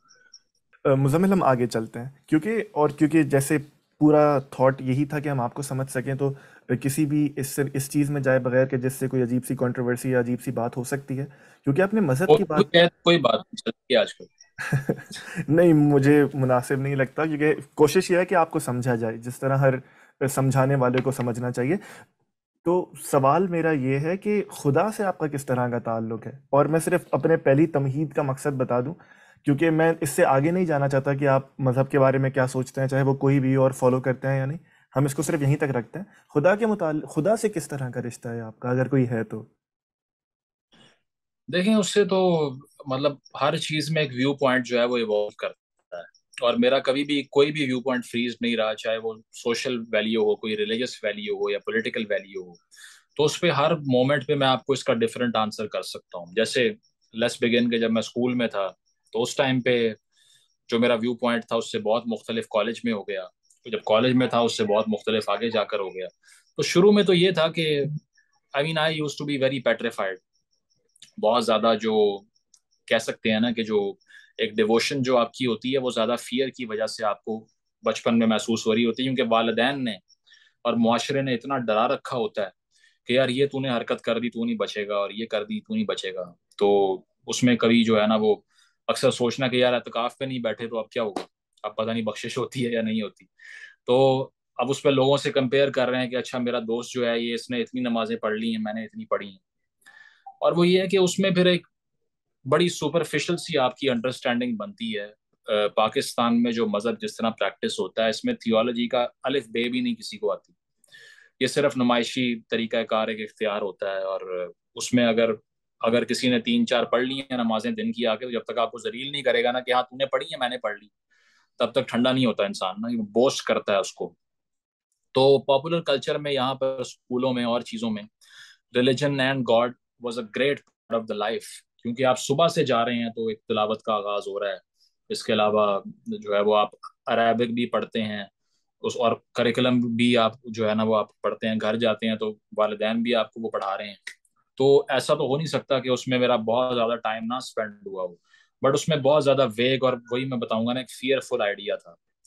Muzammil ہم آگے چلتے ہیں، کیونکہ اور کیونکہ جیسے پورا تھاٹ یہی تھا کہ ہم آپ کو سمجھ سکیں، تو کسی بھی اس سے اس چیز میں جائے بغیر کہ جس سے کوئی عجیب سی کنٹروورسی یا عجیب سی بات ہو سکتی ہے، کیونکہ آپ نے مذہب کی کوئی بات کہے تو کوئی بات نہیں چلتی آج کل. نہیں مجھے مناسب نہیں لگتا، کیونکہ کوشش یہ ہے کہ آپ کو سمجھا جائے جس طرح ہر سمجھانے والے کو سمجھنا چاہیے. تو سوال میرا یہ ہے کہ خدا سے آپ کا کس طرح کا تعلق ہے؟ اور میں صرف اپنے پہلی تمہید کا مقصد بتا دوں، کیونکہ میں اس سے آگے نہیں جانا چاہتا کہ آپ مذہب کے بارے میں کیا سوچتے ہیں، چاہے وہ کوئی بھی اور فالو کرتے ہیں یا نہیں. ہم اس کو صرف یہیں تک رکھتے ہیں. خدا کے متعلق خدا سے کس طرح کا رشتہ ہے آپ کا، اگر کوئی ہے تو؟ دیکھیں اس سے تو مطلب ہر چیز میں ایک ویو پوائنٹ جو ہے وہ ایوالو کرتا ہے, اور میرا کبھی بھی کوئی بھی ویو پوائنٹ فریز نہیں رہا, چاہے وہ سوشل ویلیو ہو, کوئی ریلیجس ویلیو ہو یا پولیٹیکل ویلیو ہو. تو اس پہ ہر مومنٹ پہ میں آپ کو اس کا ڈفرینٹ آنسر کر سکتا ہوں. جیسے لیٹس بگن کہ جب میں اسکول میں تھا تو اس ٹائم پہ جو میرا ویو پوائنٹ تھا اس سے بہت مختلف کالج میں ہو گیا, جب کالج میں تھا اس سے بہت مختلف آگے جا کر ہو گیا. تو شروع میں تو یہ تھا کہ I mean I use to be very petrified, بہت زیادہ جو کہہ سکتے ہیں نا کہ جو ایک ڈیووشن جو آپ کی ہوتی ہے وہ زیادہ فیئر کی وجہ سے آپ کو بچپن میں محسوس ہو رہی ہوتی ہے, کیونکہ والدین نے اور معاشرے نے اتنا ڈرا رکھا ہوتا ہے کہ یار یہ تو نے حرکت کر دی تو نہیں بچے گا, اور یہ کر دی تو نہیں بچے گا. تو اس میں کبھی جو ہے نا وہ اکثر سوچنا کہ یار اعتکاف پہ نہیں بیٹھے تو اب کیا ہوگا, اب پتہ نہیں بخشش ہوتی ہے یا نہیں ہوتی. تو اب اس پہ لوگوں سے کمپیئر کر رہے ہیں کہ اچھا میرا دوست جو ہے یہ اس نے اتنی نمازیں پڑھ لی ہیں, میں نے اتنی پڑھی ہیں. اور وہ یہ ہے کہ اس میں پھر ایک بڑی سپرفیشل سی آپ کی انڈرسٹینڈنگ بنتی ہے. پاکستان میں جو مذہب جس طرح پریکٹس ہوتا ہے اس میں تھیولوجی کا الف بے بھی نہیں کسی کو آتی, یہ صرف نمائشی طریقہ کار ایک اختیار ہوتا ہے. اور اس میں اگر اگر کسی نے تین چار پڑھ لی ہیں نمازیں دن کی آ کے, تو جب تک آپ کو ذلیل نہیں کرے گا نا کہ ہاں تو نے پڑھی ہے میں نے پڑھ لی, تب تک ٹھنڈا نہیں ہوتا انسان نا, بوسٹ کرتا ہے اس کو. تو پاپولر کلچر میں یہاں پر اسکولوں میں اور چیزوں میں religion and God was a great part of the life, کیونکہ آپ صبح سے جا رہے ہیں تو ایک تلاوت کا آغاز ہو رہا ہے. اس کے علاوہ جو ہے وہ آپ عربک بھی پڑھتے ہیں, اس اور کریکلم بھی آپ جو ہے نا وہ آپ پڑھتے ہیں, گھر جاتے ہیں تو والدین بھی آپ کو وہ پڑھا رہے ہیں. تو ایسا تو ہو نہیں سکتا کہ اس میں میرا بہت زیادہ ٹائم نہ اسپینڈ ہوا ہو, بٹ اس میں بہت زیادہ ویگ اور وہی میں بتاؤں گا نا ایک فیئر فل آئیڈیا تھا.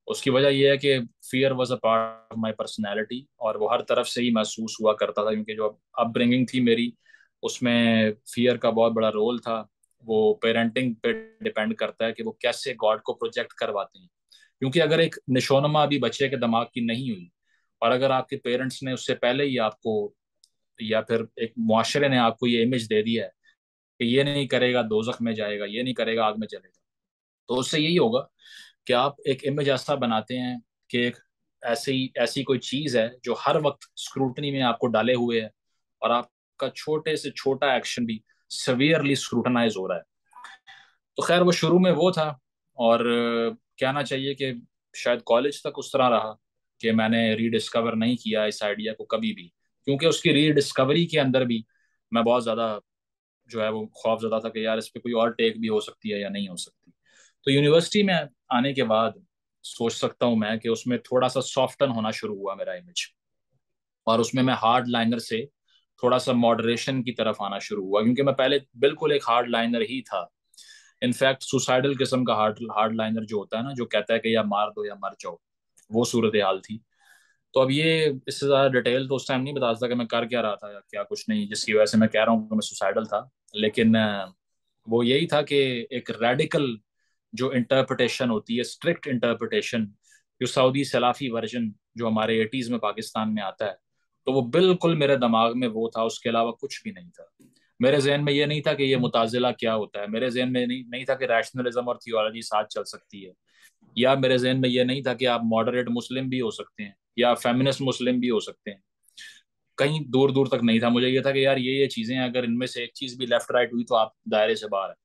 اس کی وجہ یہ ہے کہ fear was a part of my personality, اور وہ ہر طرف سے ہی محسوس ہوا کرتا تھا، کیونکہ جو اپ برنگنگ تھی میری اس میں فیئر کا بہت بڑا رول تھا. وہ پیرنٹنگ پہ ڈپینڈ کرتا ہے کہ وہ کیسے گاڈ کو پروجیکٹ کرواتے ہیں. کیونکہ اگر ایک نشونما ابھی بچے کے دماغ کی نہیں ہوئی، اور اگر آپ کے پیرنٹس نے اس سے پہلے ہی آپ کو، یا پھر ایک معاشرے نے آپ کو یہ امیج دے دیا ہے کہ یہ نہیں کرے گا دوزخ میں جائے گا، یہ نہیں کرے گا آگ میں جلے گا، تو اس سے یہی ہوگا کہ آپ ایک امیج ایسا بناتے ہیں کہ ایک ایسی ایسی کوئی چیز ہے جو ہر وقت اسکروٹنی میں آپ کو ڈالے ہوئے ہے، اور آپ کا چھوٹے سے چھوٹا ایکشن بھی سیویئرلی اسکروٹنائز ہو رہا ہے. تو خیر وہ شروع میں وہ تھا، اور کہنا چاہیے کہ شاید کالج تک اس طرح رہا کہ میں نے ری ڈسکور نہیں کیا اس آئیڈیا کو کبھی بھی، کیونکہ اس کی ری ڈسکوری کے اندر بھی میں بہت زیادہ جو ہے وہ خوف زدہ تھا کہ یار اس پہ کوئی اور ٹیک بھی ہو سکتی ہے یا نہیں ہو سکتی. تو یونیورسٹی میں آنے کے بعد سوچ سکتا ہوں میں کہ اس میں تھوڑا سا سافٹن ہونا شروع ہوا میرا امیج، اور اس میں میں ہارڈ لائنر سے تھوڑا سا ماڈریشن کی طرف آنا شروع ہوا، کیونکہ میں پہلے بالکل ایک ہارڈ لائنر ہی تھا. انفیکٹ سوسائڈل قسم کا ہارڈ ہارڈ لائنر جو ہوتا ہے نا، جو کہتا ہے کہ یا مار دو یا مر جاؤ، وہ صورتحال تھی. تو اب یہ اس سے زیادہ ڈیٹیل تو اس ٹائم نہیں بتا سکتا کہ میں کر کیا رہا تھا یا کیا کچھ نہیں، جس کی وجہ سے میں کہہ رہا ہوں کہ میں سوسائڈل تھا. لیکن وہ یہی تھا کہ ایک ریڈیکل جو انٹرپریٹیشن ہوتی ہے، اسٹرکٹ انٹرپریٹیشن، جو سعودی سلافی ورژن جو ہمارے ایٹیز میں پاکستان میں آتا ہے، تو وہ بالکل میرے دماغ میں وہ تھا، اس کے علاوہ کچھ بھی نہیں تھا. میرے ذہن میں یہ نہیں تھا کہ یہ متازلہ کیا ہوتا ہے، میرے ذہن میں نہیں تھا کہ ریشنلزم اور تھیولوجی ساتھ چل سکتی ہے، یا میرے ذہن میں یہ نہیں تھا کہ آپ ماڈریٹ مسلم بھی ہو سکتے ہیں یا فیمنسٹ مسلم بھی ہو سکتے ہیں. کہیں دور دور تک نہیں تھا. مجھے یہ تھا کہ یار یہ یہ چیزیں اگر ان میں سے ایک چیز بھی لیفٹ رائٹ ہوئی تو آپ دائرے سے باہر ہیں.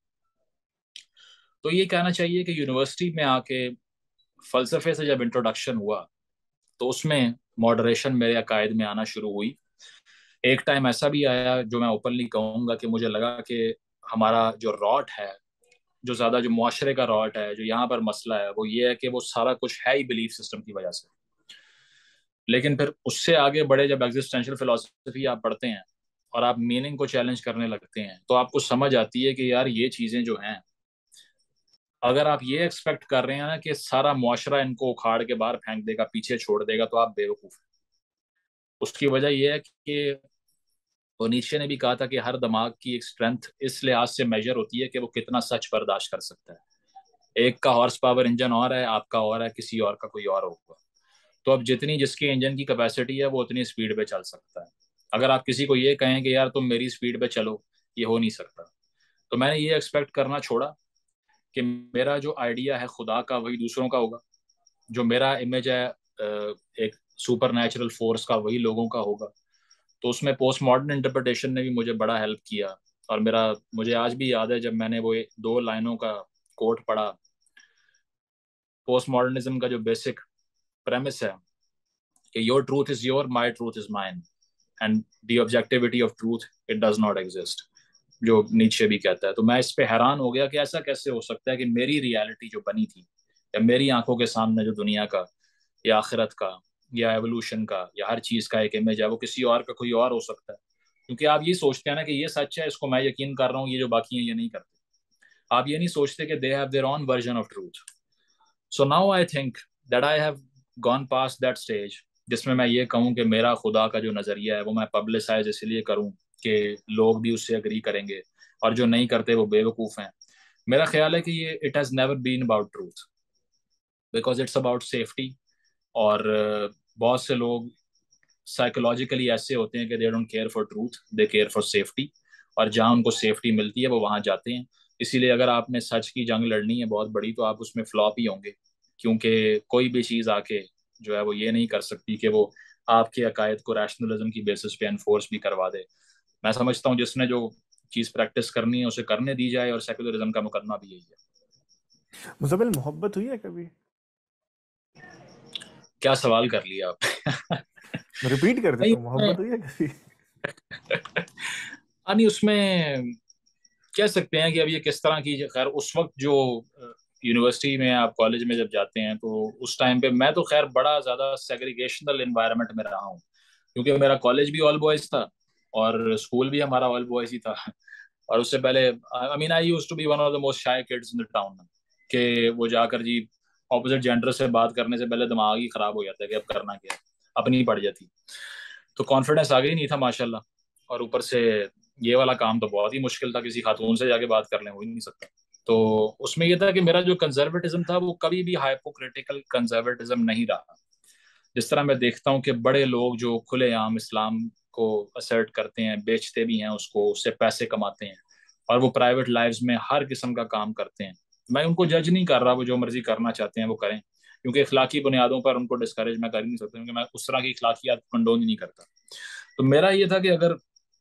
تو یہ کہنا چاہیے کہ یونیورسٹی میں آ کے فلسفے سے جب انٹروڈکشن ہوا تو اس میں ماڈریشن میرے عقائد میں آنا شروع ہوئی. ایک ٹائم ایسا بھی آیا جو میں اوپنلی کہوں گا کہ مجھے لگا کہ ہمارا جو راٹ ہے، جو زیادہ جو معاشرے کا راٹ ہے، جو یہاں پر مسئلہ ہے، وہ یہ ہے کہ وہ سارا کچھ ہے ہی بلیف سسٹم کی وجہ سے. لیکن پھر اس سے آگے بڑے جب ایگزسٹینشل فلسفی آپ پڑھتے ہیں اور آپ میننگ کو چیلنج کرنے لگتے ہیں، تو آپ کو سمجھ آتی ہے کہ یار یہ چیزیں جو ہیں، اگر آپ یہ ایکسپیکٹ کر رہے ہیں نا کہ سارا معاشرہ ان کو اکھاڑ کے باہر پھینک دے گا، پیچھے چھوڑ دے گا، تو آپ بیوقوف ہیں. اس کی وجہ یہ ہے کہ اور نیچے نے بھی کہا تھا کہ ہر دماغ کی ایک اسٹرینتھ اس لحاظ سے میجر ہوتی ہے کہ وہ کتنا سچ برداشت کر سکتا ہے. ایک کا ہارس پاور انجن اور ہے، آپ کا اور ہے، کسی اور کا کوئی اور ہوگا. تو اب جتنی جس کی انجن کی کیپیسٹی ہے وہ اتنی اسپیڈ پہ چل سکتا ہے. اگر آپ کسی کو یہ کہیں کہ یار تم میری اسپیڈ پہ چلو، یہ ہو نہیں سکتا. تو میں نے یہ ایکسپیکٹ کرنا چھوڑا کہ میرا جو آئیڈیا ہے خدا کا وہی دوسروں کا ہوگا، جو میرا امیج ہے ایک سپر نیچرل فورس کا وہی لوگوں کا ہوگا. تو اس میں پوسٹ ماڈرن انٹرپریٹیشن نے بھی مجھے بڑا ہیلپ کیا. اور میرا مجھے آج بھی یاد ہے جب میں نے وہ دو لائنوں کا کوٹ پڑھا. پوسٹ ماڈرنزم کا جو بیسک پریمس ہے کہ your truth is your, my truth is mine, and the objectivity of truth it does not exist, جو نیچے بھی کہتا ہے. تو میں اس پہ حیران ہو گیا کہ ایسا کیسے ہو سکتا ہے کہ میری ریالٹی جو بنی تھی، یا میری آنکھوں کے سامنے جو دنیا کا یا آخرت کا یا ایوولوشن کا یا ہر چیز کا ایک امیج ہے، وہ کسی اور کا کوئی اور ہو سکتا ہے. کیونکہ آپ یہ سوچتے ہیں نا کہ یہ سچ ہے، اس کو میں یقین کر رہا ہوں، یہ جو باقی ہیں یہ نہیں کرتے. آپ یہ نہیں سوچتے کہ they have their own version of truth. So now I think that I have gone past that stage جس میں میں یہ کہوں کہ میرا خدا کا جو نظریہ ہے وہ میں پبلسائز اس لیے کروں کہ لوگ بھی اس سے اگری کریں گے، اور جو نہیں کرتے وہ بے وقوف ہیں. میرا خیال ہے کہ یہ it has never been about truth because it's about safety. اور بہت سے لوگ سائیکولوجیکلی ایسے ہوتے ہیں کہ they don't care for truth, they care for safety. اور جہاں ان کو سیفٹی ملتی ہے وہ وہاں جاتے ہیں. اسی لیے اگر آپ نے سچ کی جنگ لڑنی ہے بہت بڑی، تو آپ اس میں فلاپ ہی ہوں گے، کیونکہ کوئی بھی چیز آ کے جو ہے وہ یہ نہیں کر سکتی کہ وہ آپ کے عقائد کو ریشنلزم کی بیسس پہ انفورس بھی کروا دے. میں سمجھتا ہوں جس نے جو چیز پریکٹس کرنی ہے اسے کرنے دی جائے، اور سیکولرزم کا مقدمہ بھی یہی ہے. مزمل محبت ہوئی ہے کبھی؟ کیا سوال کر لیا آپ؟ ریپیٹ کر دیتا ہوں، محبت ہوئی ہے کبھی؟ نہیں، اس میں کہہ سکتے ہیں کہ اب یہ کس طرح کی، خیر اس وقت جو یونیورسٹی میں آپ کالج میں جب جاتے ہیں تو اس ٹائم پہ میں تو خیر بڑا زیادہ سیگریگیشنل انوائرمنٹ میں رہا ہوں، کیونکہ میرا کالج بھی آل بوائز تھا اور اسکول بھی ہمارا آل بوائز ہی تھا. اور اس سے پہلے I mean I used to be one of the most shy kids in the town, کہ وہ جا کر جی اپوزٹ جینڈر سے بات کرنے سے پہلے دماغ ہی خراب ہو جاتا ہے کہ اب کرنا کیا ہے، اپنی پڑ جاتی. تو کانفیڈنس آگے ہی نہیں تھا ماشاء اللہ. اور اوپر سے یہ والا کام تو بہت ہی مشکل تھا، کسی خاتون سے جا کے بات کر لیں، ہو ہی نہیں سکتا. تو اس میں یہ تھا کہ میرا جو کنزرویٹزم تھا وہ کبھی بھی ہائپوکریٹیکل کنزرویٹزم نہیں رہا. جس طرح میں دیکھتا ہوں کہ بڑے لوگ جو کھلے عام اسلام کو اسرٹ کرتے ہیں، بیچتے بھی ہیں اس کو، اس سے پیسے کماتے ہیں، اور وہ پرائیویٹ لائفز میں ہر قسم کا کام کرتے ہیں. میں ان کو جج نہیں کر رہا، وہ جو مرضی کرنا چاہتے ہیں وہ کریں، کیونکہ اخلاقی بنیادوں پر ان کو ڈسکریج میں کر ہی نہیں سکتا، کیونکہ میں اس طرح کی اخلاقیات کنڈون ہی نہیں کرتا. تو میرا یہ تھا کہ اگر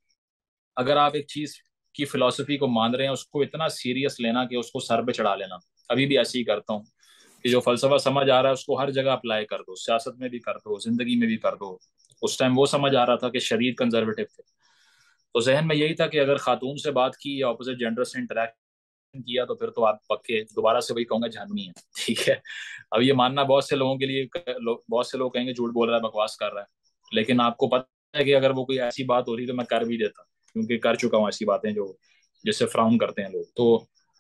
اگر آپ ایک چیز کی فلسفی کو مان رہے ہیں، اس کو اتنا سیریس لینا کہ اس کو سر پہ چڑھا لینا. ابھی بھی ایسے ہی کرتا ہوں کہ جو فلسفہ سمجھ آ رہا ہے اس کو ہر جگہ اپلائی کر دو، سیاست میں بھی کر دو، زندگی میں بھی کر دو. اس ٹائم وہ سمجھ آ رہا تھا کہ شدید کنزرویٹو تھے، تو ذہن میں یہی تھا کہ اگر خاتون سے بات کی یا اپوزٹ جینڈر سے انٹریکٹ کیا تو پھر تو آپ پکے دوبارہ سے وہی کہوں گا جہنمی ہے. ٹھیک ہے، اب یہ ماننا بہت سے لوگوں کے لیے، بہت سے لوگ کہیں گے جھوٹ بول رہا ہے، بکواس کر رہا ہے، لیکن آپ کو پتہ ہے کہ اگر وہ کوئی ایسی بات ہو رہی تو میں کر بھی دیتا، کیونکہ کر چکا ہوں ایسی باتیں جو جس سے فراؤن کرتے ہیں لوگ. تو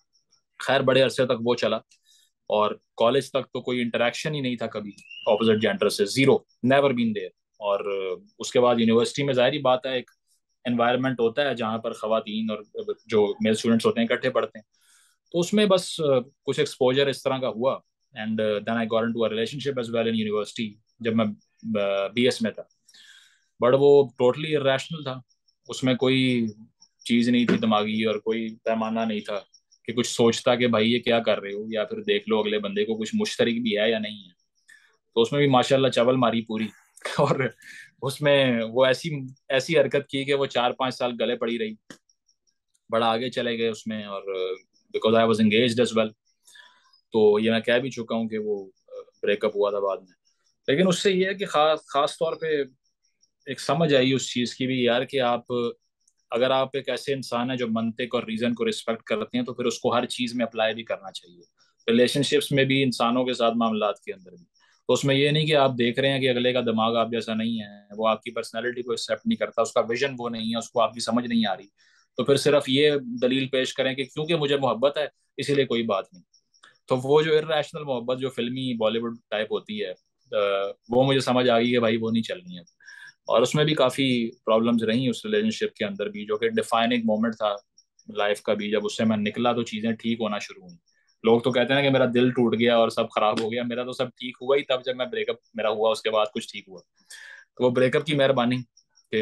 خیر بڑے عرصے تک وہ چلا، اور کالج تک تو کوئی انٹریکشن ہی نہیں تھا کبھی اپوزٹ جینڈر سے، زیرو، نیور بین دیر. اور اس کے بعد یونیورسٹی میں ظاہری بات ہے ایک انوائرمنٹ ہوتا ہے جہاں پر خواتین اور جو میل اسٹوڈنٹس ہوتے ہیں اکٹھے پڑھتے ہیں، تو اس میں بس کچھ ایکسپوجر اس طرح کا ہوا. And then I got into a relationship as well in university جب میں بی ایس میں تھا. بٹ وہ ٹوٹلی ارریشنل تھا، اس میں کوئی چیز نہیں تھی دماغی، اور کوئی پیمانہ نہیں تھا کہ کچھ سوچتا کہ بھائی یہ کیا کر رہے ہو، یا پھر دیکھ لو اگلے بندے کو کچھ مشترک بھی ہے یا نہیں ہے. تو اس میں بھی ماشاء اللہ چول ماری پوری. اور اس میں وہ ایسی ایسی حرکت کی کہ وہ چار پانچ سال گلے پڑی رہی، بڑا آگے چلے گئے اس میں. اور because I was engaged as well, تو یہ میں کہہ بھی چکا ہوں کہ وہ بریک اپ ہوا تھا بعد میں. لیکن اس سے یہ ہے کہ خاص خاص طور پہ ایک سمجھ آئی اس چیز کی بھی یار کہ آپ اگر آپ ایک ایسے انسان ہیں جو منطق اور ریزن کو رسپیکٹ کرتے ہیں تو پھر اس کو ہر چیز میں اپلائی بھی کرنا چاہیے، ریلیشن شپس میں بھی، انسانوں کے ساتھ معاملات کے اندر بھی. تو اس میں یہ نہیں کہ آپ دیکھ رہے ہیں کہ اگلے کا دماغ آپ جیسا نہیں ہے، وہ آپ کی پرسنالٹی کو ایکسیپٹ نہیں کرتا، اس کا ویژن وہ نہیں ہے، اس کو آپ کی سمجھ نہیں آ رہی، تو پھر صرف یہ دلیل پیش کریں کہ کیونکہ مجھے محبت ہے اسی لیے کوئی بات نہیں. تو وہ جو ارریشنل محبت جو فلمی بالی ووڈ ٹائپ ہوتی ہے، وہ مجھے سمجھ آ گئی کہ بھائی وہ نہیں چلنی ہے. اور اس میں بھی کافی پرابلمز رہیں اس ریلیشن شپ کے اندر بھی، جو کہ ڈیفائننگ مومنٹ تھا لائف کا بھی. جب اس سے میں نکلا تو چیزیں ٹھیک ہونا شروع ہوئیں. لوگ تو کہتے ہیں کہ میرا دل ٹوٹ گیا اور سب خراب ہو گیا، میرا تو سب ٹھیک ہوا ہی تب جب میں بریک اپ میرا ہوا، اس کے بعد کچھ ٹھیک ہوا. تو وہ بریک اپ کی مہربانی کہ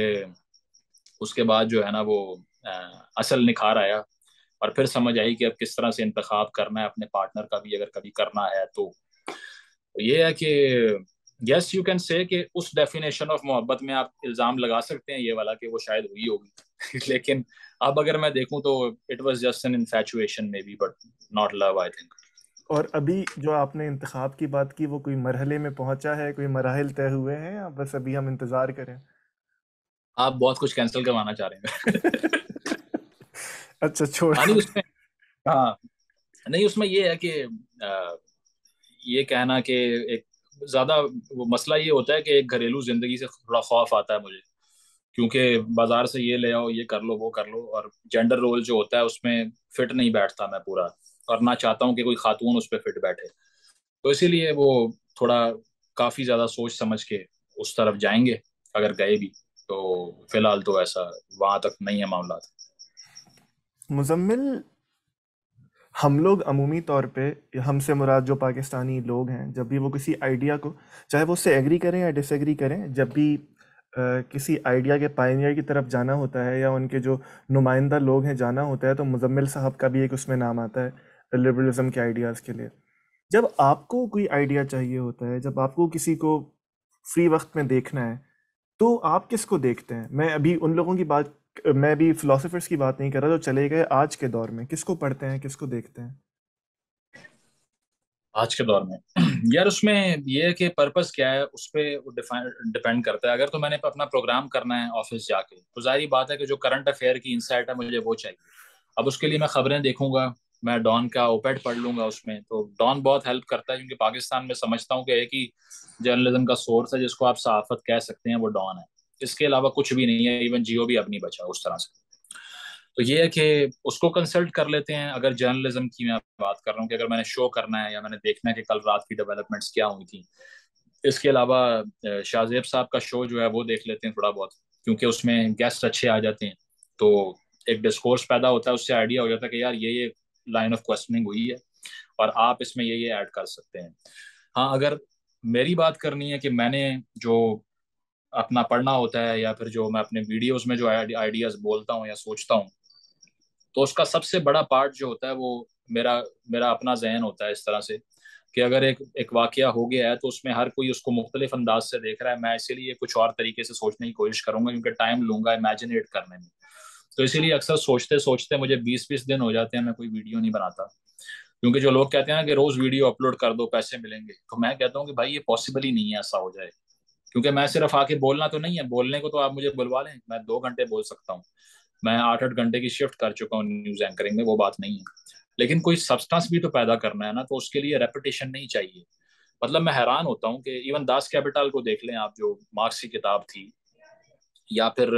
اس کے بعد جو ہے نا وہ اصل نکھار آیا، اور پھر سمجھ آئی کہ اب کس طرح سے انتخاب کرنا ہے اپنے پارٹنر کا بھی اگر کبھی کرنا ہے تو. یہ ہے کہ یس یو کین سے کہ اس ڈیفینیشن آف محبت میں آپ الزام لگا سکتے ہیں یہ والا کہ وہ شاید ہوئی ہوگی. لیکن اب اگر میں دیکھوں تو it was just an infatuation maybe, but not love I think. اور ابھی جو آپ نے انتخاب کی بات کی وہ کوئی مرحلے میں پہنچا ہے، کوئی مراحل طے ہوئے ہیں، یا بس ابھی ہم انتظار کریں؟ آپ بہت کچھ کینسل کروانا چاہ رہے ہیں. اچھا چھوڑ. ہاں نہیں اس میں ہاں نہیں اس میں یہ ہے کہ یہ کہنا کہ ایک زیادہ وہ مسئلہ یہ ہوتا ہے کہ ایک گھریلو زندگی سے تھوڑا خوف آتا ہے مجھے، کیونکہ بازار سے یہ لے آؤ، یہ کر لو، وہ کر لو، اور جینڈر رول جو ہوتا ہے اس میں فٹ نہیں بیٹھتا میں پورا، اور نہ چاہتا ہوں کہ کوئی خاتون اس پہ فٹ بیٹھے. تو اسی لیے وہ تھوڑا کافی زیادہ سوچ سمجھ کے اس طرف جائیں گے اگر گئے بھی. تو فی الحال تو ایسا وہاں تک نہیں ہے معاملات. مزمل، ہم لوگ عمومی طور پہ، ہم سے مراد جو پاکستانی لوگ ہیں، جب بھی وہ کسی آئیڈیا کو، چاہے وہ اس سے ایگری کریں یا ڈس ایگری کریں، جب بھی کسی آئیڈیا کے پائنیئر کی طرف جانا ہوتا ہے یا ان کے جو نمائندہ لوگ ہیں جانا ہوتا ہے، تو مزمل صاحب کا بھی ایک اس میں نام آتا ہے لبرلزم کے آئیڈیاز کے لیے. جب آپ کو کوئی آئیڈیا چاہیے ہوتا ہے، جب آپ کو کسی کو فری وقت میں دیکھنا ہے، تو آپ کس کو دیکھتے ہیں؟ میں ابھی ان لوگوں کی بات، میں بھی فلاسفرز کی بات نہیں کر رہا جو چلے گئے آج کے دور میں. کس کو پڑھتے ہیں، کس کو دیکھتے ہیں آج کے دور میں؟ یار اس میں یہ ہے کہ پرپس کیا ہے اس پہ ڈیپینڈ کرتا ہے. اگر تو میں نے اپنا پروگرام کرنا ہے آفس جا کے، تو ظاہری بات ہے کہ جو کرنٹ افیئر کی انسائٹ ہے مجھے وہ چاہیے. اب اس کے لیے میں خبریں دیکھوں گا، میں ڈان کا اوپیڈ پڑھ لوں گا. اس میں تو ڈان بہت ہیلپ کرتا ہے، کیونکہ پاکستان میں سمجھتا ہوں کہ ایک ہی جرنلزم کا سورس ہے جس کو آپ صحافت کہہ سکتے ہیں، وہ ڈان ہے. اس کے علاوہ کچھ بھی نہیں ہے. ایون جیو بھی اب نہیں بچا اس طرح سے. تو یہ ہے کہ اس کو کنسلٹ کر لیتے ہیں. اگر جرنلزم کی میں بات کر رہا ہوں کہ اگر میں نے شو کرنا ہے یا میں نے دیکھنا ہے کہ کل رات کی ڈیولپمنٹس کیا ہوئی تھیں. اس کے علاوہ شاہ زیب صاحب کا شو جو ہے وہ دیکھ لیتے ہیں تھوڑا بہت, کیونکہ اس میں گیسٹ اچھے آ جاتے ہیں, تو ایک ڈسکورس پیدا ہوتا ہے, اس سے آئیڈیا ہو جاتا ہے کہ یار یہ یہ لائن آف کوسچننگ ہوئی ہے اور آپ اس میں یہ یہ ایڈ کر سکتے ہیں. ہاں اگر میری بات کرنی ہے کہ میں نے جو اپنا پڑھنا ہوتا ہے یا پھر جو میں اپنے ویڈیوز میں جو آئیڈیاز بولتا ہوں یا سوچتا ہوں, تو اس کا سب سے بڑا پارٹ جو ہوتا ہے وہ میرا میرا اپنا ذہن ہوتا ہے, اس طرح سے کہ اگر ایک ایک واقعہ ہو گیا ہے تو اس میں ہر کوئی اس کو مختلف انداز سے دیکھ رہا ہے. میں اسی لیے کچھ اور طریقے سے سوچنے کی کوشش کروں گا, کیونکہ ٹائم لوں گا امیجنیٹ کرنے میں. تو اسی لیے اکثر سوچتے سوچتے مجھے بیس بیس دن ہو جاتے ہیں, میں کوئی ویڈیو نہیں بناتا. کیونکہ جو لوگ کہتے ہیں نا کہ روز ویڈیو اپلوڈ کر دو پیسے ملیں گے, تو میں کہتا ہوں کہ بھائی یہ پاسبل ہی نہیں ہے ایسا ہو جائے. کیونکہ میں صرف آ کے بولنا تو نہیں ہے, بولنے کو تو آپ مجھے بلوا لیں, میں دو گھنٹے بول سکتا ہوں, میں آٹھ آٹھ گھنٹے کی شفٹ کر چکا ہوں نیوز اینکرنگ میں, وہ بات نہیں ہے. لیکن کوئی سبسٹانس بھی تو پیدا کرنا ہے نا, تو اس کے لیے ریپیٹیشن نہیں چاہیے. مطلب میں حیران ہوتا ہوں کہ ایون داس کیپیٹل کو دیکھ لیں آپ, جو مارکس کی کتاب تھی, یا پھر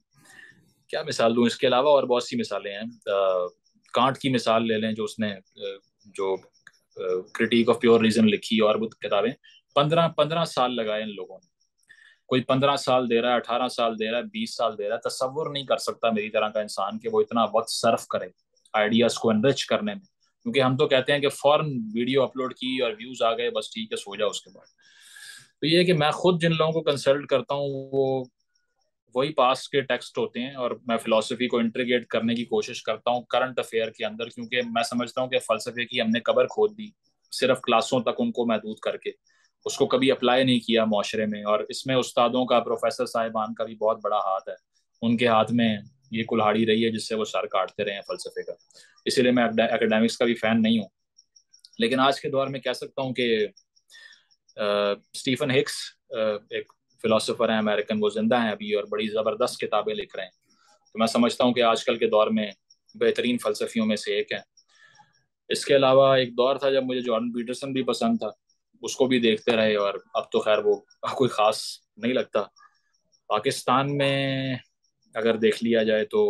کیا مثال دوں, اس کے علاوہ اور بہت سی مثالیں ہیں. کانٹ کی مثال لے لیں, جو اس نے جو کرٹیک آف پیور ریزن لکھی, اور وہ کتابیں پندرہ پندرہ سال لگائے ان لوگوں نے. کوئی پندرہ سال دے رہا ہے, اٹھارہ سال دے رہا ہے, بیس سال دے رہا ہے. تصور نہیں کر سکتا میری طرح کا انسان کہ وہ اتنا وقت صرف کرے آئیڈیاز کو انرچ کرنے میں. کیونکہ ہم تو کہتے ہیں کہ فوراً ویڈیو اپلوڈ کی اور ویوز آ گئے, بس ٹھیک ہے سو جاؤ اس کے بعد. تو یہ ہے کہ میں خود جن لوگوں کو کنسلٹ کرتا ہوں وہ وہی پاس کے ٹیکسٹ ہوتے ہیں, اور میں فلسفی کو انٹیگریٹ کرنے کی کوشش کرتا ہوں کرنٹ افیئر کے اندر, کیونکہ میں سمجھتا ہوں کہ فلسفے کی ہم نے قبر کھود دی صرف کلاسوں تک ان کو محدود کر کے, اس کو کبھی اپلائی نہیں کیا معاشرے میں. اور اس میں استادوں کا, پروفیسر صاحبان کا بھی بہت بڑا ہاتھ ہے. ان کے ہاتھ میں یہ کلہاڑی رہی ہے جس سے وہ سر کاٹتے رہے ہیں فلسفے کا. اسی لیے میں اکیڈیمکس کا بھی فین نہیں ہوں. لیکن آج کے دور میں کہہ سکتا ہوں کہ اسٹیفن ہکس ایک فلاسفر ہیں امریکن, وہ زندہ ہیں ابھی اور بڑی زبردست کتابیں لکھ رہے ہیں. تو میں سمجھتا ہوں کہ آج کل کے دور میں بہترین فلسفیوں میں سے ایک ہے. اس کے علاوہ ایک دور تھا جب مجھے جارڈن پیٹرسن بھی پسند تھا, اس کو بھی دیکھتے رہے, اور اب تو خیر وہ کوئی خاص نہیں لگتا. پاکستان میں اگر دیکھ لیا جائے تو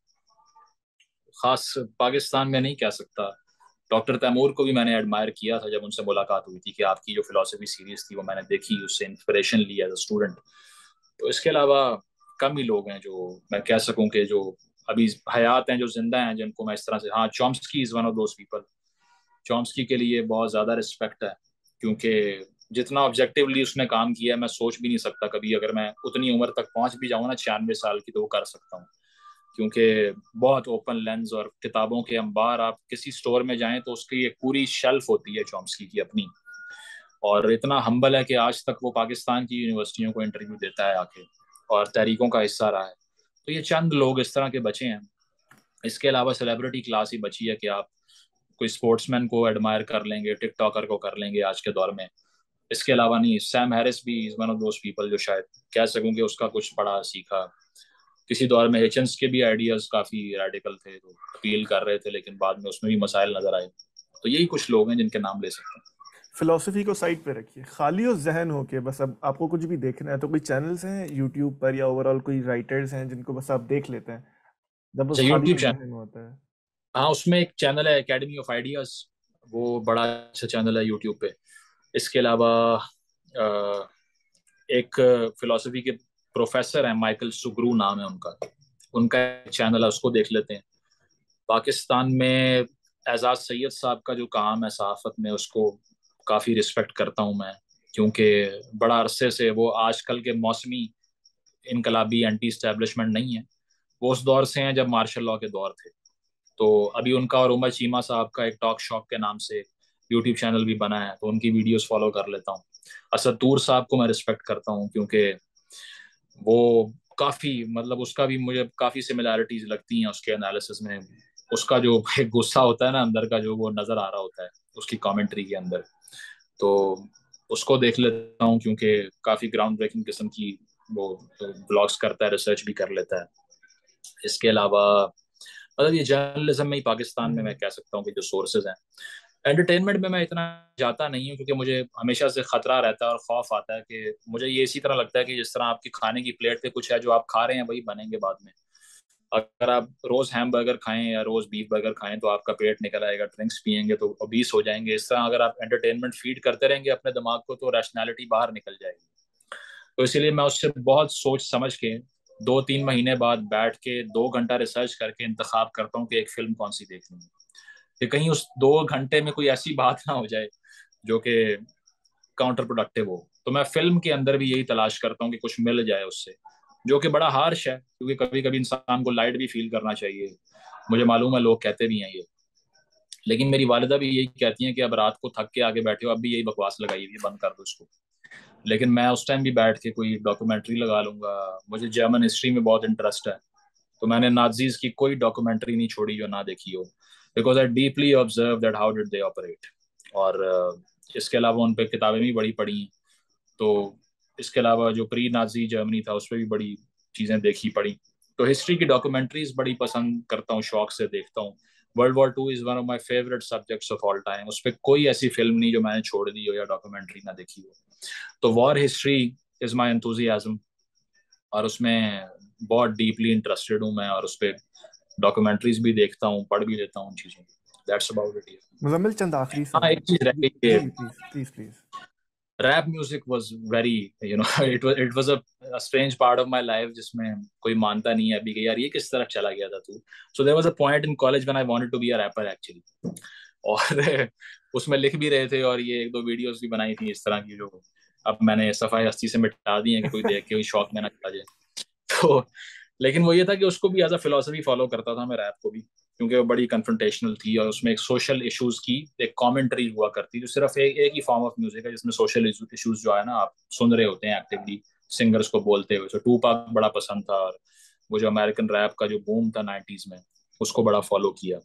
خاص پاکستان میں نہیں کہہ سکتا. ڈاکٹر تیمور کو بھی میں نے ایڈمائر کیا تھا جب ان سے ملاقات ہوئی تھی, کہ آپ کی جو فلسفی سیریز تھی وہ میں نے دیکھی, اس سے انسپریشن لی ایز اے اسٹوڈنٹ. تو اس کے علاوہ کم ہی لوگ ہیں جو میں کہہ سکوں کہ جو ابھی حیات ہیں, جو زندہ ہیں, جن کو میں اس طرح سے, ہاں Chomsky is one of those people. Chomsky کے لیے بہت زیادہ رسپیکٹ ہے, کیونکہ جتنا آبجیکٹیولی اس نے کام کیا ہے میں سوچ بھی نہیں سکتا کبھی اگر میں اتنی عمر تک پہنچ بھی جاؤں نا, چھیانوے سال کی, تو وہ کر سکتا ہوں. کیونکہ بہت اوپن لینز, اور کتابوں کے انبار, آپ کسی سٹور میں جائیں تو اس کی ایک پوری شیلف ہوتی ہے چومسکی کی اپنی, اور اتنا ہمبل ہے کہ آج تک وہ پاکستان کی یونیورسٹیوں کو انٹرویو دیتا ہے آ کے, اور تحریکوں کا حصہ رہا ہے. تو یہ چند لوگ اس طرح کے بچے ہیں. اس کے علاوہ سیلیبریٹی کلاس ہی بچی ہے کہ آپ کوئی اسپورٹس مین کو ایڈمائر کر لیں گے, ٹک ٹاکر کو کر لیں گے آج کے دور میں. اس کے علاوہ نہیں, سیم ہیرس بھی is one of those people جو شاید کہہ سکوں کہ اس کا کچھ پڑھا سیکھا. کسی دور میں ہیچنس کے بھی آئیڈیاز کافی ریڈیکل تھے, تو اپیل کر رہے تھے, لیکن بعد میں اس میں بھی مسائل نظر آئے. تو یہی کچھ لوگ ہیں جن کے نام لے سکتے ہیں. فلسفی کو سائڈ پہ رکھیے, خالی اور ذہن ہو کے بس اب آپ کو کچھ بھی دیکھنا ہے تو کوئی چینلز ہیں یوٹیوب پر یا اوور آل کوئی رائٹرز ہیں جن کو بس آپ دیکھ لیتے ہیں جب اچھا, بس خالی یوٹیوب چینل, ذہن ہوتا ہے؟ ہاں اس میں ایک چینل ہے اکیڈمی آف آئیڈیاز, وہ بڑا اچھا چینل ہے یوٹیوب پہ. اس کے علاوہ ایک فلسفی کے پروفیسر ہیں, مائیکل سگرو نام ہے ان کا, ان کا چینل ہے, اس کو دیکھ لیتے ہیں. پاکستان میں اعزاز سید صاحب کا جو کام ہے صحافت میں, اس کو کافی رسپیکٹ کرتا ہوں میں, کیونکہ بڑا عرصے سے وہ آج کل کے موسمی انقلابی اینٹی اسٹیبلشمنٹ نہیں ہے, وہ اس دور سے ہیں جب مارشل لاء کے دور تھے. تو ابھی ان کا اور عمر چیمہ صاحب کا ایک ٹاک شاک کے نام سے یوٹیوب چینل بھی بنا ہے, تو ان کی ویڈیوز فالو کر لیتا ہوں. اسد طور صاحب کو میں رسپیکٹ کرتا ہوں, کیونکہ وہ کافی, مطلب اس کا بھی مجھے کافی سملیرٹیز لگتی ہیں اس کے انالیسس میں. اس کا جو ایک غصہ ہوتا ہے نا اندر کا, جو وہ نظر آ رہا ہوتا ہے اس کی کامنٹری کے اندر, تو اس کو دیکھ لیتا ہوں, کیونکہ کافی گراؤنڈ بریکنگ قسم کی وہ بلاگس کرتا ہے, ریسرچ بھی کر لیتا ہے. اس کے علاوہ مطلب یہ جرنلزم میں ہی پاکستان میں میں کہہ سکتا ہوں کہ جو سورسز ہیں. انٹرٹینمنٹ میں میں اتنا جاتا نہیں ہوں, کیونکہ مجھے ہمیشہ سے خطرہ رہتا ہے اور خوف آتا ہے کہ مجھے یہ اسی طرح لگتا ہے کہ جس طرح آپ کی کھانے کی پلیٹ پہ کچھ ہے جو آپ کھا رہے ہیں وہی بنیں گے بعد میں. اگر آپ روز ہیم برگر کھائیں یا روز بیف برگر کھائیں تو آپ کا پیٹ نکل آئے گا، ڈرنکس پئیں گے تو اوبیس ہو جائیں گے. اس طرح اگر آپ انٹرٹینمنٹ فیڈ کرتے رہیں گے اپنے دماغ کو تو ریشنالٹی باہر نکل جائے گی. تو اسی لیے میں اس سے بہت سوچ سمجھ کے دو تین مہینے بعد بیٹھ کے دو گھنٹہ ریسرچ کر کے انتخاب کرتا ہوں کہ ایک فلم کون سی دیکھنی ہے، کہ کہیں اس دو گھنٹے میں کوئی ایسی بات نہ ہو جائے جو کہ کاؤنٹر پروڈکٹیو ہو. تو میں فلم کے اندر بھی یہی تلاش کرتا ہوں کہ کچھ مل جائے اس سے، جو کہ بڑا ہارش ہے کیونکہ کبھی کبھی انسان کو لائٹ بھی فیل کرنا چاہیے. مجھے معلوم ہے لوگ کہتے بھی ہیں یہ، لیکن میری والدہ بھی یہی کہتی ہیں کہ اب رات کو تھک کے آگے بیٹھے ہو، اب بھی یہی بکواس لگائی ہوئی ہے، بند کر دو اس کو. لیکن میں اس ٹائم بھی بیٹھ کے کوئی ڈاکومنٹری لگا لوں گا. مجھے جرمن ہسٹری میں بہت انٹرسٹ ہے، تو میں نے نازیز کی کوئی ڈاکومنٹری نہیں چھوڑی جو نہ دیکھی ہو، because I deeply observe that how did they operate. اور اس کے علاوہ ان پہ کتابیں بھی بڑی پڑھی ہیں. تو اس کے علاوہ جو پری نازی جرمنی تھا اس پہ بھی بڑی چیزیں دیکھی پڑھی. تو ہسٹری کی ڈاکومنٹریز بڑی پسند کرتا ہوں، شوق سے دیکھتا ہوں. World War two is one of my favourite subjects of all time. اس پہ کوئی ایسی فلم نہیں جو میں نے چھوڑ دی ہو یا ڈاکومنٹری نہ دیکھی ہو. تو وار ہسٹری از مائی انتھوزیازم، اور اس میں بہت ڈیپلی انٹرسٹڈ ہوں میں، اور اس پہ ڈاکومنٹریز بھی دیکھتا ہوں، پڑھ بھی لیتا ہوں چیزیں. That's about it. مزمل چند آخری ہاں سوال. ایک چیز رہ جی گئی کہ جی please please please. Rap music was very you know it was it was a strange part of my life, جس میں کوئی مانتا نہیں ہے ابھی کہ یار یہ کس طرف چلا گیا تھا تو. So there was a point in college when I wanted to be a rapper actually, اور اس میں لکھ بھی رہے تھے اور یہ ایک دو ویڈیوز بھی بنائی تھی اس طرح کی جو اب میں نے صفائی ہستی سے مٹا دی ہیں کہ کوئی دیکھ کے شوق میں نہ چلا جائے. تو لیکن وہ یہ تھا کہ اس کو بھی ایز اے فلاسفی فالو کرتا تھا میں ریپ کو بھی، کیونکہ وہ بڑی کنفرنٹیشنل تھی اور اس میں ایک سوشل ایشوز کی ایک کامنٹری ہوا کرتی، جو صرف ایک ایک ہی فارم آف میوزک ہے جس میں سوشل ایشوز جو ہے نا آپ سن رہے ہوتے ہیں ایکٹیولی سنگرز کو بولتے ہوئے. سو ٹو پاک بڑا پسند تھا، اور وہ جو امریکن ریپ کا جو بوم تھا نائنٹیز میں اس کو بڑا فالو کیا.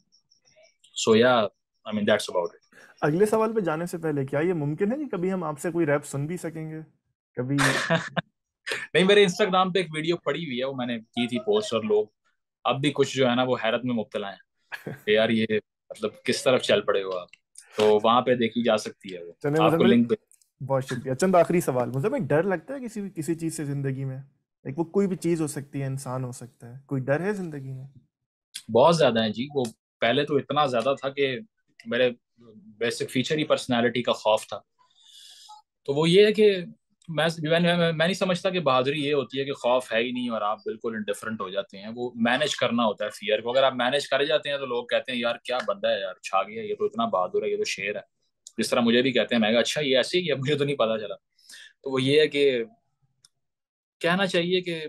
سو یا I mean that's about it. اگلے سوال پہ جانے سے پہلے کیا یہ ممکن ہے کہ کبھی ہم آپ سے کوئی ریپ سن بھی سکیں گے کبھی؟ نہیں، میرے انسٹاگرام پہ ایک ویڈیو پڑی ہوئی ہے، وہ میں نے کی تھی پوسٹ، اور لوگ اب بھی کچھ جو ہے نا وہ حیرت میں مبتلا ہیں کہ یار یہ مطلب کس طرف چل پڑے ہو آپ. تو وہاں پہ دیکھی جا سکتی ہے، وہ چلیں آپ کو مزمل، لنک. بہت شکریہ. چند آخری سوال. مجھے ایک ڈر لگتا ہے کسی بھی کسی چیز سے زندگی میں؟ ایک وہ کوئی بھی چیز ہو سکتی ہے، انسان ہو سکتا ہے، کوئی ڈر ہے زندگی میں؟ بہت زیادہ ہیں جی. وہ پہلے تو اتنا زیادہ تھا کہ میرے بیسک فیچر ہی پرسنالٹی کا خوف تھا. تو وہ یہ ہے کہ میں میں نہیں سمجھتا کہ بہادری یہ ہوتی ہے کہ خوف ہے ہی نہیں اور آپ بالکل انڈیفرنٹ ہو جاتے ہیں. وہ مینج کرنا ہوتا ہے فیئر کو. اگر آپ مینج کر جاتے ہیں تو لوگ کہتے ہیں یار کیا بندہ ہے یار، چھا گیا یہ تو، اتنا بہادر ہے، یہ تو شیر ہے. جس طرح مجھے بھی کہتے ہیں، میں کہا اچھا یہ ایسے ہی ہے، مجھے تو نہیں پتا چلا. تو وہ یہ ہے کہ کہنا چاہیے کہ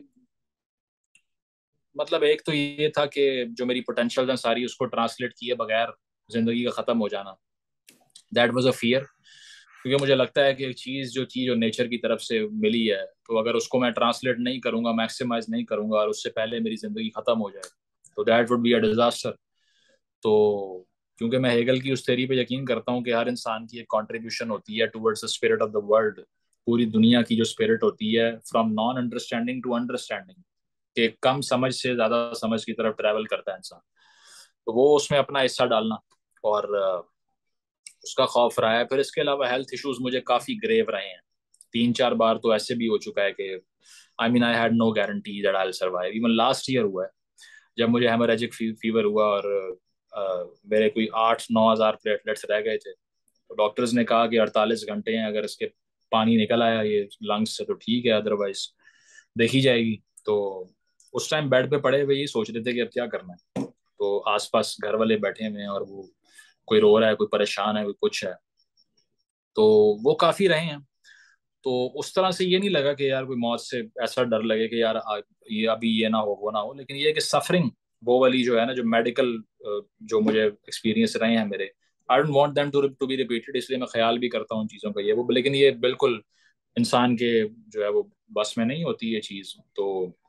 مطلب ایک تو یہ تھا کہ جو میری پوٹینشیل ہیں ساری اس کو ٹرانسلیٹ کیے بغیر زندگی کا ختم ہو جانا، دیٹ واز اے فیئر. کیونکہ مجھے لگتا ہے کہ ایک چیز جو چیز جو نیچر کی طرف سے ملی ہے، تو اگر اس کو میں ٹرانسلیٹ نہیں کروں گا، میکسیمائز نہیں کروں گا، اور اس سے پہلے میری زندگی ختم ہو جائے تو that would be a disaster. تو کیونکہ میں ہیگل کی اس تھیوری پہ یقین کرتا ہوں کہ ہر انسان کی ایک کنٹریبیوشن ہوتی ہے towards the spirit of the world. پوری دنیا کی جو اسپرٹ ہوتی ہے from non understanding to understanding, کہ کم سمجھ سے زیادہ سمجھ کی طرف ٹریول کرتا ہے انسان. تو وہ اس میں اپنا حصہ ڈالنا، اور اس کا خوف رہا ہے. پھر اس کے علاوہ ہیلتھ ایشوز مجھے کافی گریو رہے ہیں. تین چار بار تو ایسے بھی ہو چکا ہے کہ I mean I had no guarantee that I will survive. Even last year ہوا ہے جب مجھے ہیموریجک فیور ہوا اور میرے کوئی آٹھ نو ہزار پلیٹلیٹس رہ گئے تھے. تو ڈاکٹرز نے کہا کہ اڑتالیس گھنٹے ہیں، اگر اس کے پانی نکل آیا یہ لنگس سے تو ٹھیک ہے، ادروائز دیکھی جائے گی. تو اس ٹائم بیڈ پہ پڑے ہوئے یہ سوچ رہے تھے کہ اب کیا کرنا ہے. تو آس پاس گھر والے بیٹھے ہوئے ہیں اور وہ کوئی رو رہا ہے، کوئی پریشان ہے، کوئی کچھ ہے. تو وہ کافی رہے ہیں. تو اس طرح سے یہ نہیں لگا کہ یار کوئی موت سے ایسا ڈر لگے کہ یار یہ ابھی یہ نہ ہو وہ نہ ہو. لیکن یہ کہ سفرنگ وہ والی جو ہے نا، جو میڈیکل جو مجھے ایکسپیرینس رہے ہیں میرے، I don't want them to be repeated, اس لیے میں خیال بھی کرتا ہوں چیزوں کا یہ وہ. لیکن یہ بالکل انسان کے جو ہے وہ بس میں نہیں ہوتی یہ چیز. تو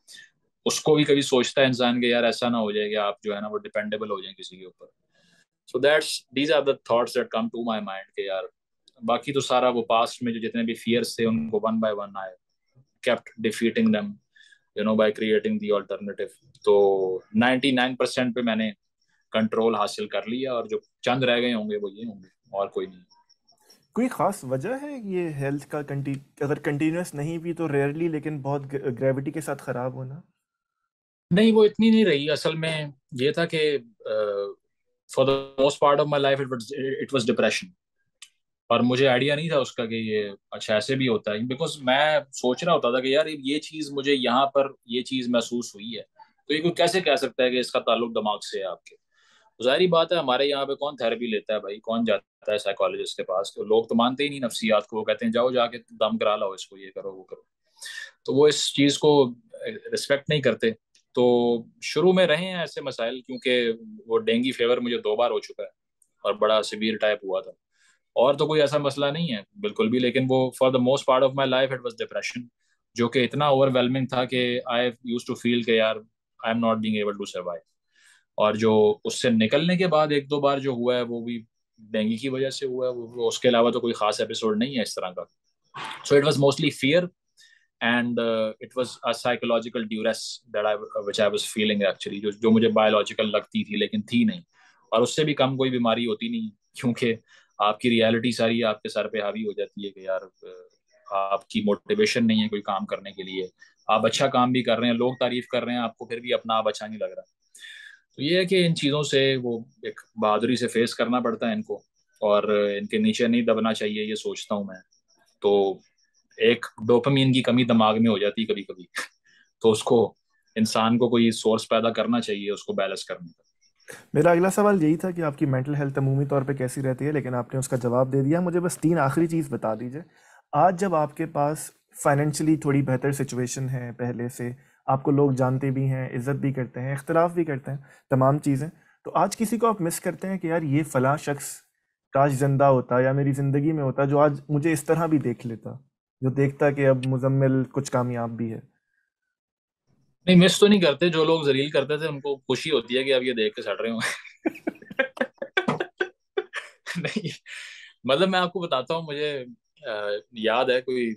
اس کو بھی کبھی سوچتا ہے انسان کہ یار ایسا نہ ہو جائے کہ آپ جو ہے نا وہ ڈیپینڈیبل ہو جائیں کسی کے اوپر. So that's these are the thoughts that come to my mind کہ یار باقی تو سارا وہ پاسٹ میں جو جتنے بھی فیئرس تھے ان کو ون بائی ون آئے kept defeating them you know by creating the alternative. تو نائنٹی نائن پرسینٹ پہ میں نے کنٹرول حاصل کر لیا، اور جو چند رہ گئے ہوں گے وہ یہ ہوں گے اور کوئی نہیں. کوئی خاص وجہ ہے یہ ہیلتھ کا کنٹی اگر کنٹینیوس نہیں بھی تو ریئرلی لیکن بہت گریوٹی کے ساتھ خراب ہونا؟ نہیں وہ اتنی نہیں رہی اصل میں. یہ تھا کہ for the most part of my life it was depression. اور مجھے آئیڈیا نہیں تھا اس کا کہ یہ اچھا ایسے بھی ہوتا ہے, بیکاز میں سوچ رہا ہوتا تھا کہ یار یہ چیز مجھے یہاں پر یہ چیز محسوس ہوئی ہے, تو یہ کوئی کیسے کہہ سکتا ہے کہ اس کا تعلق دماغ سے ہے آپ کے. ظاہری بات ہے ہمارے یہاں پہ کون تھراپی لیتا ہے بھائی, کون جاتا ہے سائیکالوجسٹ کے پاس, تو لوگ تو مانتے ہی نہیں نفسیات کو, وہ کہتے ہیں جاؤ جا کے دم کرا لاؤ اس کو, یہ کرو وہ کرو. تو وہ اس چیز کو رسپیکٹ نہیں کرتے. تو شروع میں رہے ہیں ایسے مسائل, کیونکہ وہ ڈینگی فیور مجھے دو بار ہو چکا ہے اور بڑا سیویئر ٹائپ ہوا تھا. اور تو کوئی ایسا مسئلہ نہیں ہے بالکل بھی, لیکن وہ for the most part of my life it was depression, جو کہ اتنا اوور ویلمنگ تھا کہ آئی یوز ٹو فیل کہ یار I am not being able to survive. اور جو اس سے نکلنے کے بعد ایک دو بار جو ہوا ہے وہ بھی ڈینگی کی وجہ سے ہوا ہے, وہ اس کے علاوہ تو کوئی خاص ایپیسوڈ نہیں ہے اس طرح کا. So it was mostly fear and it was a psychological duress that I which I was feeling actually, جو جو مجھے بایولوجیکل لگتی تھی لیکن تھی نہیں. اور اس سے بھی کم کوئی بیماری ہوتی نہیں, کیونکہ آپ کی ریالٹی ساری آپ کے سر پہ حاوی ہو جاتی ہے کہ یار آپ کی موٹیویشن نہیں ہے کوئی کام کرنے کے لیے, آپ اچھا کام بھی کر رہے ہیں, لوگ تعریف کر رہے ہیں آپ کو, پھر بھی اپنا آپ اچھا نہیں لگ رہا. تو یہ ہے کہ ان چیزوں سے وہ ایک بہادری سے فیس کرنا پڑتا ہے ان کو, اور ان کے نیچے نہیں دبنا چاہیے, یہ سوچتا ہوں میں. تو ایک ڈوپامین کی کمی دماغ میں ہو جاتی کبھی کبھی, تو اس کو انسان کو کوئی سورس پیدا کرنا چاہیے اس کو بیلنس کرنے کا. میرا اگلا سوال یہی تھا کہ آپ کی مینٹل ہیلتھ عمومی طور پہ کیسی رہتی ہے, لیکن آپ نے اس کا جواب دے دیا. مجھے بس تین آخری چیز بتا دیجیے. آج جب آپ کے پاس فائنینشلی تھوڑی بہتر سچویشن ہے پہلے سے, آپ کو لوگ جانتے بھی ہیں, عزت بھی کرتے ہیں, اختلاف بھی کرتے ہیں, تمام چیزیں, تو آج کسی کو آپ مس کرتے ہیں کہ یار یہ فلاں شخص کاش زندہ ہوتا یا میری زندگی میں ہوتا جو آج مجھے اس طرح بھی دیکھ لیتا, جو دیکھتا کہ اب مزمل کچھ کامیاب بھی ہے. نہیں مس تو نہیں کرتے, جو لوگ ذلیل کرتے تھے ان کو خوشی ہوتی ہے کہ اب یہ دیکھ کے سڑ رہے ہوں. نہیں مطلب میں آپ کو بتاتا ہوں, مجھے یاد ہے کوئی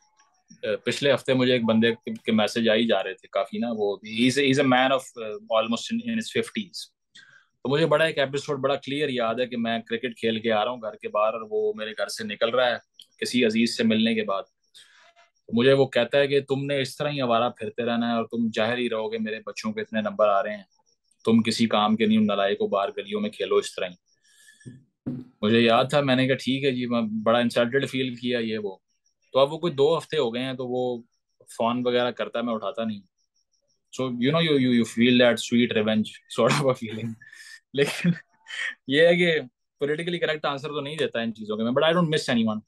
پچھلے ہفتے مجھے ایک بندے کے میسج آئی جا رہے تھے کافی نا, وہ has a man of almost in his fifties. تو مجھے بڑا ایک ایپیسوڈ بڑا کلیئر یاد ہے کہ میں کرکٹ کھیل کے آ رہا ہوں گھر کے باہر, اور وہ میرے گھر سے نکل رہا ہے کسی عزیز سے ملنے کے بعد. مجھے وہ کہتا ہے کہ تم نے اس طرح ہی آوارہ پھرتے رہنا ہے, اور تم ظاہر ہی رہو گے میرے بچوں کے اتنے نمبر آ رہے ہیں, تم کسی کام کے نہیں, نلائق کو باہر گلیوں میں کھیلو اس طرح ہی. مجھے یاد تھا, میں نے کہا ٹھیک ہے جی, میں بڑا انسلٹڈ فیل کیا یہ وہ. تو اب وہ کوئی دو ہفتے ہو گئے ہیں, تو وہ فون وغیرہ کرتا ہے, میں اٹھاتا نہیں. So you know you you you feel that sweet revenge sort of a feeling. لیکن یہ ہے کہ پولیٹیکلی کریکٹ آنسر تو نہیں دیتا ان چیزوں کے میں, but I don't miss anyone.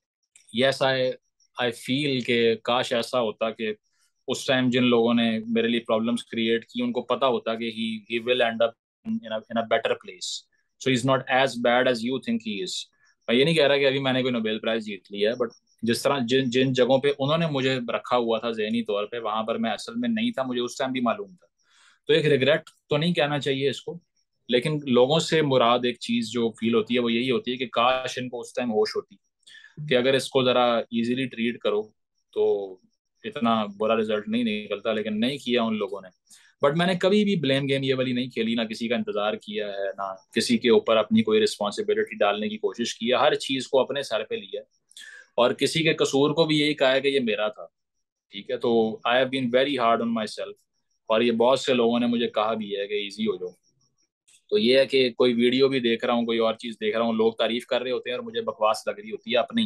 Yes I I feel کہ کاش ایسا ہوتا کہ اس ٹائم جن لوگوں نے میرے لیے پرابلمس کریٹ کی ان کو پتا ہوتا کہ he he will end up in a better place. So he is not as bad as you think he is. میں یہ نہیں کہہ رہا کہ ابھی میں نے کوئی نوبیل پرائز جیت لی ہے, بٹ جس طرح جن جن جگہوں پہ انہوں نے مجھے رکھا ہوا تھا ذہنی طور پہ, وہاں پر میں اصل میں نہیں تھا, مجھے اس ٹائم بھی معلوم تھا. تو ایک ریگریٹ تو نہیں کہنا چاہیے اس کو, لیکن لوگوں سے مراد ایک چیز جو فیل ہوتی ہے وہ یہی ہوتی ہے کہ کاش ان کو اس ٹائم ہوش ہوتی کہ اگر اس کو ذرا ایزیلی ٹریٹ کرو تو اتنا برا رزلٹ نہیں نکلتا, لیکن نہیں کیا ان لوگوں نے. بٹ میں نے کبھی بھی بلیم گیم یہ والی نہیں کھیلی, نہ کسی کا انتظار کیا ہے, نہ کسی کے اوپر اپنی کوئی رسپانسبلٹی ڈالنے کی کوشش کی ہے. ہر چیز کو اپنے سر پہ لیا, اور کسی کے قصور کو بھی یہی کہا ہے کہ یہ میرا تھا. ٹھیک ہے, تو I have been very hard on myself, اور یہ بہت سے لوگوں نے مجھے کہا بھی ہے کہ ایزی ہو جاؤ. تو یہ ہے کہ کوئی ویڈیو بھی دیکھ رہا ہوں, کوئی اور چیز دیکھ رہا ہوں, لوگ تعریف کر رہے ہوتے ہیں اور مجھے بکواس لگ رہی ہوتی ہے اپنی,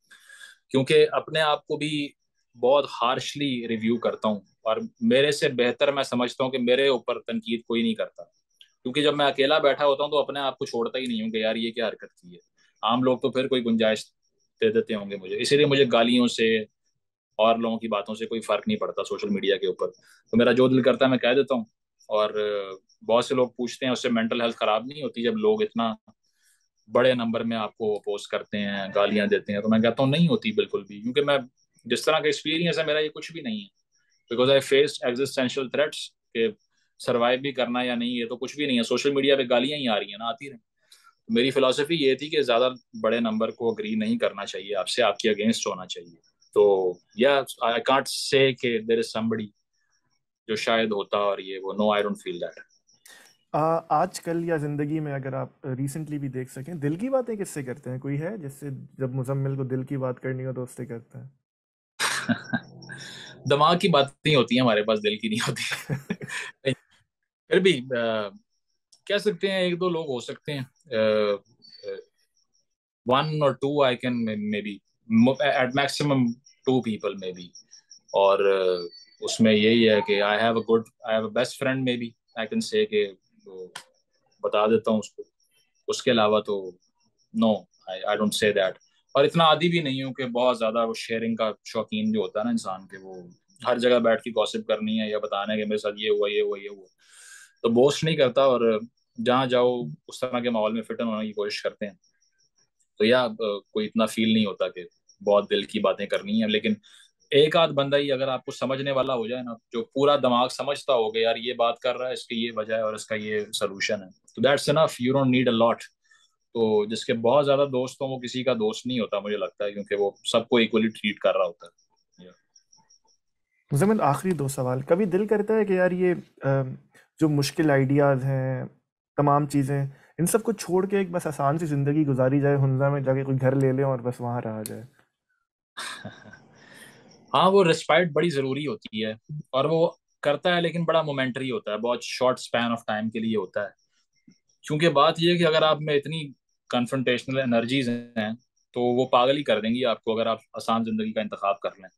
کیونکہ اپنے آپ کو بھی بہت ہارشلی ریویو کرتا ہوں, اور میرے سے بہتر میں سمجھتا ہوں کہ میرے اوپر تنقید کوئی نہیں کرتا, کیونکہ جب میں اکیلا بیٹھا ہوتا ہوں تو اپنے آپ کو چھوڑتا ہی نہیں ہوں کہ یار یہ کیا حرکت کی ہے. عام لوگ تو پھر کوئی گنجائش دے دیتے ہوں گے مجھے, اسی لیے مجھے گالیوں سے اور لوگوں کی باتوں سے کوئی فرق نہیں پڑتا سوشل میڈیا کے اوپر. تو میرا جو دل کرتا ہے میں کہہ دیتا ہوں, اور بہت سے لوگ پوچھتے ہیں اس سے مینٹل ہیلتھ خراب نہیں ہوتی جب لوگ اتنا بڑے نمبر میں آپ کو اپوز کرتے ہیں, گالیاں دیتے ہیں؟ تو میں کہتا ہوں نہیں ہوتی بالکل بھی, کیونکہ میں جس طرح کا ایکسپیرینس ہے میرا یہ کچھ بھی نہیں ہے, because I faced existential threats کہ سروائیو بھی کرنا یا نہیں یہ تو کچھ بھی نہیں ہے. سوشل میڈیا پہ گالیاں ہی آ رہی ہیں نا, آتی رہیں. میری فلاسفی یہ تھی کہ زیادہ بڑے نمبر کو اگری نہیں کرنا چاہیے آپ سے, آپ کے اگینسٹ ہونا چاہیے. تو یا آئی کانٹ سے کہ دیر از سمبڈی جو شاید ہوتا, اور یہ وہ نو آئی ڈونٹ فیل دیٹ. آج کل یا زندگی میں اگر آپ ریسنٹلی بھی دیکھ سکیں, دل کی باتیں کس سے کرتے ہیں؟ کوئی ہے جس سے جب مزمل کو دل کی بات کرنی ہو تو اس سے کرتے ہیں؟ دماغ کی باتیں ہوتی ہیں ہمارے پاس، دل کی نہیں ہوتی. پھر بھی کہہ سکتے ہیں ایک دو لوگ ہو سکتے ہیں, ون اور two I can maybe at maximum two people maybe. اور اس میں یہی ہے کہ I have a good I have a best friend maybe I can say کہ بتا دیتا ہوں اس کو. اس کے علاوہ تو نو آئی ڈونٹ سے دیٹ. اور اتنا عادی بھی نہیں ہوں کہ بہت زیادہ وہ شیئرنگ کا شوقین جو ہوتا ہے نا انسان کے, وہ ہر جگہ بیٹھ کے گوسپ کرنی ہے یا بتانا ہے کہ میرے ساتھ یہ ہوا یہ ہوا یہ ہوا, تو بوسٹ نہیں کرتا. اور جہاں جاؤ اس طرح کے ماحول میں فٹ ان ہونے کی کوشش کرتے ہیں. تو یا کوئی اتنا فیل نہیں ہوتا کہ بہت دل کی باتیں کرنی ہیں. لیکن ایک آدھ بندہ ہی اگر آپ کو سمجھنے والا ہو جائے نا, جو پورا دماغ سمجھتا ہوگا یار یہ بات کر رہا ہے, اس کی یہ وجہ ہے اور اس کا یہ سلوشن ہے, تو that's enough, you don't need a lot. تو جس کے بہت زیادہ دوست ہوں وہ کسی کا دوست نہیں ہوتا مجھے لگتا ہے, کیونکہ وہ سب کو ایکولی ٹریٹ کر رہا ہوتا ہے. زمین آخری دو سوال, کبھی دل کرتا ہے کہ یار یہ جو مشکل آئیڈیاز ہیں, تمام چیزیں, ان سب کو چھوڑ کے ایک بس آسان سی زندگی گزاری جائے, ہنزا میں جا کے کوئی گھر لے لیں اور بس وہاں رہا جائے؟ ہاں وہ ریسپائٹ بڑی ضروری ہوتی ہے, اور وہ کرتا ہے لیکن بڑا مومنٹری ہوتا ہے, بہت شارٹ سپین آف ٹائم کے لیے ہوتا ہے. کیونکہ بات یہ ہے کہ اگر آپ میں اتنی کنفرنٹیشنل انرجیز ہیں تو وہ پاگل ہی کر دیں گی آپ کو اگر آپ آسان زندگی کا انتخاب کر لیں.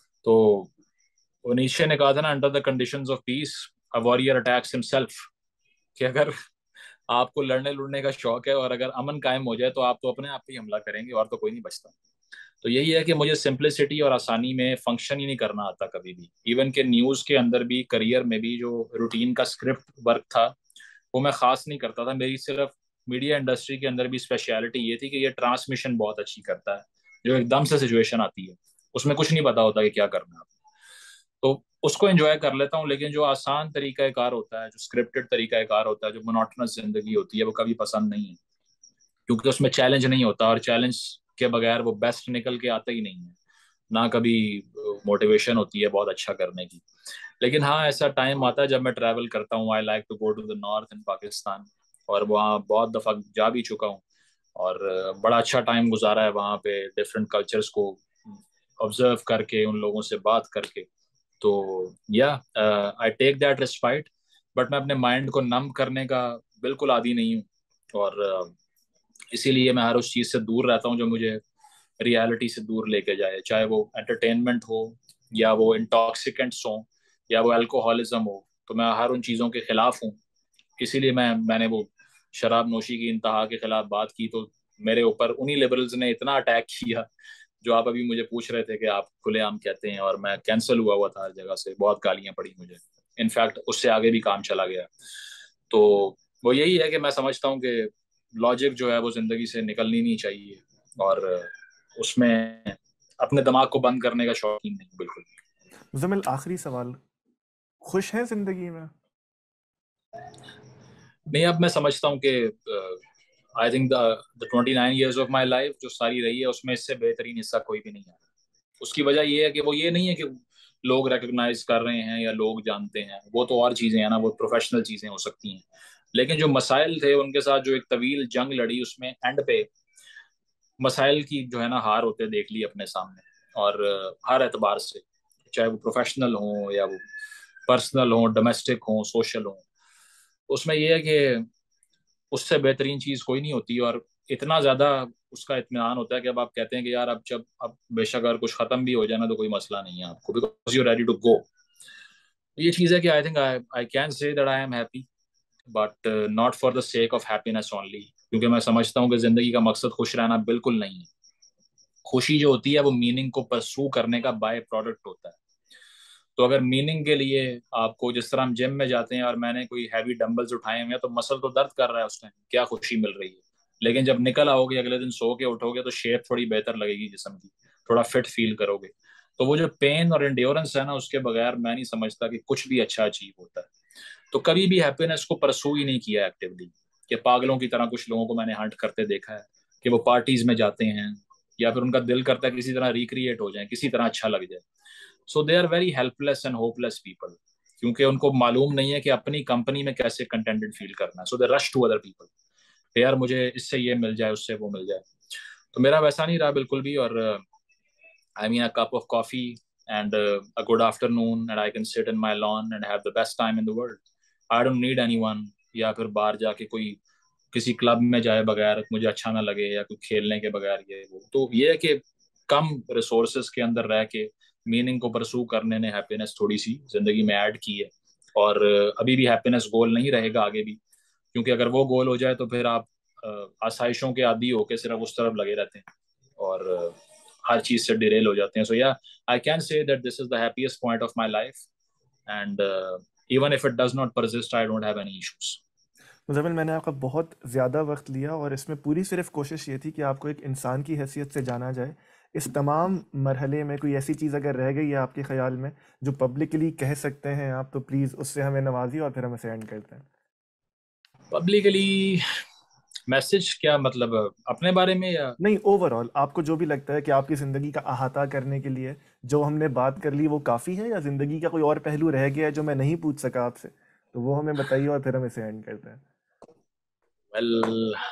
تو نیچے نے کہا تھا نا, under the conditions of peace a warrior attacks himself, کہ اگر آپ کو لڑنے لڑنے کا شوق ہے اور اگر امن قائم ہو جائے تو آپ تو اپنے آپ پہ حملہ کریں گے, اور تو کوئی نہیں بچتا. تو یہی ہے کہ مجھے سمپلسٹی اور آسانی میں فنکشن ہی نہیں کرنا آتا کبھی بھی. ایون کہ نیوز کے اندر بھی, کریئر میں بھی, جو روٹین کا اسکرپٹ ورک تھا وہ میں خاص نہیں کرتا تھا. میری صرف میڈیا انڈسٹری کے اندر بھی اسپیشلٹی یہ تھی کہ یہ ٹرانسمیشن بہت اچھی کرتا ہے. جو ایک دم سے سچویشن آتی ہے اس میں کچھ نہیں پتا ہوتا کہ کیا کرنا ہے, تو اس کو انجوائے کر لیتا ہوں. لیکن جو آسان طریقہ کار ہوتا ہے, جو اسکرپٹڈ طریقہ کار ہوتا ہے, جو مونوٹونس زندگی ہوتی ہے, وہ کبھی پسند نہیں ہے, کیونکہ اس میں چیلنج نہیں ہوتا, اور چیلنج کے بغیر وہ بیسٹ نکل کے آتا ہی نہیں ہے, نہ کبھی موٹیویشن ہوتی ہے بہت اچھا کرنے کی. لیکن ہاں ایسا ٹائم آتا ہے جب میں ٹریول کرتا ہوں, I like to go to the north in Pakistan, اور وہاں بہت دفعہ جا بھی چکا ہوں, اور بڑا اچھا ٹائم گزارا ہے وہاں پہ ڈفرینٹ کلچرز کو آبزرو کر کے, ان لوگوں سے بات کر کے. تو یا I take that respite, but میں اپنے مائنڈ کو نم کرنے کا بالکل عادی نہیں ہوں, اور اسی لیے میں ہر اس چیز سے دور رہتا ہوں جو مجھے ریالٹی سے دور لے کے جائے, چاہے وہ انٹرٹینمنٹ ہو یا وہ انٹاکسیکنٹس ہوں یا وہ الکوہولزم ہو. تو میں ہر ان چیزوں کے خلاف ہوں. اسی لیے میں میں نے وہ شراب نوشی کی انتہا کے خلاف بات کی, تو میرے اوپر انہی لبرلز نے اتنا اٹیک کیا جو آپ ابھی مجھے پوچھ رہے تھے کہ آپ کھلے عام کہتے ہیں, اور میں کینسل ہوا ہوا تھا ہر جگہ سے, بہت گالیاں پڑی مجھے, انفیکٹ اس سے آگے بھی کام چلا گیا. تو وہ یہی ہے کہ میں سمجھتا ہوں کہ لاجک جو ہے وہ زندگی سے نکلنی نہیں چاہیے, اور اس میں اپنے دماغ کو بند کرنے کا شوقین نہیں بالکل. زمل آخری سوال, خوش ہیں زندگی میں؟ نہیں, اب میں سمجھتا ہوں کہ I think the twenty nine years of my life جو ساری رہی ہے اس میں اس سے بہترین حصہ کوئی بھی نہیں ہے. اس کی وجہ یہ ہے کہ وہ یہ نہیں ہے کہ لوگ ریکگنائز کر رہے ہیں یا لوگ جانتے ہیں, وہ تو اور چیزیں ہیں نا, وہ پروفیشنل چیزیں ہو سکتی ہیں. لیکن جو مسائل تھے ان کے ساتھ جو ایک طویل جنگ لڑی, اس میں اینڈ پہ مسائل کی جو ہے نا ہار ہوتے دیکھ لی اپنے سامنے, اور ہر اعتبار سے, چاہے وہ پروفیشنل ہوں یا وہ پرسنل ہوں, ڈومیسٹک ہوں, سوشل ہوں. اس میں یہ ہے کہ اس سے بہترین چیز کوئی نہیں ہوتی, اور اتنا زیادہ اس کا اطمینان ہوتا ہے کہ اب آپ کہتے ہیں کہ یار اب جب اب بے شک اگر کچھ ختم بھی ہو جائے نا تو کوئی مسئلہ نہیں ہے آپ کو, because you ready to go. یہ چیز ہے کہ I think I can say that I am happy, but not for the sake of happiness only, کیونکہ میں سمجھتا ہوں کہ زندگی کا مقصد خوش رہنا بالکل نہیں ہے. خوشی جو ہوتی ہے وہ میننگ کو پرسو کرنے کا بائی پروڈکٹ ہوتا ہے. تو اگر میننگ کے لیے آپ کو, جس طرح ہم جم میں جاتے ہیں اور میں نے کوئی ہیوی ڈمبلز اٹھائے ہوئے ہیں تو مسل تو درد کر رہا ہے, اس ٹائم کیا خوشی مل رہی ہے. لیکن جب نکل آؤ گے اگلے دن سو کے اٹھو گے تو شیپ تھوڑی بہتر لگے گی جسم کی, تھوڑا فٹ فیل کرو گے. تو وہ جو پین اور انڈیورنس ہے نا, اس کے بغیر میں نہیں سمجھتا کہ کچھ بھی اچھا اچیو ہوتا ہے. تو کبھی بھی ہیپینس کو پرسو ہی نہیں کیا ایکٹیولی, کہ پاگلوں کی طرح کچھ لوگوں کو میں نے ہنٹ کرتے دیکھا ہے کہ وہ پارٹیز میں جاتے ہیں یا پھر ان کا دل کرتا ہے کسی طرح ریکریٹ ہو جائیں, کسی طرح اچھا لگ جائے. So they are very helpless and hopeless people, کیونکہ ان کو معلوم نہیں ہے کہ اپنی کمپنی میں کیسے کنٹینٹڈ فیل کرنا ہے. So they rush to other people, یار مجھے اس سے یہ مل جائے, اس سے وہ مل جائے. تو میرا ویسا نہیں رہا بالکل بھی, اور I mean a cup of coffee and uh, a good afternoon, and I can sit in my lawn and have the best time in the world. I don't need anyone, یا پھر باہر جا کے کوئی کسی کلب میں جائے بغیر مجھے اچھا نہ لگے, یا کوئی کھیلنے کے بغیر یہ وہ. تو یہ ہے کہ کم ریسورسز کے اندر رہ کے میننگ کو پرسو کرنے نے ہیپینس تھوڑی سی زندگی میں ایڈ کی ہے, اور ابھی بھی ہیپینس گول نہیں رہے گا آگے بھی, کیونکہ اگر وہ گول ہو جائے تو پھر آپ آسائشوں کے عادی ہو کے صرف اس طرف لگے رہتے ہیں اور ہر چیز سے ڈیریل ہو جاتے ہیں. سو یا I can say that this is the happiest point of my life, and even if it does not persist I don't have any issues. Muzammil, میں نے آپ کا بہت زیادہ وقت لیا اور اس میں پوری صرف کوشش یہ تھی کہ آپ کو ایک انسان کی حیثیت سے جانا جائے. اس تمام مرحلے میں کوئی ایسی چیز اگر رہ گئی ہے آپ کے خیال میں جو پبلکلی کہہ سکتے ہیں آپ, تو پلیز اس سے ہمیں نوازی اور پھر ہم اسے اینڈ کرتے ہیں. پبلکلی میسج کیا مطلب, اپنے بارے میں یا نہیں اوور آل آپ کو جو بھی لگتا ہے کہ آپ کی زندگی کا احاطہ کرنے کے لیے جو ہم نے بات کر لی وہ کافی ہے, یا زندگی کا کوئی اور پہلو رہ گیا ہے جو میں نہیں پوچھ سکا آپ سے, تو وہ ہمیں بتائیے اور پھر ہم اسے اینڈ کرتے ہیں. ویل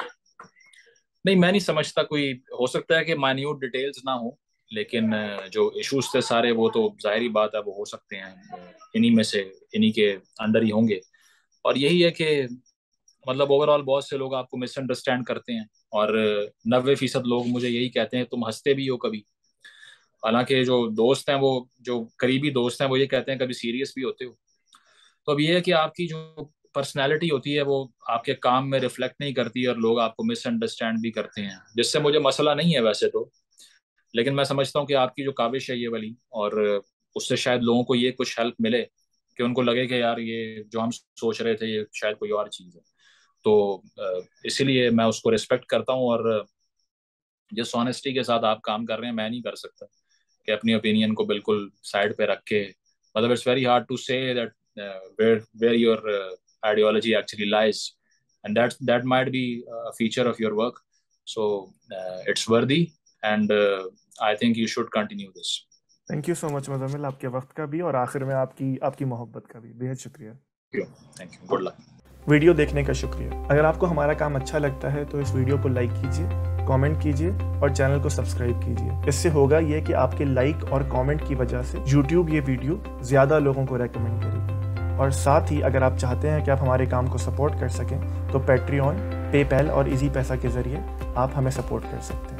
نہیں, میں نہیں سمجھتا, کوئی ہو سکتا ہے کہ مائنیوٹ ڈیٹیلز نہ ہوں, لیکن جو ایشوز تھے سارے وہ تو ظاہری بات ہے وہ ہو سکتے ہیں, انہی میں سے انہی کے انڈر ہی ہوں گے. اور یہی ہے کہ مطلب اوور آل بہت سے لوگ آپ کو مس انڈرسٹینڈ کرتے ہیں, اور نوے فیصد لوگ مجھے یہی کہتے ہیں تم ہنستے بھی ہو کبھی, حالانکہ جو دوست ہیں وہ جو قریبی دوست ہیں وہ یہ کہتے ہیں کبھی سیریس بھی ہوتے ہو. تو اب یہ ہے کہ آپ کی جو پرسنالٹی ہوتی ہے وہ آپ کے کام میں ریفلیکٹ نہیں کرتی, اور لوگ آپ کو مس انڈرسٹینڈ بھی کرتے ہیں, جس سے مجھے مسئلہ نہیں ہے ویسے تو, لیکن میں سمجھتا ہوں کہ آپ کی جو کاوش ہے یہ والی, اور اس سے شاید لوگوں کو یہ کچھ ہیلپ ملے کہ ان کو لگے کہ یار یہ جو ہم سوچ رہے تھے یہ شاید کوئی اور چیز ہے. تو اسی لیے میں اس کو ریسپیکٹ کرتا ہوں, اور جس آنیسٹی کے ساتھ آپ کام کر رہے ہیں میں نہیں کر سکتا کہ اپنی اوپینین کو بالکل سائڈ پہ رکھ کے, مطلب it's very hard to say that where where your uh, ideology actually lies, and that that might be a feature of your work. So uh, it's worthy, and uh, I think you should continue this. Thank you so much Muzammil, آپ کے وقت کا بھی اور آخر میں آپ کی آپ کی محبت کا بھی بے حد شکریہ. Thank you, good luck. Video دیکھنے کا شکریہ. اگر آپ کو ہمارا کام اچھا لگتا ہے تو اس ویڈیو کو لائک کیجیے, کامنٹ کیجیے اور چینل کو سبسکرائب کیجیے. اس سے ہوگا یہ کہ آپ کے لائک اور کامنٹ کی وجہ سے یوٹیوب یہ ویڈیو زیادہ لوگوں کو ریکمینڈ کرے گی. اور ساتھ ہی اگر آپ چاہتے ہیں کہ آپ ہمارے کام کو سپورٹ کر سکیں تو پیٹریون, پے پیل اور ایزی پیسہ کے ذریعے آپ ہمیں سپورٹ کر سکتے ہیں.